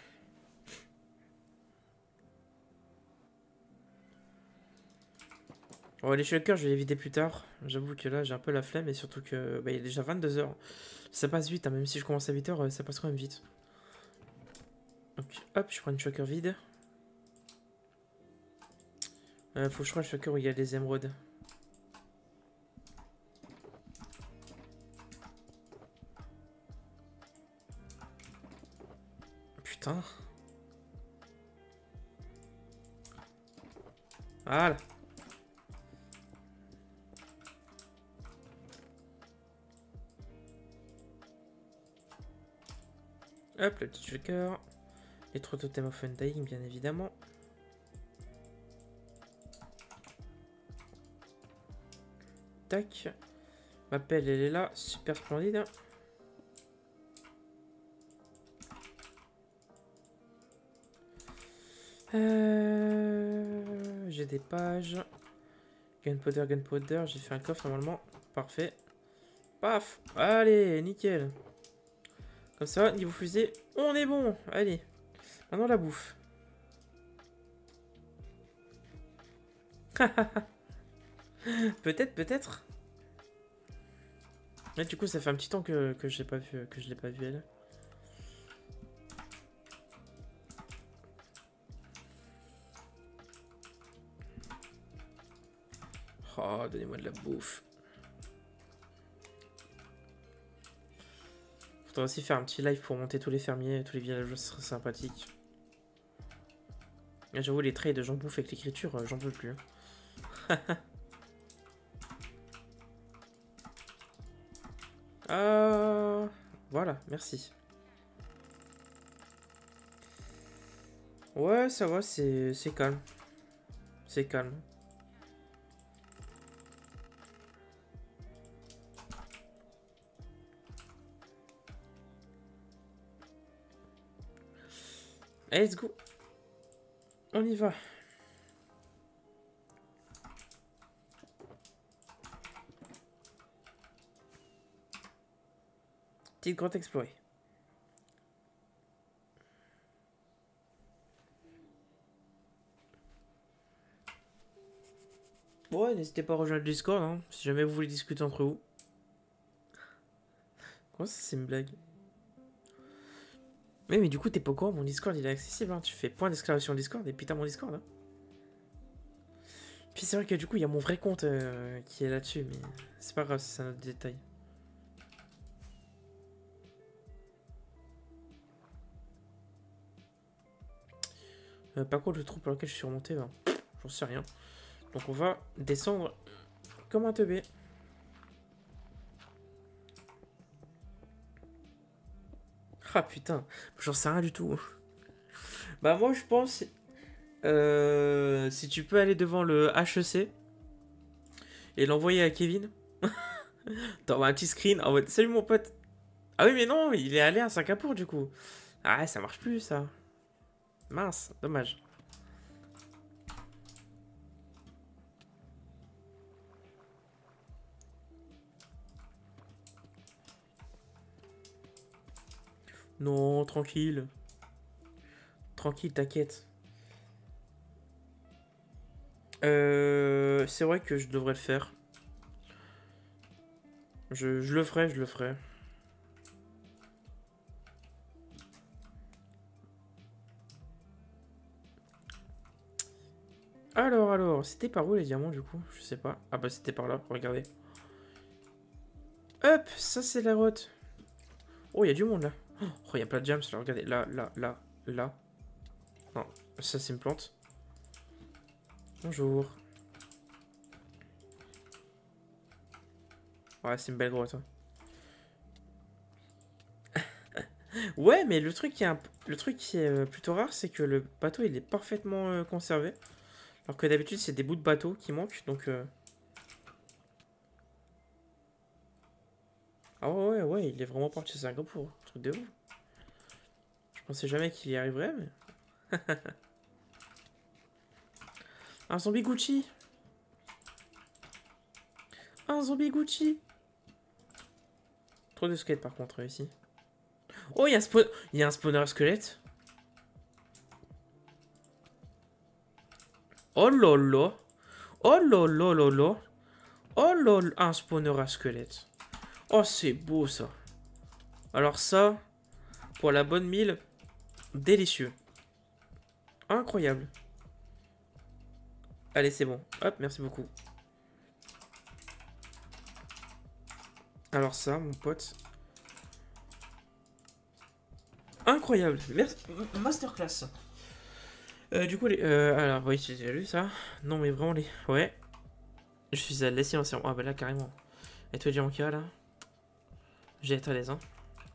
Bon, les shulkers, je vais les vider plus tard. J'avoue que là, j'ai un peu la flemme, et surtout que bah, il est déjà 22 h. Ça passe vite, hein, même si je commence à 8 h, ça passe quand même vite. Donc, hop, je prends une shulker vide. Faut que je crois le shulker où il y a les émeraudes. Putain. Voilà. Hop, le petit shulker. Les 3 totems of undying, bien évidemment. Tac. Ma pelle, elle est là. Super splendide. J'ai des pages. Gunpowder, gunpowder. J'ai fait un coffre normalement. Parfait. Paf. Allez, nickel. Comme ça, niveau fusée, on est bon. Allez. Maintenant la bouffe. Peut-être, peut-être. Et du coup, ça fait un petit temps que je l'ai pas vu, elle. Oh, donnez-moi de la bouffe. Faudrait aussi faire un petit live pour monter tous les fermiers, tous les villageois, ce serait sympathique. J'avoue, les traits de j'en bouffe avec l'écriture, j'en peux plus. Voilà, merci. Ouais, ça va, c'est calme. C'est calme. Allez, let's go. On y va. Petite grotte explorée. Ouais, n'hésitez pas à rejoindre le Discord, hein, si jamais vous voulez discuter entre vous. Comment ça, c'est une blague? Mais du coup, t'es pas au courant, mon Discord il est accessible, hein. Tu fais point d'exclamation Discord et puis t'as mon Discord, hein. Puis c'est vrai que du coup, il y a mon vrai compte qui est là-dessus, mais c'est pas grave, c'est un autre détail. Par contre, le trou pour lequel je suis remonté, ben, j'en sais rien. Donc on va descendre comme un teubé. Ah putain, j'en sais rien du tout. Bah moi je pense, si tu peux aller devant le HEC et l'envoyer à Kevin, t'envoies un petit screen en mode salut mon pote. Ah oui mais non, il est allé à Singapour du coup. Ah ça marche plus ça. Mince, dommage. Non, tranquille. Tranquille, t'inquiète. C'est vrai que je devrais le faire. Je le ferai, je le ferai. Alors, c'était par où les diamants du coup? Je sais pas. Ah bah c'était par là, regardez. Hop, ça c'est la grotte. Oh, il y a du monde là. Oh, il y a plein de jams là, regardez. Là, là, là, là. Non, ça c'est une plante. Bonjour. Ouais, c'est une belle grotte. Hein. Ouais, mais le truc qui est plutôt rare, c'est que le bateau il est parfaitement conservé. Alors que d'habitude, c'est des bouts de bateau qui manquent, donc... Ah ouais, ouais, il est vraiment parti à Singapour. Truc de ouf. Je pensais jamais qu'il y arriverait, mais... Un zombie Gucci. Un zombie Gucci. Trop de squelettes par contre ici. Oh, il y a un spawner squelette. Oh lolo. Oh lolo lolo. Oh lolo. Un spawner à squelette. Oh, c'est beau ça. Alors ça, pour la bonne mille, délicieux. Incroyable. Allez, c'est bon. Hop, merci beaucoup. Alors ça, mon pote. Incroyable. Merci. Masterclass. Du coup, alors, oui, j'ai lu ça. Non, mais vraiment, les... Ouais. Je suis à l'estimation. Ah, bah là, carrément. Et toi, Gianca, là. J'ai été à l'aise, hein.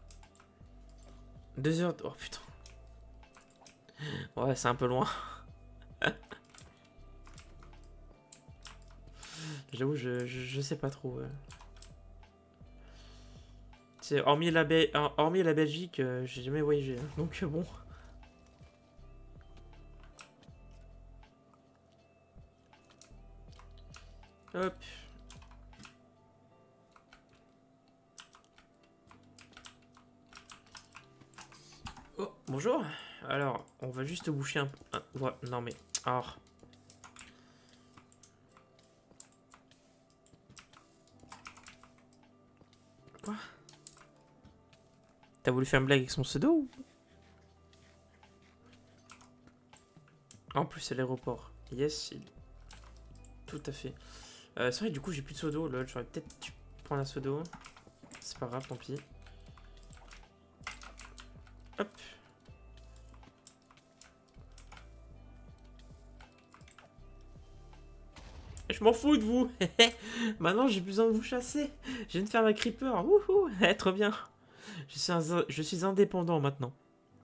2 heures... Oh, putain. Ouais, c'est un peu loin. J'avoue, je sais pas trop. Hormis la Belgique, j'ai jamais voyagé. Hein. Donc, bon. Hop. Oh, bonjour. Alors, on va juste boucher un peu. Ouais, non mais... Alors... Quoi? T'as voulu faire une blague avec son pseudo ou... En plus, c'est l'aéroport. Yes, tout à fait. C'est vrai, du coup, j'ai plus de pseudo. Lol, j'aurais peut-être dû prendre un pseudo. C'est pas grave, tant pis. Hop. Je m'en fous de vous. Maintenant, j'ai besoin de vous chasser. Je viens de faire ma creeper. Wouhou. Trop bien. Je suis indépendant maintenant.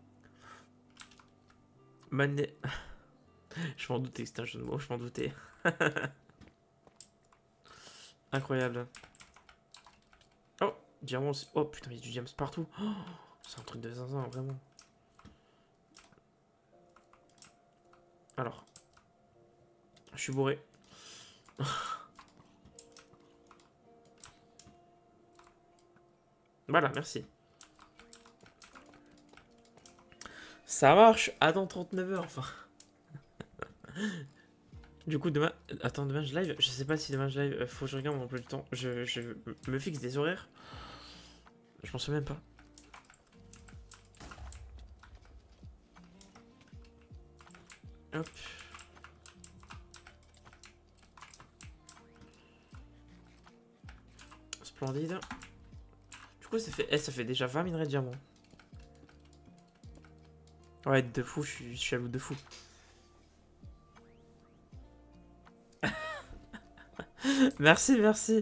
Je m'en doutais que c'était un jeu de mots. Je m'en doutais. Incroyable. Oh, diamant aussi. Oh putain, il y a du diamant partout. Oh, c'est un truc de zinzin, vraiment. Alors. Je suis bourré. Voilà, merci. Ça marche. Attends 39 heures, enfin. Du coup, demain... Attends, demain je live. Je sais pas si demain je live. Faut que je regarde mon emploi du temps. Je me fixe des horaires. Je m'en souviens même pas. Hop. Splendide. Du coup, ça fait déjà 20 minerais de diamant. Ouais, de fou, je suis à l'eau de fou. Merci, merci.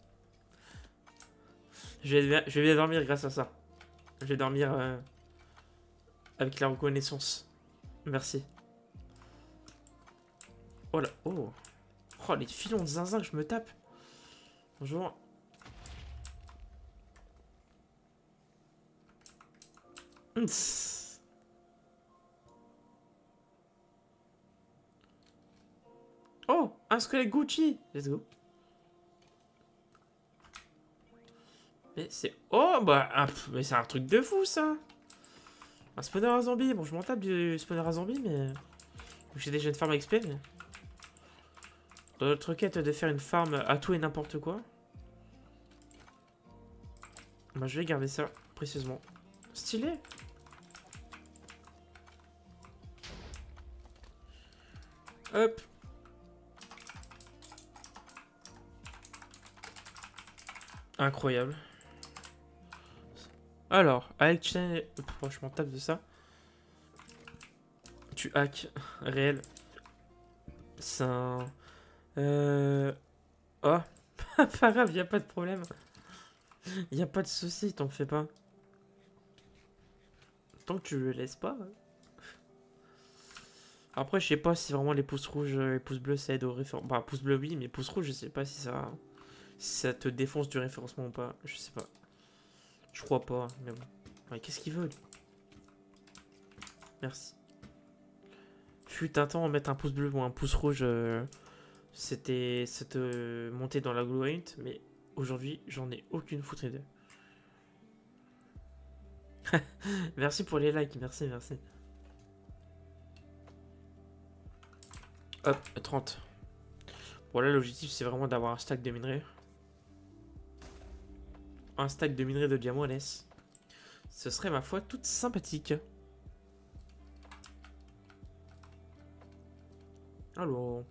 Je vais bien dormir grâce à ça. Je vais dormir avec la reconnaissance. Merci. Oh là, oh. Oh, les filons de zinzin que je me tape. Bonjour. Oh, un squelette Gucci. Let's go. Mais c'est... Oh, bah... mais c'est un truc de fou, ça. Un spawner à zombie. Bon, je m'en tape du spawner à zombie, mais... J'ai déjà une farm XP, mais... Dans notre quête de faire une farm à tout et n'importe quoi. Bah, je vais garder ça, précieusement. Stylé. Hop. Incroyable. Alors, Alchen... Oh, je m'en tape de ça. Tu hack. Réel. C'est un... Oh. Pas grave, y a pas de problème. Y a pas de souci, t'en fais pas. Tant que tu le laisses pas. Après, je sais pas si vraiment les pouces rouges, les pouces bleus, ça aide au référencement. Bah, pouces bleus, oui, mais pouces rouges, je sais pas si ça te défonce du référencement ou pas. Je sais pas. Je crois pas, mais bon. Ouais, qu'est-ce qu'ils veulent? Merci. Fut un temps, mettre un pouce bleu ou un pouce rouge, c'était monter dans la glow hunt, mais aujourd'hui, j'en ai aucune foutre d'eux. Merci pour les likes, merci, merci. Hop, 30. Bon là l'objectif c'est vraiment d'avoir un stack de minerais. Un stack de minerais de diamants laisse. Ce serait ma foi toute sympathique. Alors.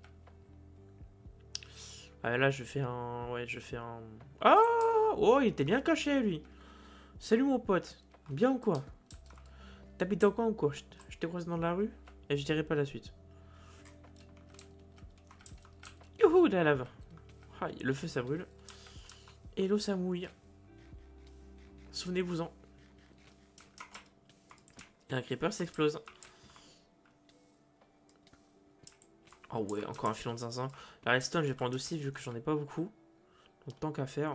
Ah là je fais un... Ouais je fais un... Ah. Oh il était bien caché lui. Salut mon pote. Bien ou quoi? T'habites en coin ou quoi? Je t'ai croisé dans la rue et je dirai pas la suite. Youhou, de la lave. Ah, le feu ça brûle. Et l'eau ça mouille. Souvenez-vous-en. Et un creeper s'explose. Oh ouais, encore un filon de zinzin. La redstone je vais prendre aussi vu que j'en ai pas beaucoup. Donc tant qu'à faire.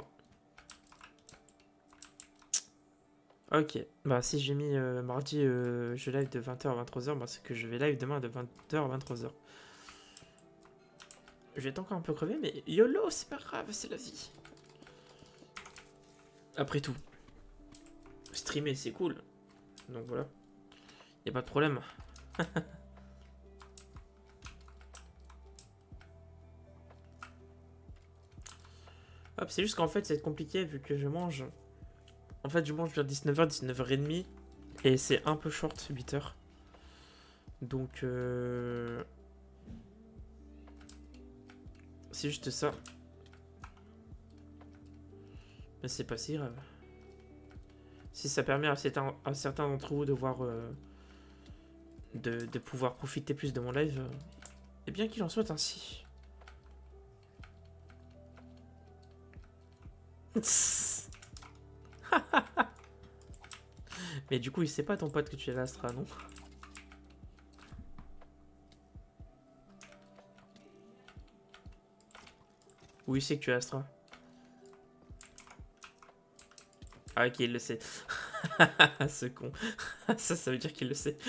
Ok, bah si j'ai mis mardi je live de 20h à 23h, bah c'est que je vais live demain de 20h à 23h. Je vais être encore un peu crevé, mais YOLO, c'est pas grave, c'est la vie. Après tout, streamer c'est cool. Donc voilà, y a pas de problème. Hop, c'est juste qu'en fait c'est compliqué vu que je mange. En fait je mange vers 19h, 19h30. Et c'est un peu short, 8h. Donc c'est juste ça. Mais c'est pas si grave. Si ça permet à certains d'entre vous de voir... de pouvoir profiter plus de mon live, et bien qu'il en soit ainsi. Mais du coup, il sait pas ton pote que tu es l'Astra, non? Ou il sait que tu es Astra? Ah ok, il le sait. Ce con. Ça veut dire qu'il le sait.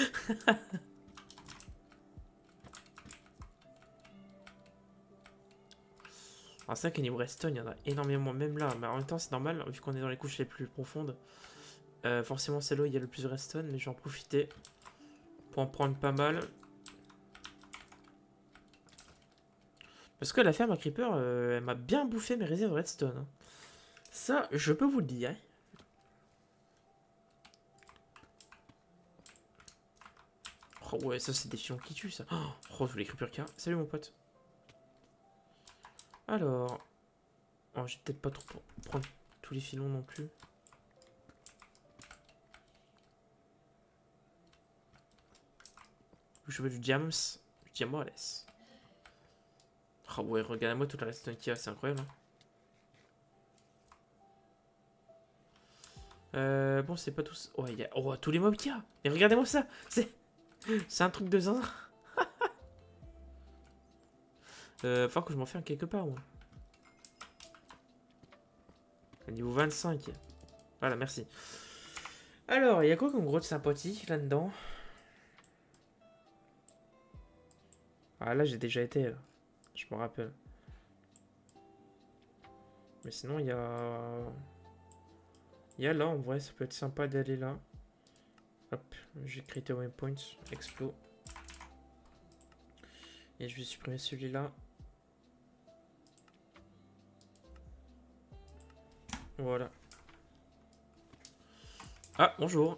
Alors c'est vrai qu'au niveau redstone, il y en a énormément, même là. Mais en même temps, c'est normal, vu qu'on est dans les couches les plus profondes. Forcément, c'est là où il y a le plus de redstone, mais je vais en profiter pour en prendre pas mal. Parce que la ferme à Creeper, elle m'a bien bouffé mes réserves de redstone. Hein. Ça, je peux vous le dire. Hein. Oh ouais, ça c'est des filons qui tuent ça. Oh, tous les Creepers qu'il y a. Salut mon pote. Alors... Oh, j'ai peut-être pas trop prendre tous les filons non plus. Je veux du diams. Du diamants. Oh ouais, regardez-moi toute la redstone qu'il y a, c'est incroyable. Hein. Bon, c'est pas tous... Oh, il y a... Oh, tous les mobs qu'il y a. Mais regardez-moi ça. C'est un truc de zinzin. Faut que je m'en fasse quelque part, moi. Niveau 25. Voilà, merci. Alors, il y a quoi comme gros de sympathique là-dedans? Ah, là, j'ai déjà été, là. Je me rappelle. Mais sinon, il y a... Il y a là, en vrai, ça peut être sympa d'aller là. Hop, j'ai créé waypoint, explo. Et je vais supprimer celui-là. Voilà. Ah, bonjour.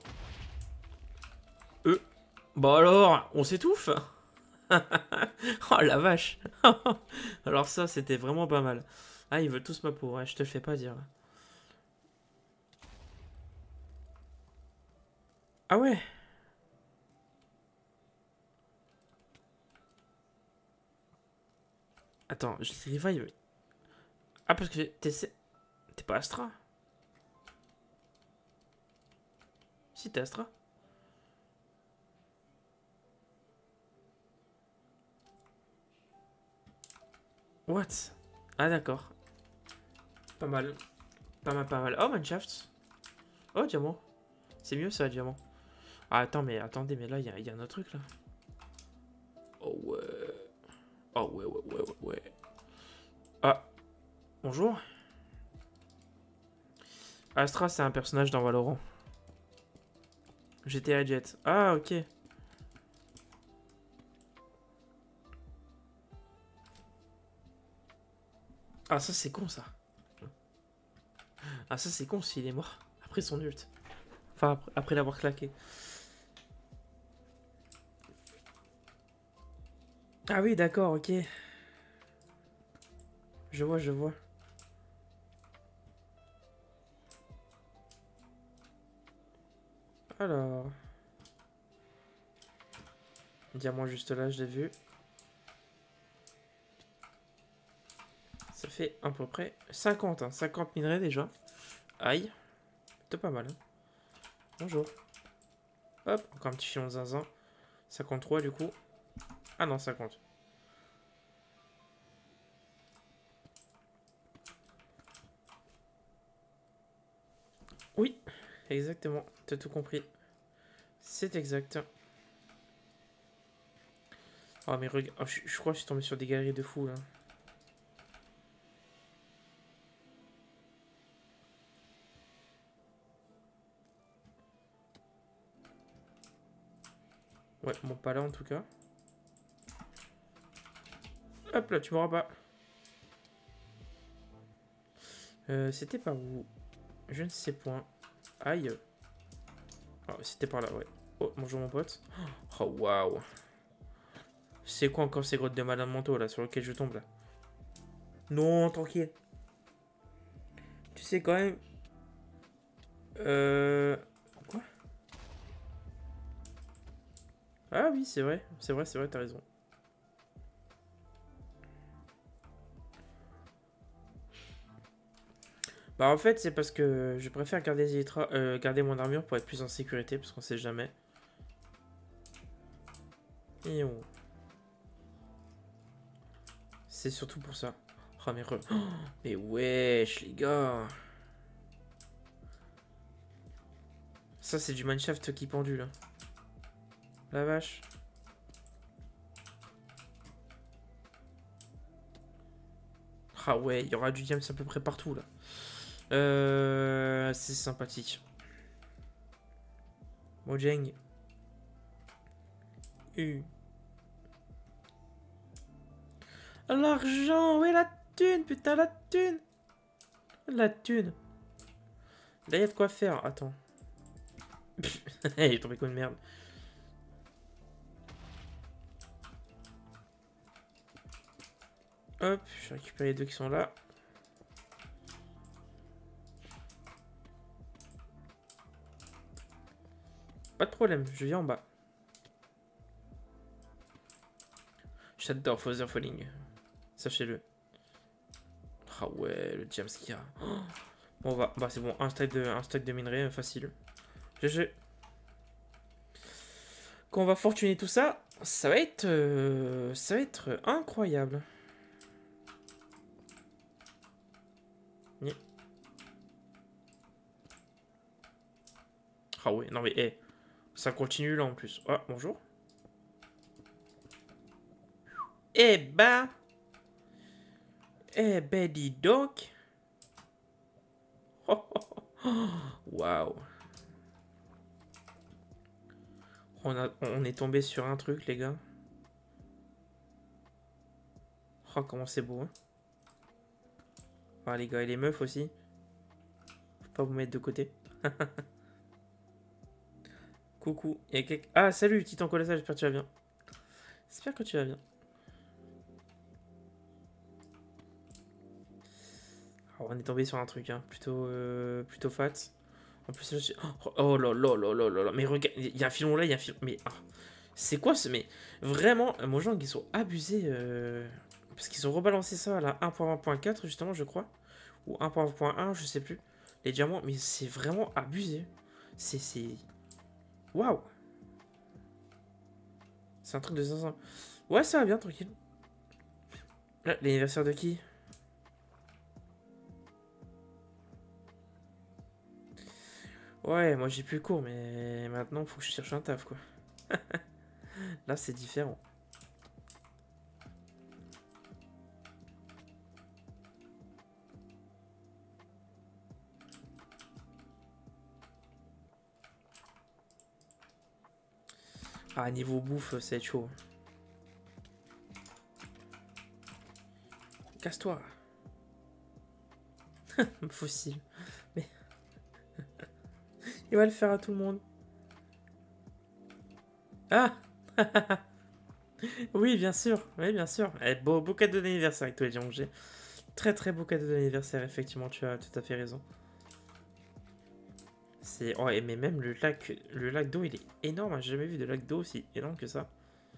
Bah alors, on s'étouffe. Oh la vache. Alors ça, c'était vraiment pas mal. Ah, ils veulent tous ma peau, ouais, je te le fais pas dire. Ah ouais. Attends, je les revive. Ah, parce que t'es pas Astra? Si, t'es Astra. What? Ah d'accord. Pas mal. Pas mal, pas mal. Oh, Mineshaft. Oh, diamant. C'est mieux ça, diamant. Ah, attends, mais attendez, mais là, il y a un autre truc, là. Oh ouais. Oh ouais, ouais, ouais, ouais, ouais. Ah. Bonjour. Astra, c'est un personnage dans Valorant. GTA Jet. Ah, ok. Ah, ça, c'est con, ça. Ah, ça, c'est con s'il est mort. Après son ult. Enfin, après l'avoir claqué. Ah oui, d'accord, ok. Je vois, je vois. Alors... Diamant juste là, je l'ai vu. Ça fait à peu près 50, hein. 50 minerais déjà. Aïe. Plutôt pas mal, hein. Bonjour. Hop, encore un petit filon de zinzin. 53 du coup. Ah non, 50. Oui, exactement. T'as tout compris. C'est exact. Oh mais regarde, oh, je crois que je suis tombé sur des galeries de fous là. Ouais, bon pas là en tout cas. Hop là, tu m'auras pas. C'était par où? Je ne sais point. Aïe. Oh, c'était par là, ouais. Oh, bonjour mon pote. Oh waouh. C'est quoi encore ces grottes de malin manteau là sur lesquelles je tombe là? Non, tranquille. Tu sais quand même. Quoi? Ah oui, c'est vrai. C'est vrai, t'as raison. Bah en fait, c'est parce que je préfère garder mon armure pour être plus en sécurité, parce qu'on sait jamais. Et on... C'est surtout pour ça. Oh mais oh, mais wesh les gars. Ça c'est du mineshaft qui pendule. Hein. La vache. Ah ouais, il y aura du diams à peu près partout là. C'est sympathique. Mojang. L'argent, ouais la thune, putain la thune. La thune. Là, il y a de quoi faire. Attends. Il est tombé comme une merde. Hop, je récupère les deux qui sont là. Pas de problème, je viens en bas. J'adore Father Falling. Sachez-le. Ah ouais, le James qu'il y a. Oh, bon, bah c'est bon, un stack de minerais facile. GG. Quand on va fortuner tout ça, ça va être incroyable. Ah ouais, non mais hey, ça continue là en plus. Ah, bonjour. Eh ben, dis donc. Waouh. On est tombé sur un truc, les gars. Oh, comment c'est beau, hein. Ah, les gars et les meufs aussi. Faut pas vous mettre de côté. Coucou. Ah, salut, Titan Colossal, j'espère que tu vas bien. J'espère que tu vas bien. Alors, on est tombé sur un truc, hein. Plutôt fat. En plus, là, oh là là là là là là. Mais regarde, il y a un filon là, il y a un filon. Mais ah, c'est quoi ce. Mais vraiment, Mojang, ils sont abusés. Parce qu'ils ont rebalancé ça à la 1.1.4, justement, je crois. Ou 1.1, je sais plus. Les diamants, mais c'est vraiment abusé. C'est. Waouh! C'est un truc de 500. Ouais, ça va bien, tranquille. L'anniversaire de qui? Ouais, moi j'ai plus cours, mais maintenant faut que je cherche un taf, quoi. Là, c'est différent. Ah, niveau bouffe, ça va être chaud. Casse-toi. Fossile. Mais... il va le faire à tout le monde. Ah. Oui, bien sûr. Oui, bien sûr. Eh, beau cadeau d'anniversaire avec toi, Dion. Très très beau cadeau d'anniversaire, effectivement, tu as tout à fait raison. C'est... Oh, mais même le lac d'eau, il est énorme. Hein. J'ai jamais vu de lac d'eau aussi énorme que ça.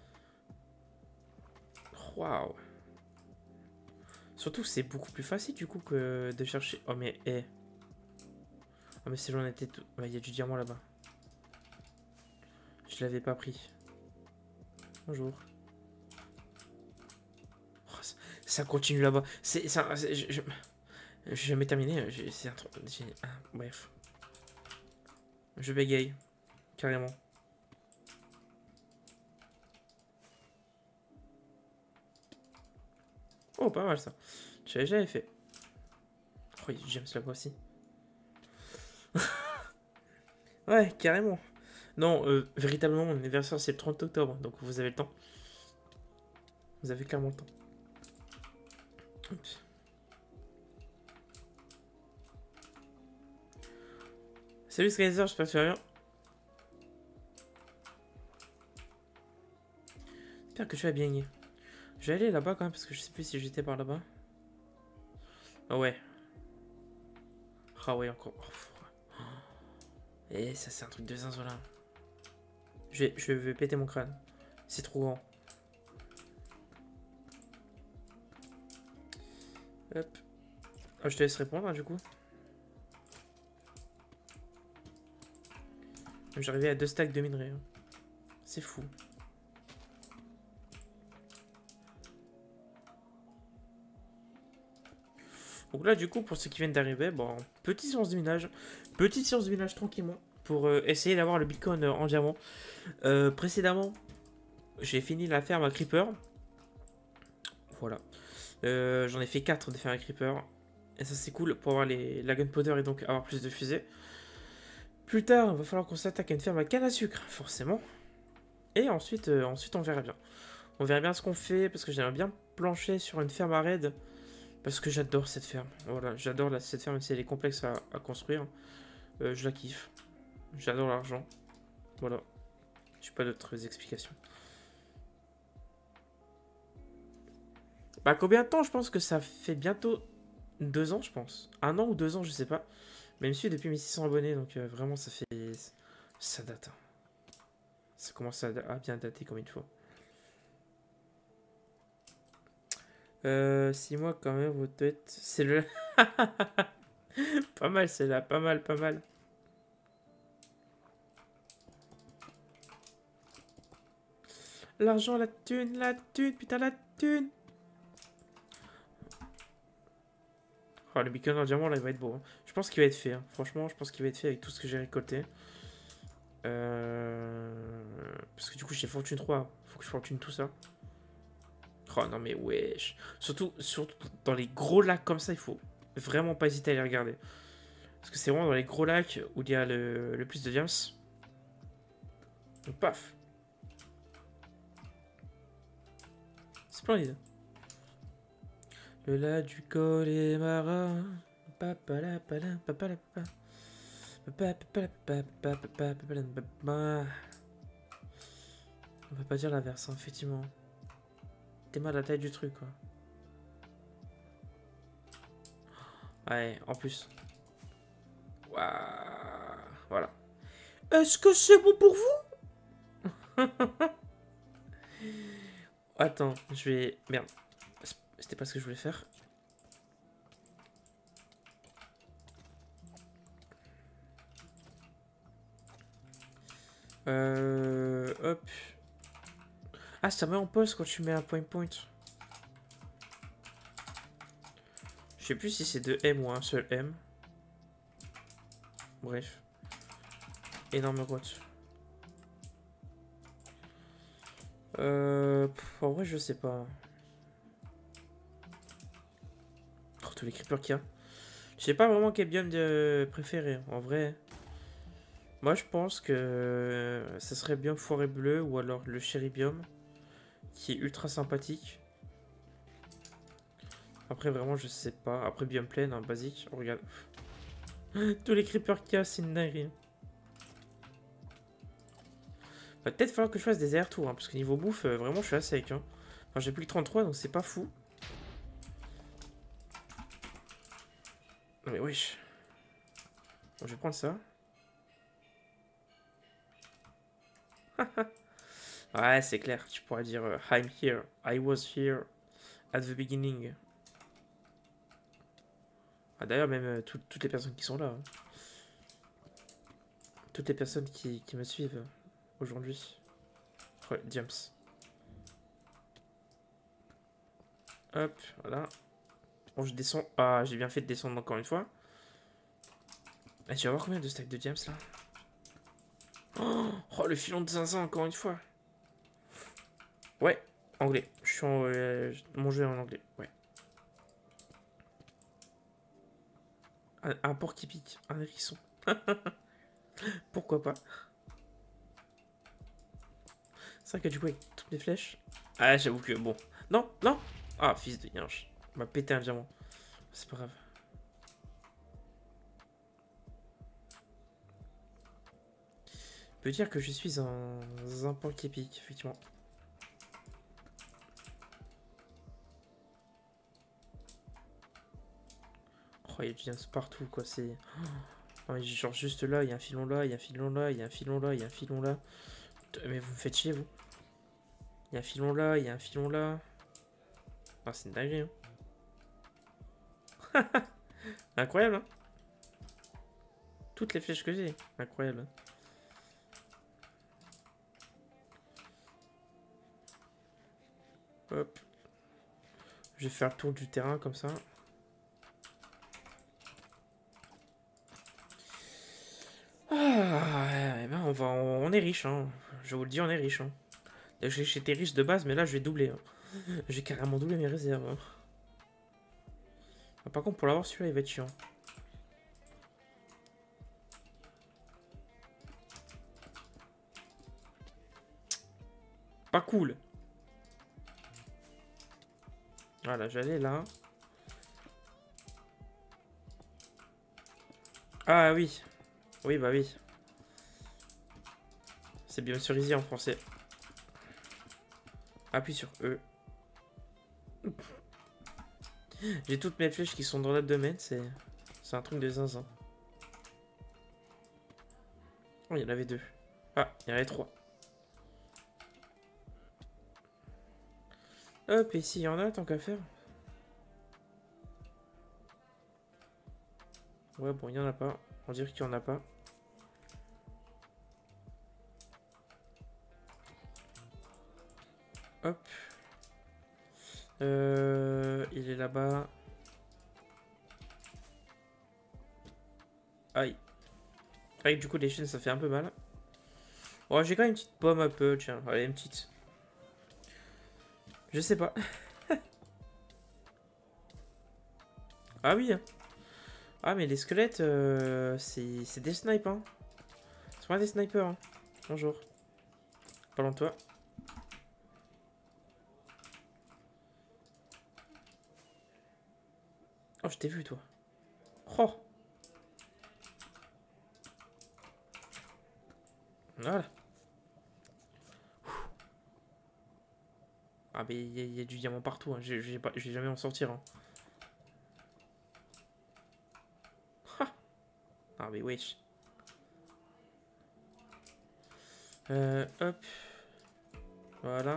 Waouh. Surtout que c'est beaucoup plus facile du coup que de chercher... Oh mais... Eh. Oh mais si j'en étais tout... Il y a du diamant là-bas. Je l'avais pas pris. Bonjour. Oh, ça continue là-bas. C'est... Je... J'ai jamais terminé. C'est un truc... Ah, bref. Je bégaye. Carrément. Oh, pas mal ça. J'avais fait. Oh, il y a du James là-bas aussi. Ouais, carrément. Non, véritablement, mon anniversaire c'est le 30 octobre, donc vous avez le temps. Vous avez clairement le temps. Oups. Salut Skyzer, j'espère que tu vas bien. J'espère que tu vas bien. Je vais aller là-bas quand même parce que je sais plus si j'étais par là-bas. Ah ouais. Ah ouais, encore. Oh. Et ça, c'est un truc de zinzin là. Je vais péter mon crâne. C'est trop grand. Hop. Oh, je te laisse répondre hein, du coup. J'arrivais à 2 stacks de minerais. Hein. C'est fou. Donc là, du coup, pour ceux qui viennent d'arriver, bon, petite séance de minage. Petite séance de minage tranquillement. Pour essayer d'avoir le bitcoin en diamant. Précédemment, j'ai fini la ferme à Creeper. Voilà. J'en ai fait 4 de ferme à Creeper. Et ça, c'est cool pour avoir la gunpowder et donc avoir plus de fusées. Plus tard, il va falloir qu'on s'attaque à une ferme à canne à sucre, forcément. Et ensuite, on verra bien. On verra bien ce qu'on fait, parce que j'aimerais bien plancher sur une ferme à raid. Parce que j'adore cette ferme. Voilà, j'adore cette ferme, même si elle est complexe à construire. Je la kiffe. J'adore l'argent. Voilà. J'ai pas d'autres explications. Bah, combien de temps? Je pense que ça fait bientôt 2 ans, je pense. 1 an ou 2 ans, je sais pas. Même si depuis mes 600 abonnés, donc vraiment, ça fait... Ça date. Hein. Ça commence à bien dater comme une fois. 6 mois quand même, votre tête. C'est le... Pas mal, c'est là. Pas mal, pas mal. L'argent, la thune, putain, la thune. Oh, le beacon en diamant, là, il va être beau. Hein. Je pense qu'il va être fait. Hein. Franchement, je pense qu'il va être fait avec tout ce que j'ai récolté. Parce que du coup, j'ai fortune 3. Faut que je fortune tout ça. Oh non, mais wesh. Surtout dans les gros lacs comme ça, il faut vraiment pas hésiter à les regarder. Parce que c'est vraiment dans les gros lacs où il y a le plus de diams. Donc, paf. Splendide. Le lac du Connemara. Papalapala, papalapa. On peut pas dire l'inverse, hein, effectivement. T'es mal à la taille du truc, quoi. Ouais, en plus. Waouh. Voilà. Est-ce que c'est bon pour vous? Attends, je vais... Merde. C'était pas ce que je voulais faire. Hop. Ah, ça met en pause quand tu mets un point. Je sais plus si c'est 2 M ou un seul M. Bref. Énorme grotte. En vrai, je sais pas. Oh, tous les creepers qu'il y a. Je sais pas vraiment quel biome de préféré. En vrai. Moi, je pense que ça serait bien Forêt Bleue ou alors le Chéribium, qui est ultra sympathique. Après, vraiment, je sais pas. Après, Biome Pleine, hein, basique. Oh, regarde. Tous les creepers qu'il y a, c'est une dinguerie. Va peut-être falloir que je fasse des allers-retours, hein, parce que niveau bouffe, vraiment, je suis assez sec. Hein. Enfin, j'ai plus que 33, donc c'est pas fou. Non, mais wesh. Bon, je vais prendre ça. Ouais, c'est clair. Tu pourrais dire I'm here. I was here at the beginning. Ah, d'ailleurs, même toutes les personnes qui sont là. Hein. Toutes les personnes qui me suivent aujourd'hui. Ouais, James. Hop, voilà. Bon, je descends. Ah, j'ai bien fait de descendre encore une fois. Ah, tu vas voir combien de stacks de James là. Oh, le filon de zinzin encore une fois. Ouais, anglais. Je suis en. Mon jeu est en anglais. Ouais. Un porc qui pique, un hérisson. Pourquoi pas. C'est vrai que du coup, avec toutes les flèches. Ah, j'avoue que bon. Non, non. Ah, fils de yinche. On m'a pété un diamant. C'est pas grave. On peut dire que je suis un porc qui pique, effectivement. Oh, il y a du diams partout, quoi. C'est. Non, mais genre juste là, il y a un filon là, il y a un filon là, il y a un filon là, il y a un filon là. Mais vous me faites chier, vous. Il y a un filon là, il y a un filon là. Ah, c'est une dinguerie, hein. Incroyable, hein. Toutes les flèches que j'ai. Incroyable. Hop. Je vais faire le tour du terrain comme ça. Ah, eh ben on est riche, hein. Je vous le dis, on est riche. Hein. J'étais riche de base, mais là je vais doubler. Hein. J'ai carrément doublé mes réserves. Hein. Ah, par contre, pour l'avoir, celui-là, il va être chiant. Pas cool. Voilà, j'allais là. Ah oui. Oui, bah oui. C'est bien cerisé en français. Appuie sur E. J'ai toutes mes flèches qui sont dans notre domaine, c'est un truc de zinzin. Oh, il y en avait deux. Ah, il y en avait trois. Hop, et ici, il y en a, tant qu'à faire. Ouais, bon, il n'y en a pas. On dirait qu'il n'y en a pas. Hop. Il est là-bas. Aïe. Aïe, du coup, les chaînes, ça fait un peu mal. Oh, j'ai quand même une petite pomme un peu, tiens. Allez, une petite. Je sais pas. Ah oui. Hein. Ah, mais les squelettes, c'est des snipes, hein. C'est pas des snipers, hein. Bonjour. Parlons de toi. Oh, je t'ai vu, toi. Oh. Voilà. Ah, mais il y a du diamant partout. Hein. Je vais jamais en sortir. Hein. Ah, mais wesh. Hop. Voilà.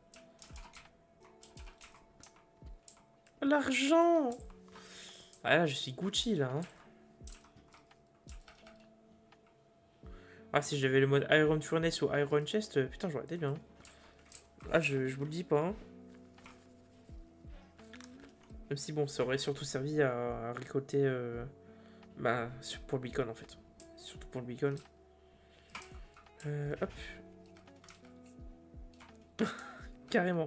L'argent. Ah là, je suis Gucci, là. Hein. Ah, si j'avais le mode Iron Furnace ou Iron Chest, putain, j'aurais été bien. Ah, je vous le dis pas. Hein. Même si, bon, ça aurait surtout servi à récolter... bah, pour le beacon, en fait. Surtout pour le beacon. Hop. Carrément.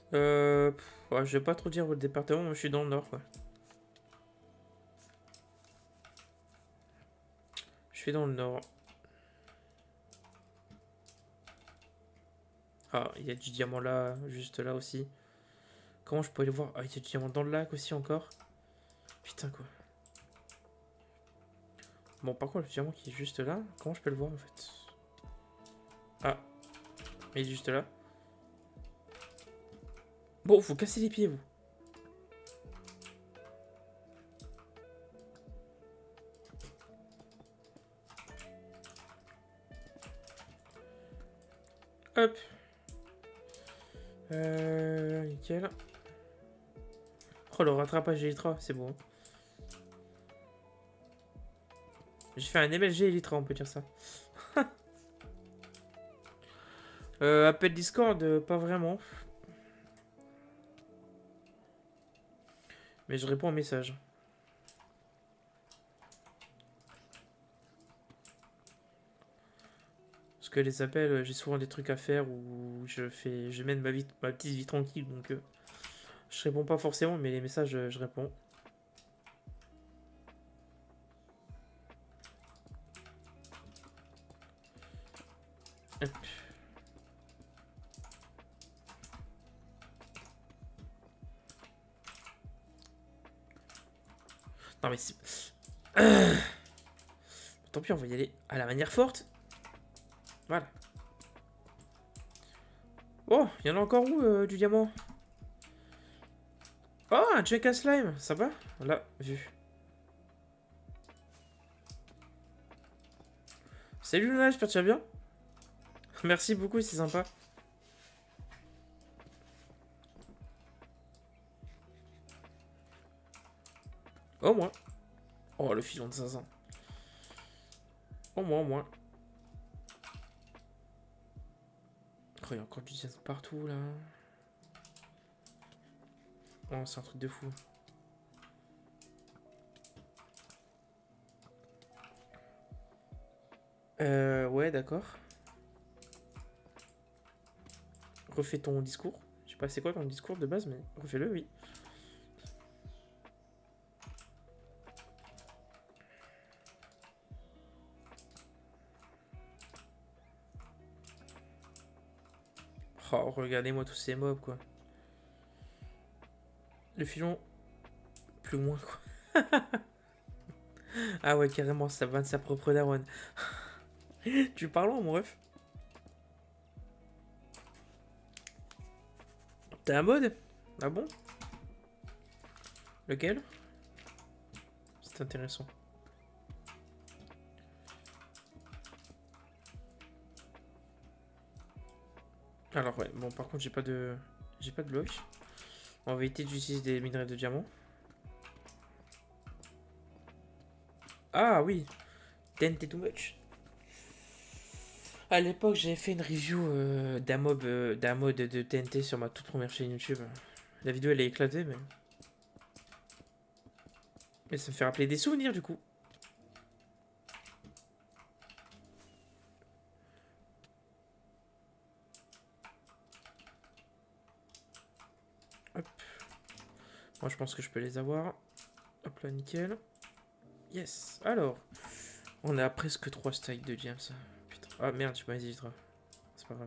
Ouais, je vais pas trop dire votre département, moi je suis dans le nord, quoi. Je suis dans le nord. Ah, il y a du diamant là, juste là aussi. Comment je peux aller voir? Ah, il y a du diamant dans le lac aussi encore. Putain, quoi. Bon, par contre, le diamant qui est juste là, comment je peux le voir en fait? Ah, il est juste là. Bon, vous cassez les pieds, vous. Hop. Nickel. Oh, le rattrapage Elytra, c'est bon. J'ai fait un MLG Elytra, on peut dire ça. Appel Discord, pas vraiment. Mais je réponds aux messages. Parce que les appels, j'ai souvent des trucs à faire où je mène ma petite vie tranquille, donc je réponds pas forcément, mais les messages, je réponds. Hop. Non mais c'est... Tant pis, on va y aller à la manière forte. Voilà. Oh, il y en a encore où du diamant? Oh, un check à slime, ça va? Là, vu. Salut Luna, j'espère que tu vas bien. Merci beaucoup, c'est sympa. Au moins. Oh, le filon de 500. Au moins, au moins. Oh, il y a encore du diamant partout, là. Oh, c'est un truc de fou. Ouais, d'accord. Refais ton discours. Je sais pas c'est quoi ton discours de base, mais refais-le, oui. Oh, regardez-moi tous ces mobs, quoi. Le filon, plus loin, quoi. Ah ouais, carrément, ça va de sa propre daronne. Tu parles en mon ref? T'as un mode? Ah bon? Lequel? C'est intéressant. Alors ouais, bon par contre j'ai pas de... J'ai pas de bloc. On va éviter d'utiliser des minerais de diamant. Ah oui! TNT too much. À l'époque j'avais fait une review d'un mode de TNT sur ma toute première chaîne YouTube. La vidéo elle est éclatée mais... Mais ça me fait rappeler des souvenirs du coup. Hop. Moi je pense que je peux les avoir. Hop là, nickel. Yes. Alors, on a presque 3 stacks de gems. Putain. Ah merde, je m'as dit, c'est pas grave.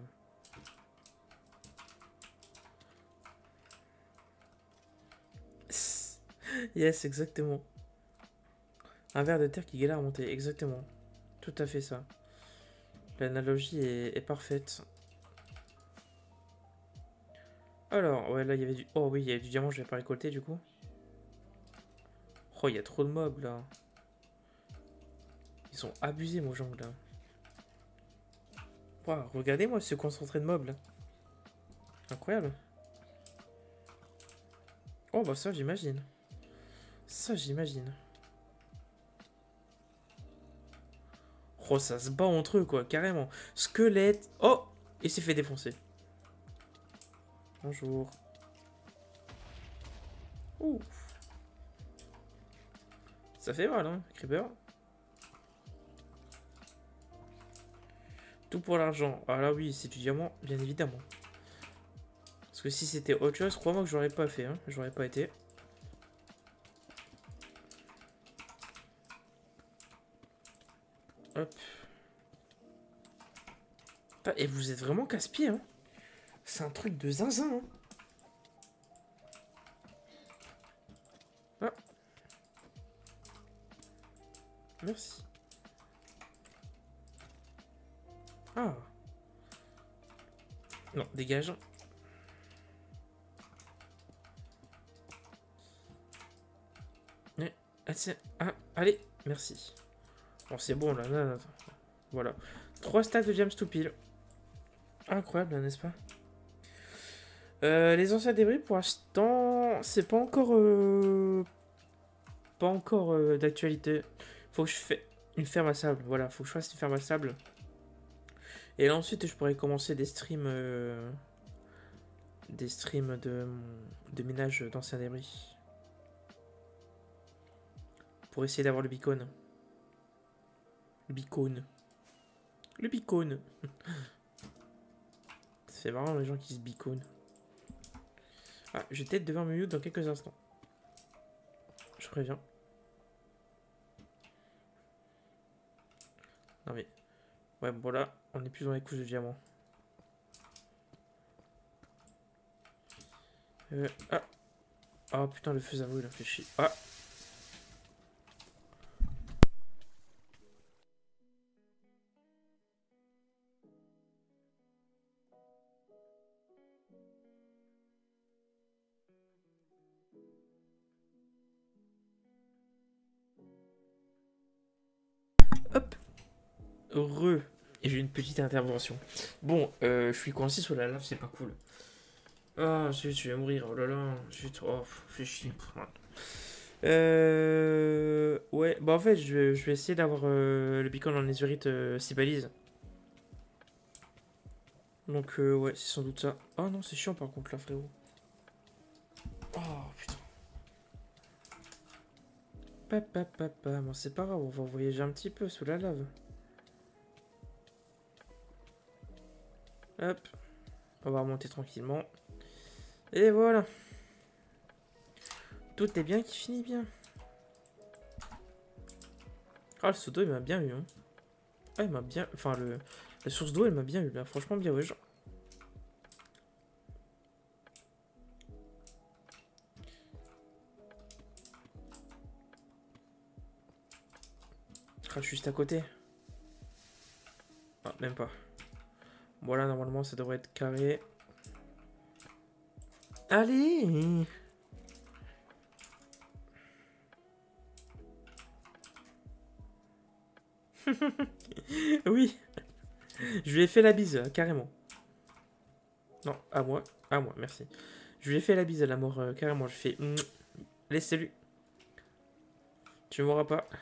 Yes, exactement. Un ver de terre qui galère à monter, exactement. Tout à fait ça. L'analogie est parfaite. Alors, ouais, là, il y avait du... Oh oui, il y avait du diamant, je vais pas récolter, du coup. Oh, il y a trop de mobs, là. Ils sont abusés, mon jungle, là. Wow, regardez-moi ce concentré de mobs, là. Incroyable. Oh, bah ça, j'imagine. Ça, j'imagine. Oh, ça se bat entre eux, quoi, carrément. Squelette. Oh, il s'est fait défoncer. Bonjour. Ouh. Ça fait mal, hein, Creeper. Tout pour l'argent. Ah là, oui, c'est du diamant, bien évidemment. Parce que si c'était autre chose, crois-moi que j'aurais pas fait. Hein. J'aurais pas été. Hop. Et vous êtes vraiment casse-pied, hein. C'est un truc de zinzin, hein. Ah. Merci. Ah. Non, dégage. Ah, allez, merci. Bon, c'est bon, là, là, là. Voilà. 3 stacks de gems to pile. Incroyable, n'est-ce pas? Les anciens débris, pour l'instant, c'est pas encore... Pas encore d'actualité. Faut que je fasse une ferme à sable. Voilà, faut que je fasse une ferme à sable. Et là, ensuite, je pourrais commencer des streams... des streams de ménage d'anciens débris. Pour essayer d'avoir le beacon. Le beacon. Le beacon. C'est marrant les gens qui se beacon. Ah, je vais peut-être devoir me mute dans quelques instants. Je préviens. Non mais... Ouais, bon là, on est plus dans les couches de diamant. Ah. Oh putain, le feu à vous, il a fait chier. Ah. Hop. Heureux. Et j'ai une petite intervention. Bon, je suis coincé sous la lave, c'est pas cool. Ah, je vais mourir, oh là là. Oh, je vais chier. Ouais, bah en fait, je vais essayer d'avoir le beacon en netherite si balise. Donc, ouais, c'est sans doute ça. Oh non, c'est chiant par contre là, frérot. Oh putain. Bon, c'est pas grave, on va voyager un petit peu sous la lave. Hop. On va remonter tranquillement. Et voilà. Tout est bien qui finit bien. Ah, le seau d'eau, il m'a bien eu. Hein. Ah, il m'a bien... Enfin, la source d'eau, elle m'a bien eu. Là. Franchement, bien, ouais. Genre... Ah, je suis juste à côté. Ah, même pas. Voilà, normalement, ça devrait être carré. Allez! Oui! Je lui ai fait la bise, carrément. Non, à moi, merci. Je lui ai fait la bise à la mort, carrément. Je fais... Laissez-lui. Tu ne mourras pas.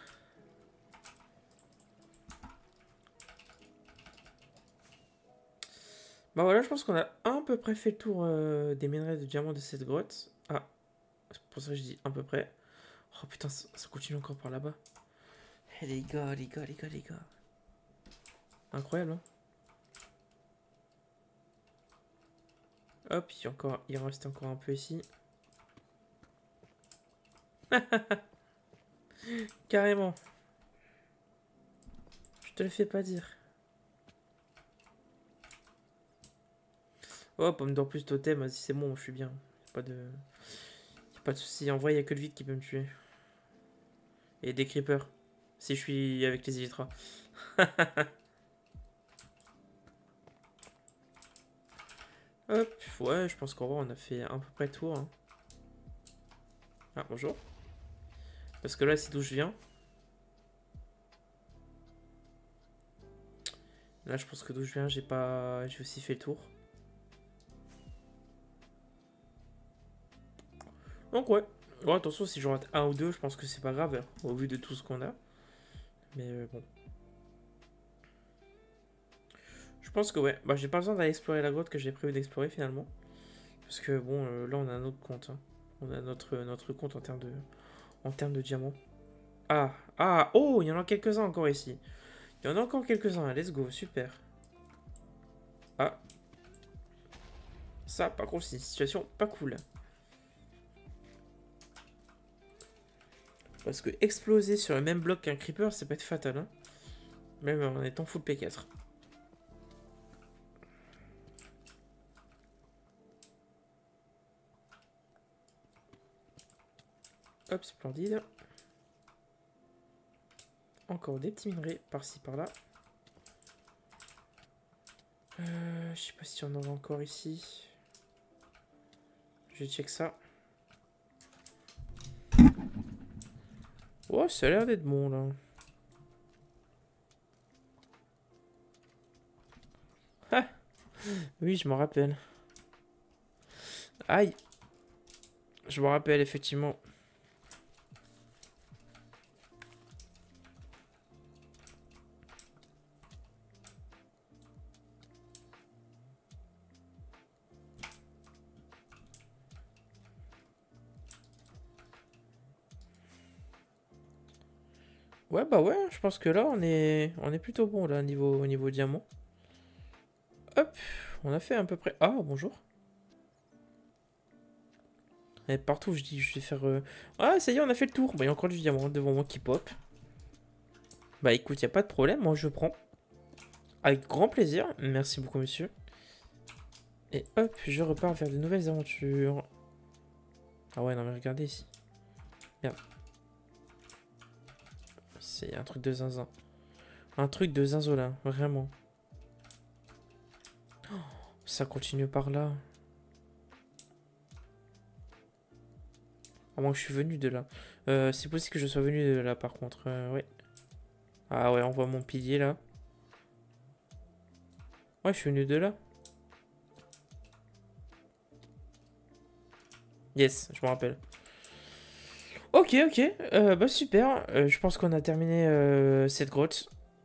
Bah voilà, je pense qu'on a à peu près fait le tour des minerais de diamants de cette grotte. Ah, c'est pour ça que je dis à peu près. Oh putain, ça continue encore par là-bas. Hey, les gars, les gars, les gars, les gars. Incroyable, hein. Hop, il en reste encore un peu ici. Carrément. Je te le fais pas dire. Oh, pomme d'or plus totem, vas-y, c'est bon, je suis bien. Pas de... Pas de soucis. En vrai, il n'y a que le vide qui peut me tuer. Et des creepers. Si je suis avec les Elytras. Hop, ouais, je pense qu'en vrai, on a fait à peu près le tour. Hein. Ah, bonjour. Parce que là, c'est d'où je viens. Là, je pense que d'où je viens, j'ai aussi fait le tour. Donc, ouais. Ouais, attention, si j'en rate un ou deux, je pense que c'est pas grave, hein, au vu de tout ce qu'on a. Mais bon. Je pense que ouais. Bah, j'ai pas besoin d'aller explorer la grotte que j'ai prévu d'explorer finalement. Parce que bon, là, on a un autre compte. Hein. On a notre compte en termes de diamants. Ah, ah, oh, il y en a quelques-uns encore ici. Il y en a encore quelques-uns, let's go, super. Ah. Ça, par contre, c'est une situation pas cool. Parce que exploser sur le même bloc qu'un creeper, ça peut être fatal. Hein. Même en étant full P4. Hop, splendide. Encore des petits minerais par-ci par-là. Je sais pas si on en a encore ici. Je check ça. Oh, ça a l'air d'être bon là. Ah oui, je m'en rappelle. Aïe. Je me rappelle effectivement. Ouais, bah ouais, je pense que là, on est plutôt bon, là, au niveau diamant. Hop, on a fait à peu près... Ah, bonjour. Et partout, je dis, je vais faire... Ah, ça y est, on a fait le tour. Bah, il y a encore du diamant devant moi qui pop. Bah, écoute, il a pas de problème, moi, je prends. Avec grand plaisir. Merci beaucoup, monsieur. Et hop, je repars vers de nouvelles aventures. Ah ouais, non, mais regardez ici. Merde. C'est un truc de zinzin. Un truc de zinzo, là, vraiment. Oh, ça continue par là. À moins que je suis venu de là. C'est possible que je sois venu de là, par contre. Ouais. Ah ouais, on voit mon pilier, là. Ouais, je suis venu de là. Yes, je me rappelle. Ok, ok. Bah super. Je pense qu'on a terminé cette grotte.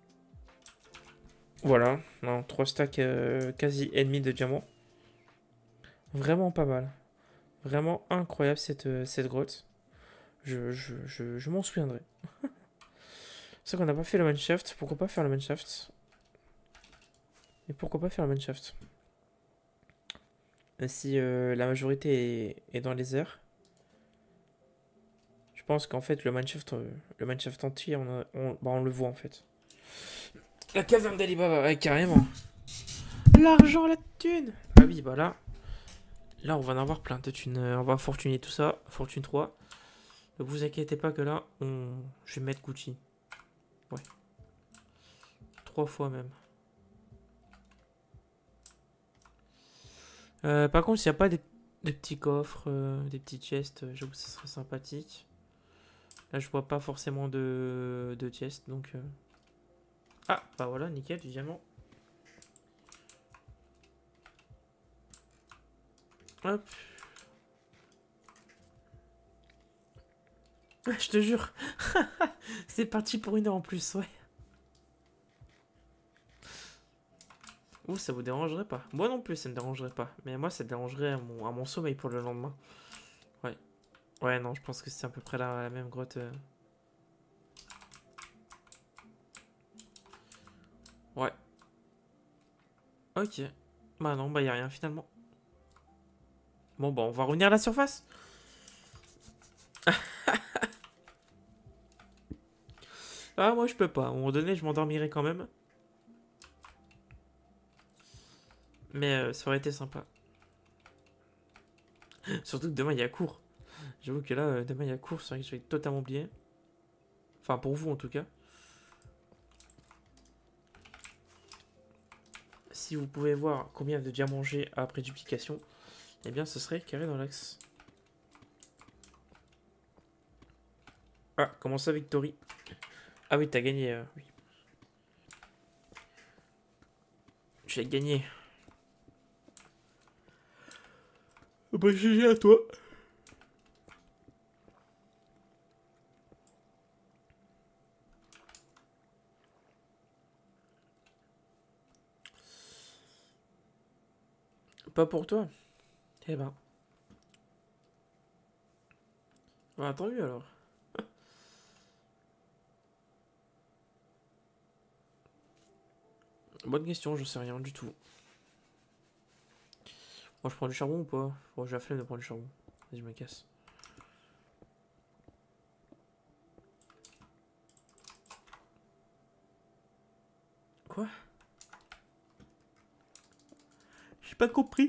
Voilà. Non, 3 stacks quasi ennemis de diamants. Vraiment pas mal. Vraiment incroyable cette grotte. Je m'en souviendrai. C'est vrai qu'on n'a pas fait le mineshaft. Pourquoi pas faire le mineshaft? Et pourquoi pas faire le mineshaft? Si la majorité est dans les airs. Je pense qu'en fait le mineshaft entier, on le voit en fait. La caverne d'Alibaba, ouais, carrément. L'argent, la thune. Ah oui, bah là on va en avoir plein de thunes. On va fortuner tout ça, fortune 3. Ne vous inquiétez pas que là, je vais mettre Gucci. Ouais. 3 fois même. Par contre, s'il n'y a pas des petits coffres, des petits chests, j'avoue que ça serait sympathique. Là, je vois pas forcément de chests, donc... Ah, bah voilà, nickel, du diamant. Hop. Je te jure. C'est parti pour 1 heure en plus, ouais. Ouh, ça vous dérangerait pas? Moi non plus, ça me dérangerait pas. Mais moi, ça dérangerait à mon sommeil pour le lendemain. Ouais. Ouais, non, je pense que c'est à peu près la même grotte. Ouais. Ok. Bah non, bah y a rien finalement. Bon, bah on va revenir à la surface. Ah, moi je peux pas. À un moment donné, je m'endormirai quand même. Mais ça aurait été sympa. Surtout que demain il y a cours. J'avoue que là, demain il y a cours, c'est vrai que je vais totalement oublier. Enfin, pour vous en tout cas. Si vous pouvez voir combien de diamants j'ai après duplication, eh bien ce serait carré dans l'axe. Ah, comment ça, Victory? Ah oui, t'as gagné. Oui. J'ai gagné. Bah, GG à toi. Pas pour toi. Eh ben. Bah, tant mieux alors. Bonne question, je sais rien du tout. Bon, je prends du charbon ou pas? Bon, j'ai la flemme de prendre du charbon. Vas-y, je me casse. Quoi? J'ai pas compris.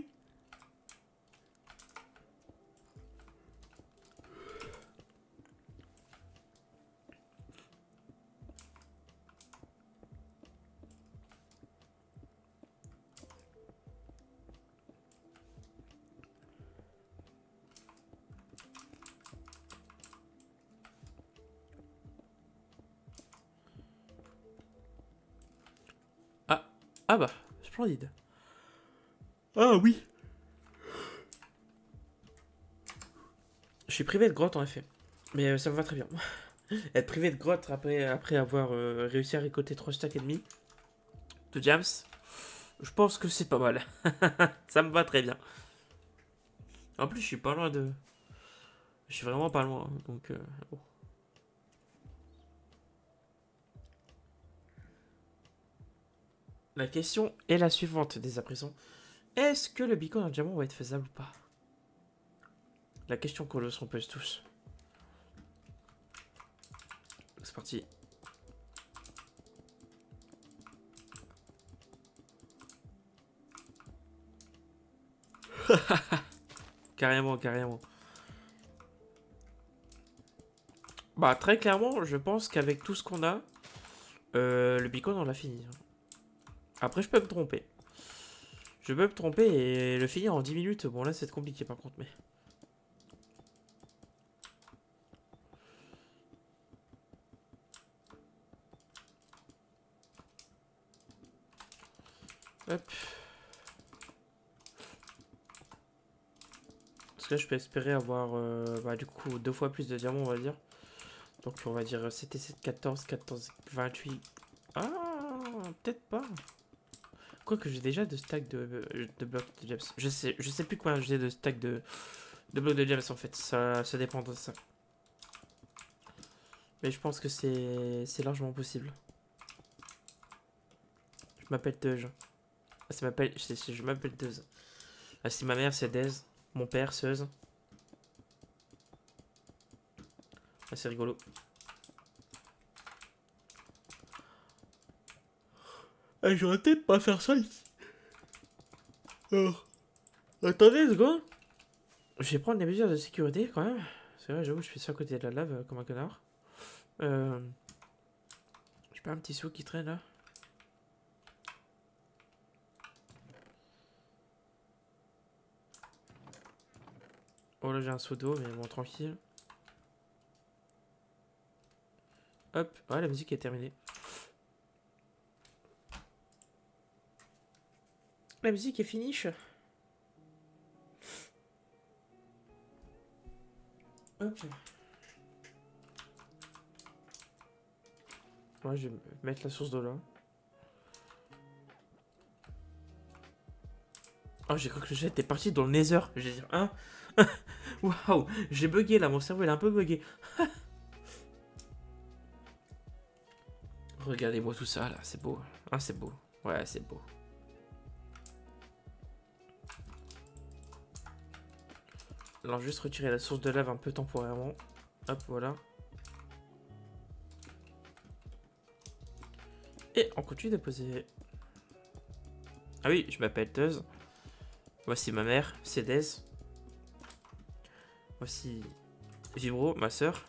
Ah bah, splendide. Ah oui. Je suis privé de grotte en effet. Mais ça me va très bien. Être privé de grotte après avoir réussi à récolter 3 stacks et demi de Jams, je pense que c'est pas mal. Ça me va très bien. En plus, je suis pas loin de... Je suis vraiment pas loin, donc... bon. La question est la suivante dès à présent. Est-ce que le beacon en diamant va être faisable ou pas? La question qu'on se pose tous. C'est parti. Carrément, carrément. Bah très clairement, je pense qu'avec tout ce qu'on a, le beacon on l'a fini. Après je peux me tromper. Je peux me tromper et le finir en 10 minutes. Bon là c'est compliqué par contre mais... Hop. Parce que là je peux espérer avoir bah, du coup 2 fois plus de diamants on va dire. Donc on va dire c'était 7, 14, 14, 28. Ah, peut-être pas. Quoique j'ai déjà de stacks de blocs de gems. Je sais plus combien j'ai de stacks de blocs de gems en fait. Ça dépend de ça. Mais je pense que c'est largement possible. Je m'appelle Teuge. Ah, je m'appelle Teuse. Ah, si ma mère c'est Dez. Mon père Seuse. Ah, c'est rigolo. Ah, j'aurais peut-être pas faire ça ici. Alors, attendez une seconde. Je vais prendre des mesures de sécurité quand même. C'est vrai, j'avoue, je fais ça à côté de la lave comme un connard. J'ai pas un petit saut qui traîne là. Oh là, j'ai un seau d'eau, mais bon, tranquille. Hop, ouais, la musique est terminée. La musique est finish. Ok. Ouais, je vais mettre la source d'eau là. Oh, j'ai cru que le jet était parti dans le nether. J'ai dit, hein. Waouh, j'ai bugué là, mon cerveau il est un peu bugué. Regardez-moi tout ça là, c'est beau. Ah, c'est beau. Ouais, c'est beau. Alors, juste retirer la source de lave un peu temporairement. Hop, voilà. Et on continue de poser. Ah oui, je m'appelle Teuse. Voici ma mère, c'est Dez. Voici Vibro, ma soeur.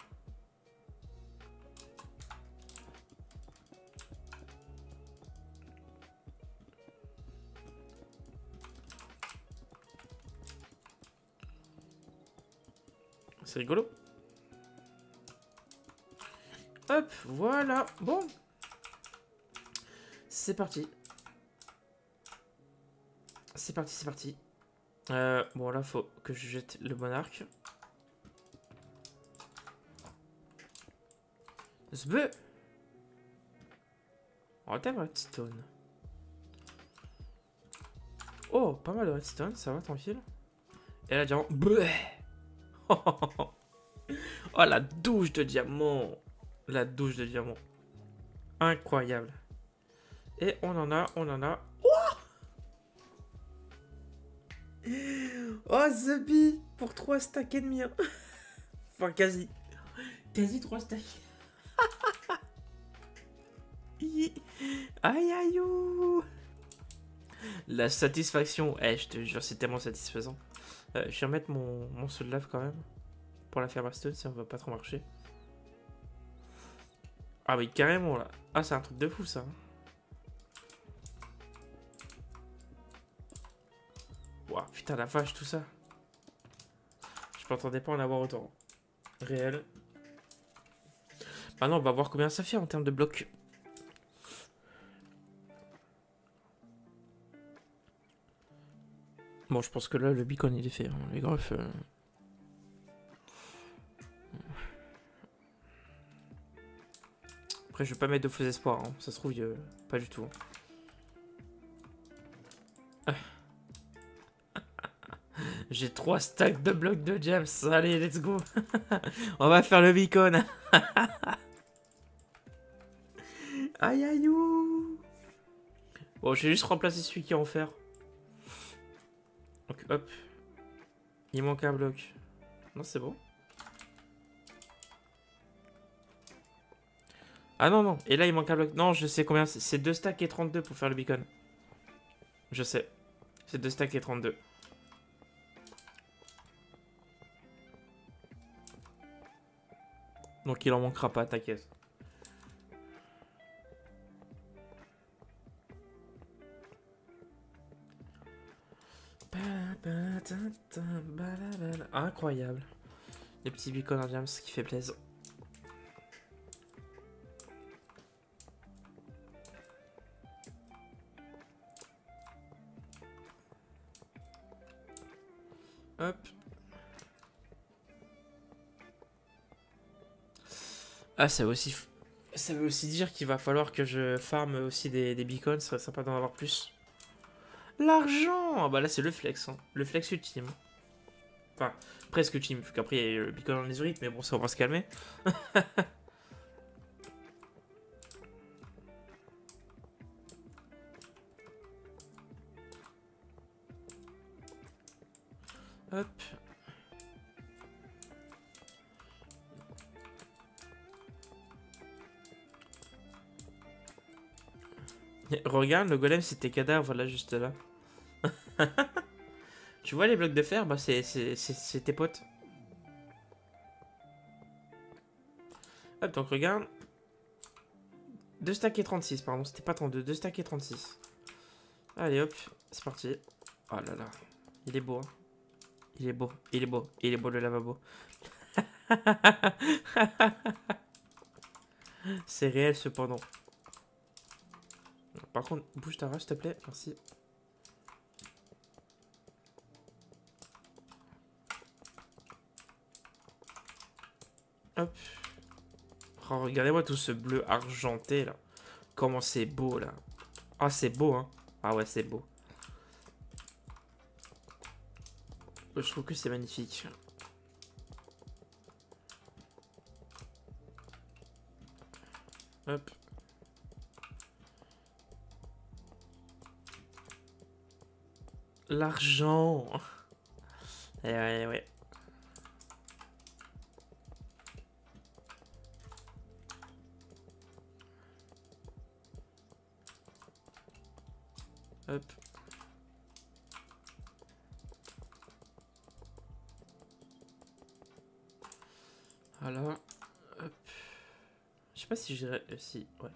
C'est rigolo. Hop, voilà. Bon. C'est parti. C'est parti, c'est parti. Bon, là, faut que je jette le bon arc. Zbeu. On va redstone. Oh, pas mal de redstone, ça va, tranquille. Et là, diamant. Oh, la douche de diamant. La douche de diamant. Incroyable. Et on en a. Oh, The Bee pour 3 stacks et demi. Hein. Enfin, quasi. Quasi 3 stacks. Aïe aïe ouh. La satisfaction. Eh, je te jure, c'est tellement satisfaisant. Je vais remettre mon seul lave quand même. Pour la faire stone, ça va pas trop marcher. Ah oui, carrément là. Ah, c'est un truc de fou ça. Ouah, putain la vache, tout ça. Je m'attendais pas à en avoir autant. Réel. Maintenant, on va voir combien ça fait en termes de blocs. Bon, je pense que là, le beacon, il est fait. Hein. Les gruffes... Après, je vais pas mettre de faux espoirs. Hein. Ça se trouve, pas du tout. Hein. J'ai 3 stacks de blocs de gems. Allez, let's go. On va faire le beacon. Aïe aïe ouh. Bon, je vais juste remplacer celui qui est en fer. Donc, hop. Il manque un bloc. Non, c'est bon. Ah non, non. Et là, il manque un bloc. Non, je sais combien. C'est 2 stacks et 32 pour faire le beacon. Je sais. C'est 2 stacks et 32. Donc, il en manquera pas, t'inquiète. Incroyable. Les petits beacons en diamants qui fait plaisir. Hop. Ah, ça veut aussi dire qu'il va falloir que je farme aussi des beacons. Ça serait sympa d'en avoir plus. L'argent! Ah bah là, c'est le flex. Hein. Le flex ultime. Enfin, presque ultime. Vu qu'après, il y a le beacon en lézurite. Mais bon, ça va se calmer. Hop. Regarde, le golem c'était cadavre, voilà, juste là. Tu vois les blocs de fer? Bah c'est tes potes. Hop, donc regarde. 2 stacks et 36, pardon, c'était pas 32, 2 stacks et 36. Allez hop, c'est parti. Oh là là, il est beau. Hein. Il est beau, il est beau, il est beau le lavabo. C'est réel cependant. Par contre, bouge ta rage s'il te plaît, merci. Hop. Oh, regardez-moi tout ce bleu argenté là. Comment c'est beau là. Ah, c'est beau hein. Ah ouais, c'est beau. Je trouve que c'est magnifique. Hop. L'argent. Eh ouais, ouais. Hop. Voilà. Hop. Je sais pas si j'irai... si, ouais.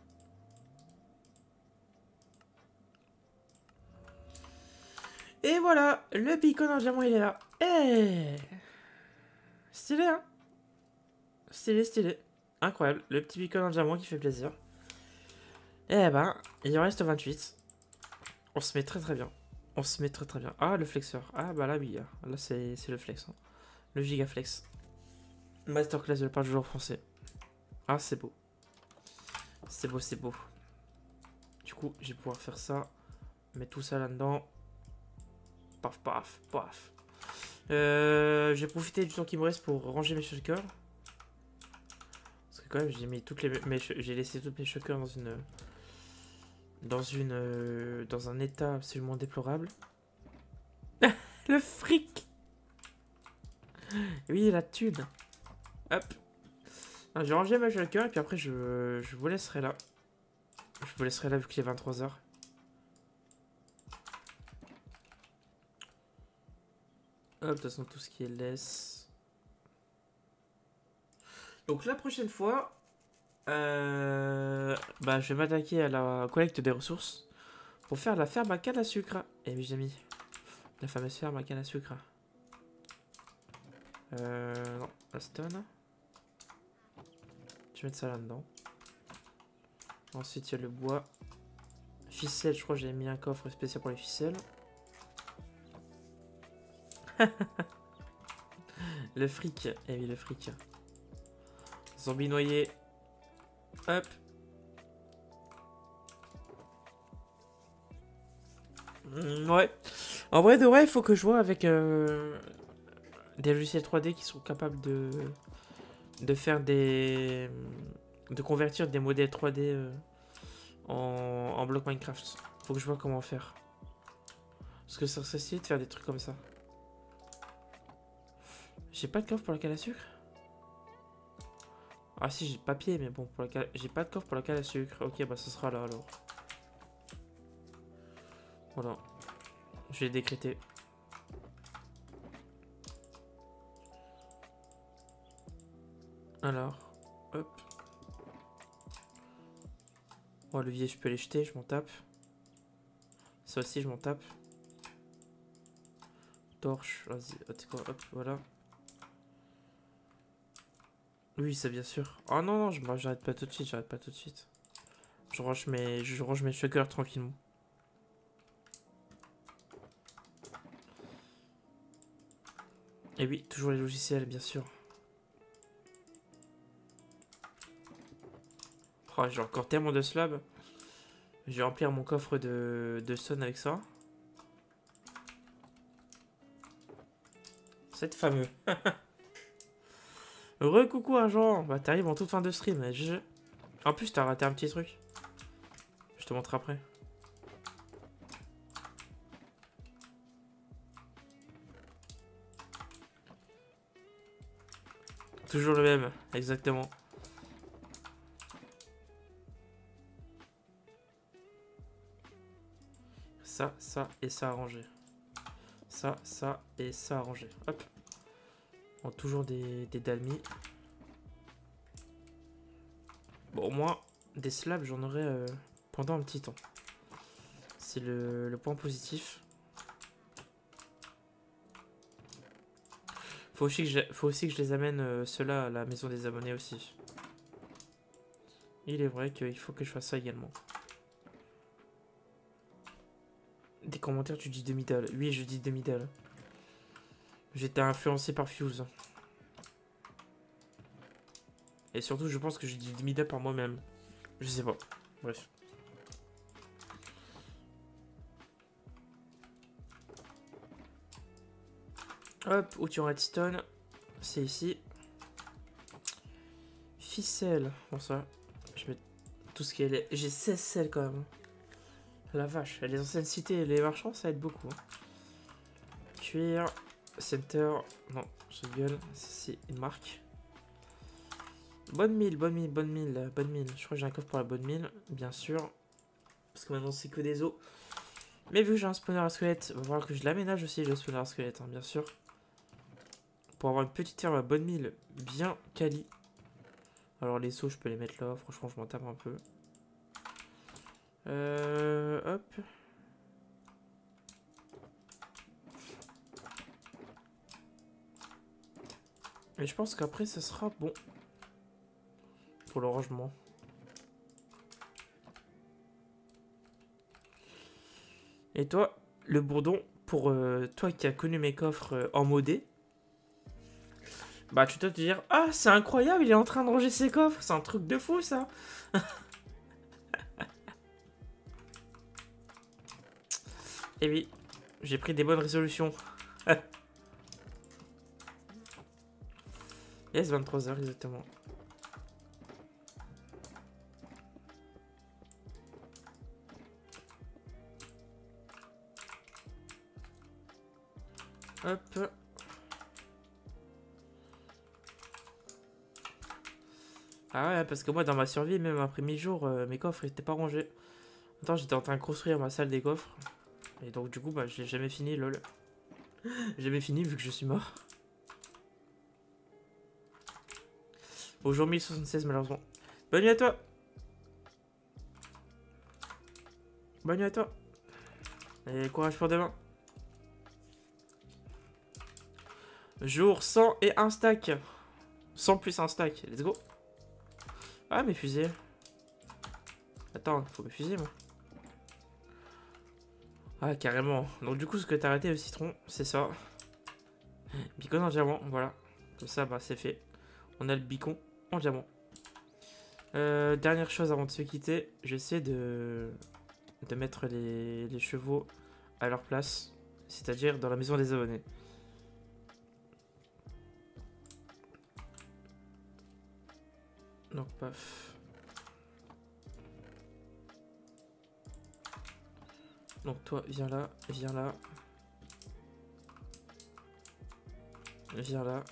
Et voilà, le beacon en diamant il est là. Eh, stylé hein. Stylé, stylé. Incroyable, le petit beacon en diamant qui fait plaisir. Eh ben, il en reste 28. On se met très très bien. On se met très très bien. Ah, le flexeur. Ah bah là oui, là c'est le flex. Hein. Le gigaflex. Masterclass de la part du joueur français. Ah, c'est beau. C'est beau, c'est beau. Du coup, je vais pouvoir faire ça. Mettre tout ça là-dedans. Paf, paf, paf. Je vais profiter du temps qui me reste pour ranger mes shulkers. Parce que quand même, j'ai mis toutes j'ai laissé toutes mes shulkers dans un état absolument déplorable. Le fric! Oui, la thune. Hop. Ah, j'ai rangé ma chacun et puis après je vous laisserai là. Je vous laisserai là vu qu'il est 23 h. Hop, de toute façon tout ce qui est laisse. Donc la prochaine fois, bah, je vais m'attaquer à la collecte des ressources pour faire la ferme à canne à sucre. Et oui, j'ai mis la fameuse ferme à canne à sucre. Non, la stone. Je vais mettre ça là-dedans. Ensuite, il y a le bois. Ficelle, je crois que j'ai mis un coffre spécial pour les ficelles. Le fric. Eh oui, le fric. Zombie noyé. Hop. Ouais. En vrai de vrai, il faut que je vois avec des logiciels 3D qui sont capables de faire des... de convertir des modèles 3D en bloc Minecraft. Faut que je vois comment faire. Parce que ça serait stylé de faire des trucs comme ça. J'ai pas de coffre pour la canne à sucre. Ah si, j'ai le papier, mais bon, pour la j'ai pas de coffre pour la canne à sucre. Ok, bah ce sera là alors. Voilà. Je vais décréter. Alors, hop. Oh, levier, je peux les jeter, je m'en tape. Ça aussi, je m'en tape. Torche, vas-y, hop, voilà. Oui, ça bien sûr. Oh non, non, j'arrête pas tout de suite, j'arrête pas tout de suite. Je range mes shulkers tranquillement. Et oui, toujours les logiciels, bien sûr. Oh, j'ai encore tellement de slabs. Je vais remplir mon coffre de stone avec ça. C'est fameux. Coucou, Argent. Bah, t'arrives en toute fin de stream. En plus, t'as raté un petit truc. Je te montre après. Toujours le même, exactement. Ça et ça arrangé. Ça et ça arrangé. Hop. Bon, toujours des dalmis. Bon, au moins, des slabs, j'en aurai pendant un petit temps. C'est le point positif. Faut aussi que je les amène, ceux-là, à la maison des abonnés aussi. Il est vrai qu'il faut que je fasse ça également. Des commentaires, tu dis demi-dalle. Oui, je dis demi-dalle. J'étais influencé par Fuse. Et surtout, je pense que je dis demi-dalle par moi-même. Je sais pas. Bref. Hop, outil en redstone. C'est ici. Ficelle. Bon, ça. Je mets tout ce qui est... J'ai 16 selles quand même. La vache. Les anciennes cités et les marchands, ça aide beaucoup. Cuir. Center. Non, je rigole. C'est une marque. Bonne mille. Je crois que j'ai un coffre pour la bonne mille, bien sûr. Parce que maintenant, c'est que des os. Mais vu que j'ai un spawner à squelette, il va falloir que je l'aménage aussi, le spawner à squelette, hein, bien sûr. Pour avoir une petite ferme à bonne mille bien quali. Alors les seaux, je peux les mettre là. Franchement, je m'en tape un peu. Hop. Et je pense qu'après, ça sera bon. Pour le rangement. Et toi, le bourdon, pour toi qui as connu mes coffres en modé, bah tu dois te dire, ah c'est incroyable, il est en train de ranger ses coffres, c'est un truc de fou ça. Et oui, j'ai pris des bonnes résolutions. Yes, 23 h exactement. Hop. Ah ouais, parce que moi, dans ma survie, même après mi-jour, mes coffres étaient pas rangés. Attends, j'étais en train de construire ma salle des coffres. Et donc, du coup, bah, je l'ai jamais fini, lol. J'ai jamais fini vu que je suis mort. Au jour 1076, malheureusement. Bonne nuit à toi! Bonne nuit à toi! Et courage pour demain! Jour 100 et un stack! 100 plus un stack, let's go! Ah, mes fusées! Attends, faut mes fusées, moi. Ah, carrément. Donc, du coup, ce que t'as arrêté, le citron, c'est ça. Beacon en diamant, voilà. Comme ça, bah, c'est fait. On a le beacon en diamant. Dernière chose avant de se quitter, j'essaie de mettre les chevaux à leur place, c'est-à-dire dans la maison des abonnés. Donc, paf. Donc, toi, viens là, viens là. Viens là.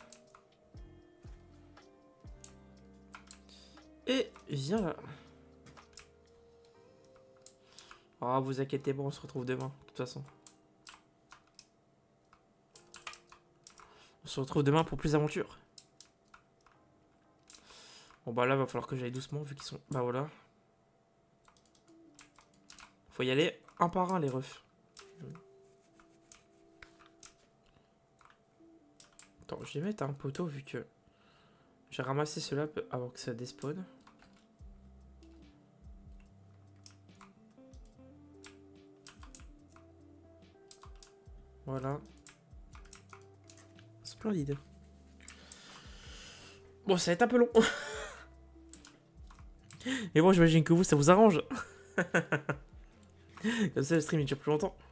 Et viens là. Ah, oh, vous inquiétez pas, on se retrouve demain, de toute façon. On se retrouve demain pour plus d'aventures. Bon bah là, va falloir que j'aille doucement, vu qu'ils sont... Bah voilà. Faut y aller un par un, les refs. Attends, je vais mettre un poteau, vu que... J'ai ramassé cela avant que ça despawn. Voilà. Splendide. Bon, ça va être un peu long. Mais bon, j'imagine que vous, ça vous arrange. Comme ça, le stream, il dure plus longtemps.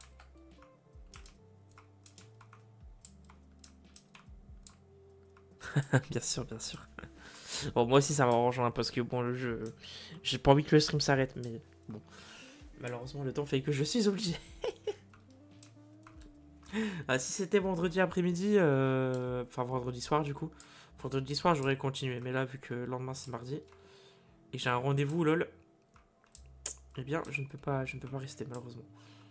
Bien sûr, bien sûr. Bon, moi aussi, ça m'arrange, hein, parce que bon, le jeu... J'ai pas envie que le stream s'arrête, mais bon. Malheureusement, le temps fait que je suis obligé. Ah, si c'était vendredi après-midi, enfin vendredi soir du coup, vendredi soir j'aurais continué, mais là vu que le lendemain c'est mardi et que j'ai un rendez-vous lol, eh bien je ne peux pas rester malheureusement.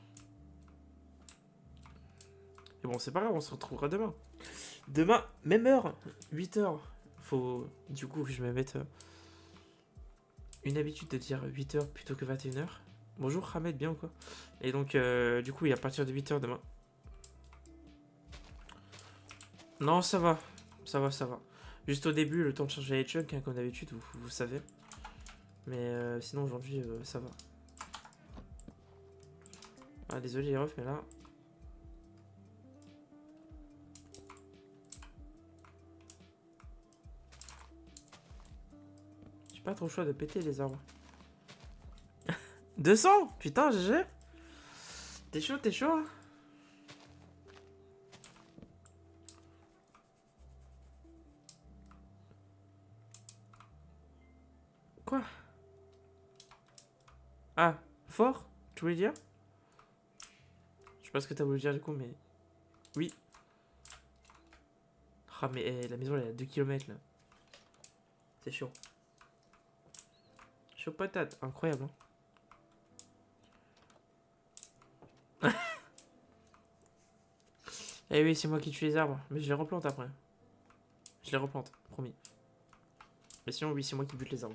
Et bon c'est pas grave, on se retrouvera demain. Demain, même heure, 8h. Faut du coup que je me mette une habitude de dire 8h plutôt que 21h. Bonjour Hamed, bien ou quoi? Et donc du coup, à partir de 8h demain. Non, ça va. Ça va, ça va. Juste au début, le temps de charger les chunks, hein, comme d'habitude, vous savez. Mais sinon, aujourd'hui, ça va. Ah, désolé les refs, mais là... J'ai pas trop le choix de péter les arbres. 200. Putain, GG. T'es chaud, hein. Quoi? Ah, fort? Tu voulais dire? Je sais pas ce que t'as voulu dire du coup, mais... Oui. Ah, mais la maison, elle est à 2 km là. C'est chaud. Chaud patate, incroyable. Hein. Eh oui, c'est moi qui tue les arbres, mais je les replante après. Je les replante, promis. Mais sinon, oui, c'est moi qui bute les arbres.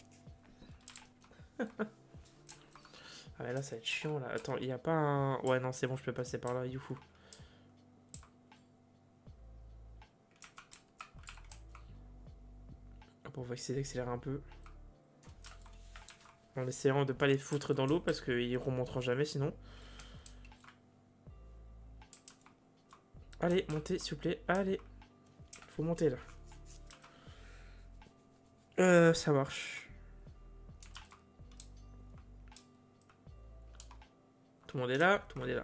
Ah mais là ça va être chiant là. Attends, il y a pas un... Ouais non c'est bon, je peux passer par là, youhou. Hop, on va essayer d'accélérer un peu. En essayant de pas les foutre dans l'eau parce qu'ils remonteront jamais sinon. Allez, montez s'il vous plaît, allez. Faut monter là. Ça marche. Tout le monde est là, tout le monde est là.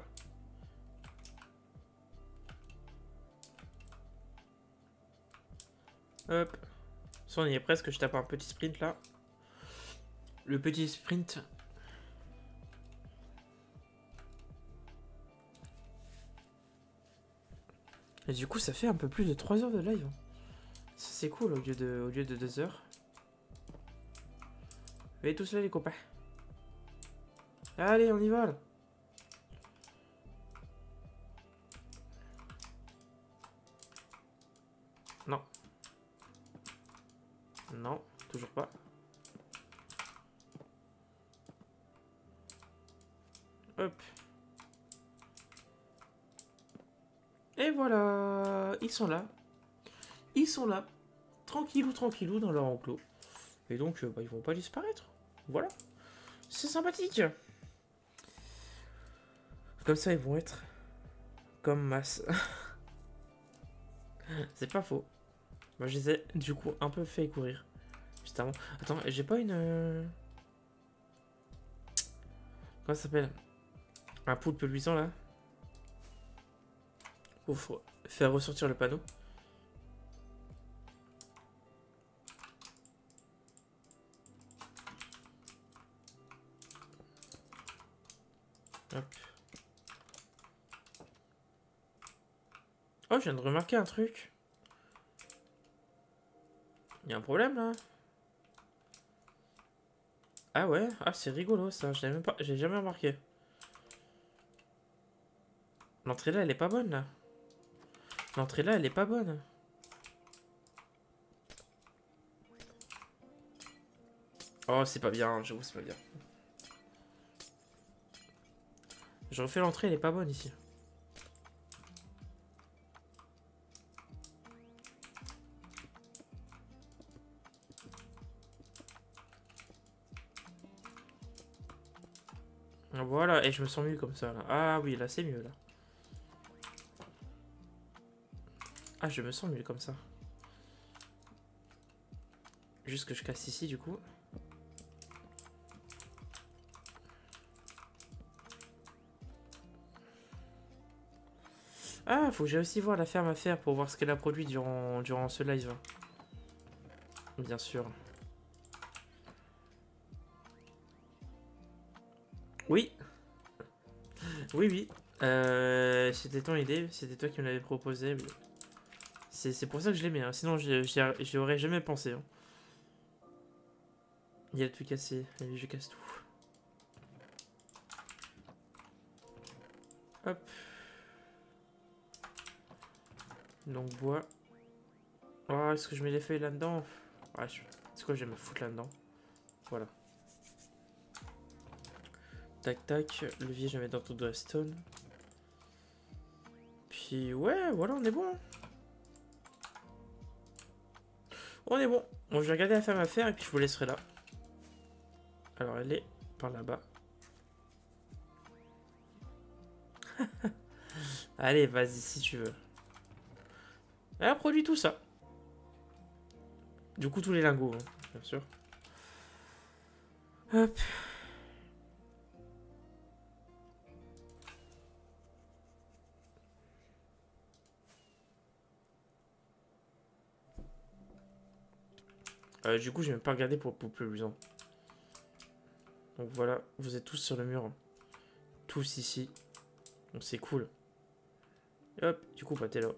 Hop. Ça on y est presque, je tape un petit sprint là. Le petit sprint. Et du coup ça fait un peu plus de 3 heures de live. C'est cool au lieu de 2 heures. Allez tous là les copains. Allez, on y va là. Non. Non, toujours pas. Hop. Et voilà, ils sont là. Ils sont là. Tranquillou, tranquillou dans leur enclos. Et donc, bah, ils vont pas disparaître. Voilà. C'est sympathique. Comme ça, ils vont être comme masse. C'est pas faux. Moi, je les ai, du coup, un peu fait courir. Juste avant. Attends, j'ai pas une... Comment ça s'appelle? Un poulpe luisant, là. Pour faire ressortir le panneau. Hop. Oh, je viens de remarquer un truc. Il y a un problème, là. Ah ouais? Ah, c'est rigolo, ça. Je même pas... J'ai jamais remarqué. L'entrée là, elle est pas bonne, là. L'entrée là, elle est pas bonne. Oh, c'est pas bien, j'avoue, c'est pas bien. Je refais l'entrée, elle est pas bonne ici. Voilà, et je me sens mieux comme ça, là. Ah oui, là, c'est mieux, là. Ah, je me sens mieux comme ça. Juste que je casse ici, du coup. Ah, faut que j'aille aussi voir la ferme à faire pour voir ce qu'elle a produit durant ce live. Bien sûr. Oui. Oui, oui. C'était ton idée, c'était toi qui me l'avais proposé. Oui. C'est pour ça que je l'aimais, hein. Sinon j'y aurais jamais pensé. Hein. Il y a tout cassé, allez, je casse tout. Hop. Donc bois. Oh, est-ce que je mets les feuilles là-dedans? Ouais, c'est quoi, je vais me foutre là-dedans. Voilà. Tac tac, levier, je vais mettre dans tout de stone. Puis ouais, voilà, on est bon. On est bon. Bon, je vais regarder la ferme à faire et puis je vous laisserai là. Alors, elle est par là-bas. Allez, vas-y, si tu veux. Elle a produit tout ça. Du coup, tous les lingots, hein, bien sûr. Hop. Du coup, je vais même pas regarder pour plus luisant. Donc voilà, vous êtes tous sur le mur. Tous ici. Donc c'est cool. Hop, du coup, bah t'es là.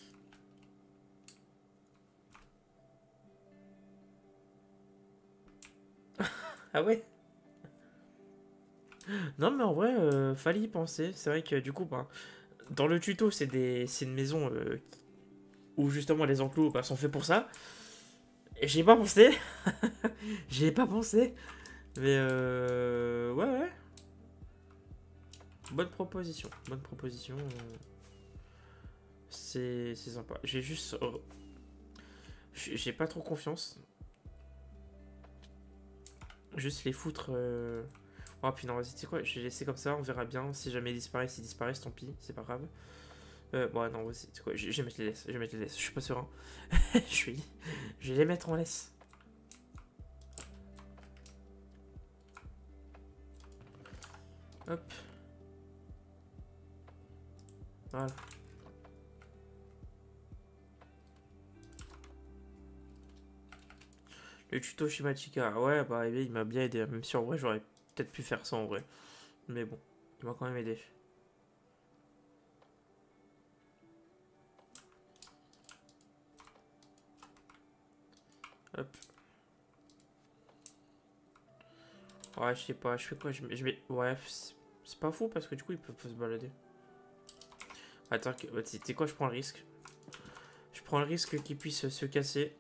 Ah ouais? Non, mais en vrai, fallait y penser. C'est vrai que du coup, bah, dans le tuto, c'est une maison où justement les enclos bah, sont faits pour ça. Et j'y ai pas pensé. J'y ai pas pensé. Mais ouais, ouais. Bonne proposition. Bonne proposition. C'est sympa. J'ai juste. J'ai pas trop confiance. Juste les foutre. Oh, puis non, vas-y, tu sais quoi, je vais laisser comme ça, on verra bien. Si jamais ils disparaissent, tant pis, c'est pas grave. Bon, non, vas-y, tu sais quoi, je vais mettre les laisses, je suis pas serein. Je vais les mettre en laisse. Hop. Voilà. Le tuto Shimachica, ouais, bah il m'a bien aidé, même si en vrai j'aurais peut-être pu faire ça en vrai. Mais bon, il m'a quand même aidé. Hop. Ouais, je sais pas, je fais quoi? Ouais, c'est pas fou parce que du coup, ils peuvent se balader. Attends, tu sais quoi, je prends le risque. Je prends le risque qu'ils puissent se casser.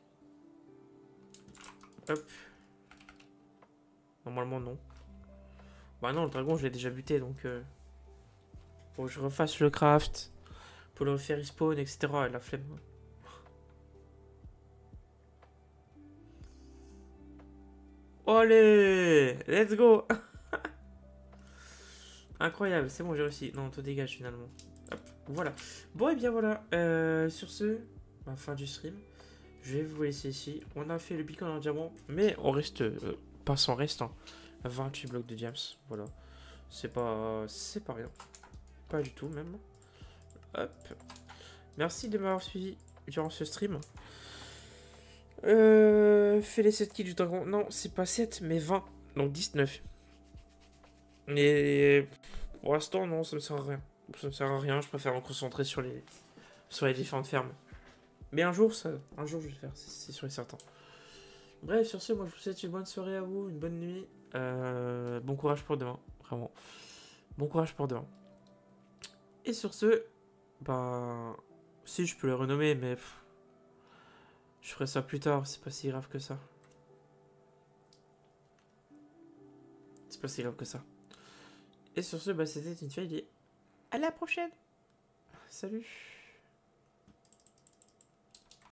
Hop. Normalement, non. Bah non, le dragon, je l'ai déjà buté, donc... Faut que je refasse le craft. Pour le faire respawn, etc. La flemme. Allez, let's go. Incroyable, c'est bon, j'ai réussi. Non, toi dégage finalement. Hop, voilà. Bon, et bien voilà. Sur ce, la fin du stream. Je vais vous laisser ici. On a fait le beacon en diamant, mais on reste pas sans reste. Hein. 28 blocs de diams, voilà. C'est pas rien. Pas du tout même. Hop. Merci de m'avoir suivi durant ce stream. Fais les 7 kills du dragon. Non, c'est pas 7, mais 20. Donc 19. Et pour l'instant, non, ça me sert à rien. Ça me sert à rien, je préfère me concentrer sur les différentes fermes. Mais un jour, un jour je vais le faire, c'est sûr et certain. Bref, sur ce, moi je vous souhaite une bonne soirée à vous, une bonne nuit. Bon courage pour demain, vraiment. Bon courage pour demain. Et sur ce, bah... Si, je peux le renommer, mais... je ferai ça plus tard, c'est pas si grave que ça. C'est pas si grave que ça. Et sur ce, bah c'était une fille. À la prochaine. Salut.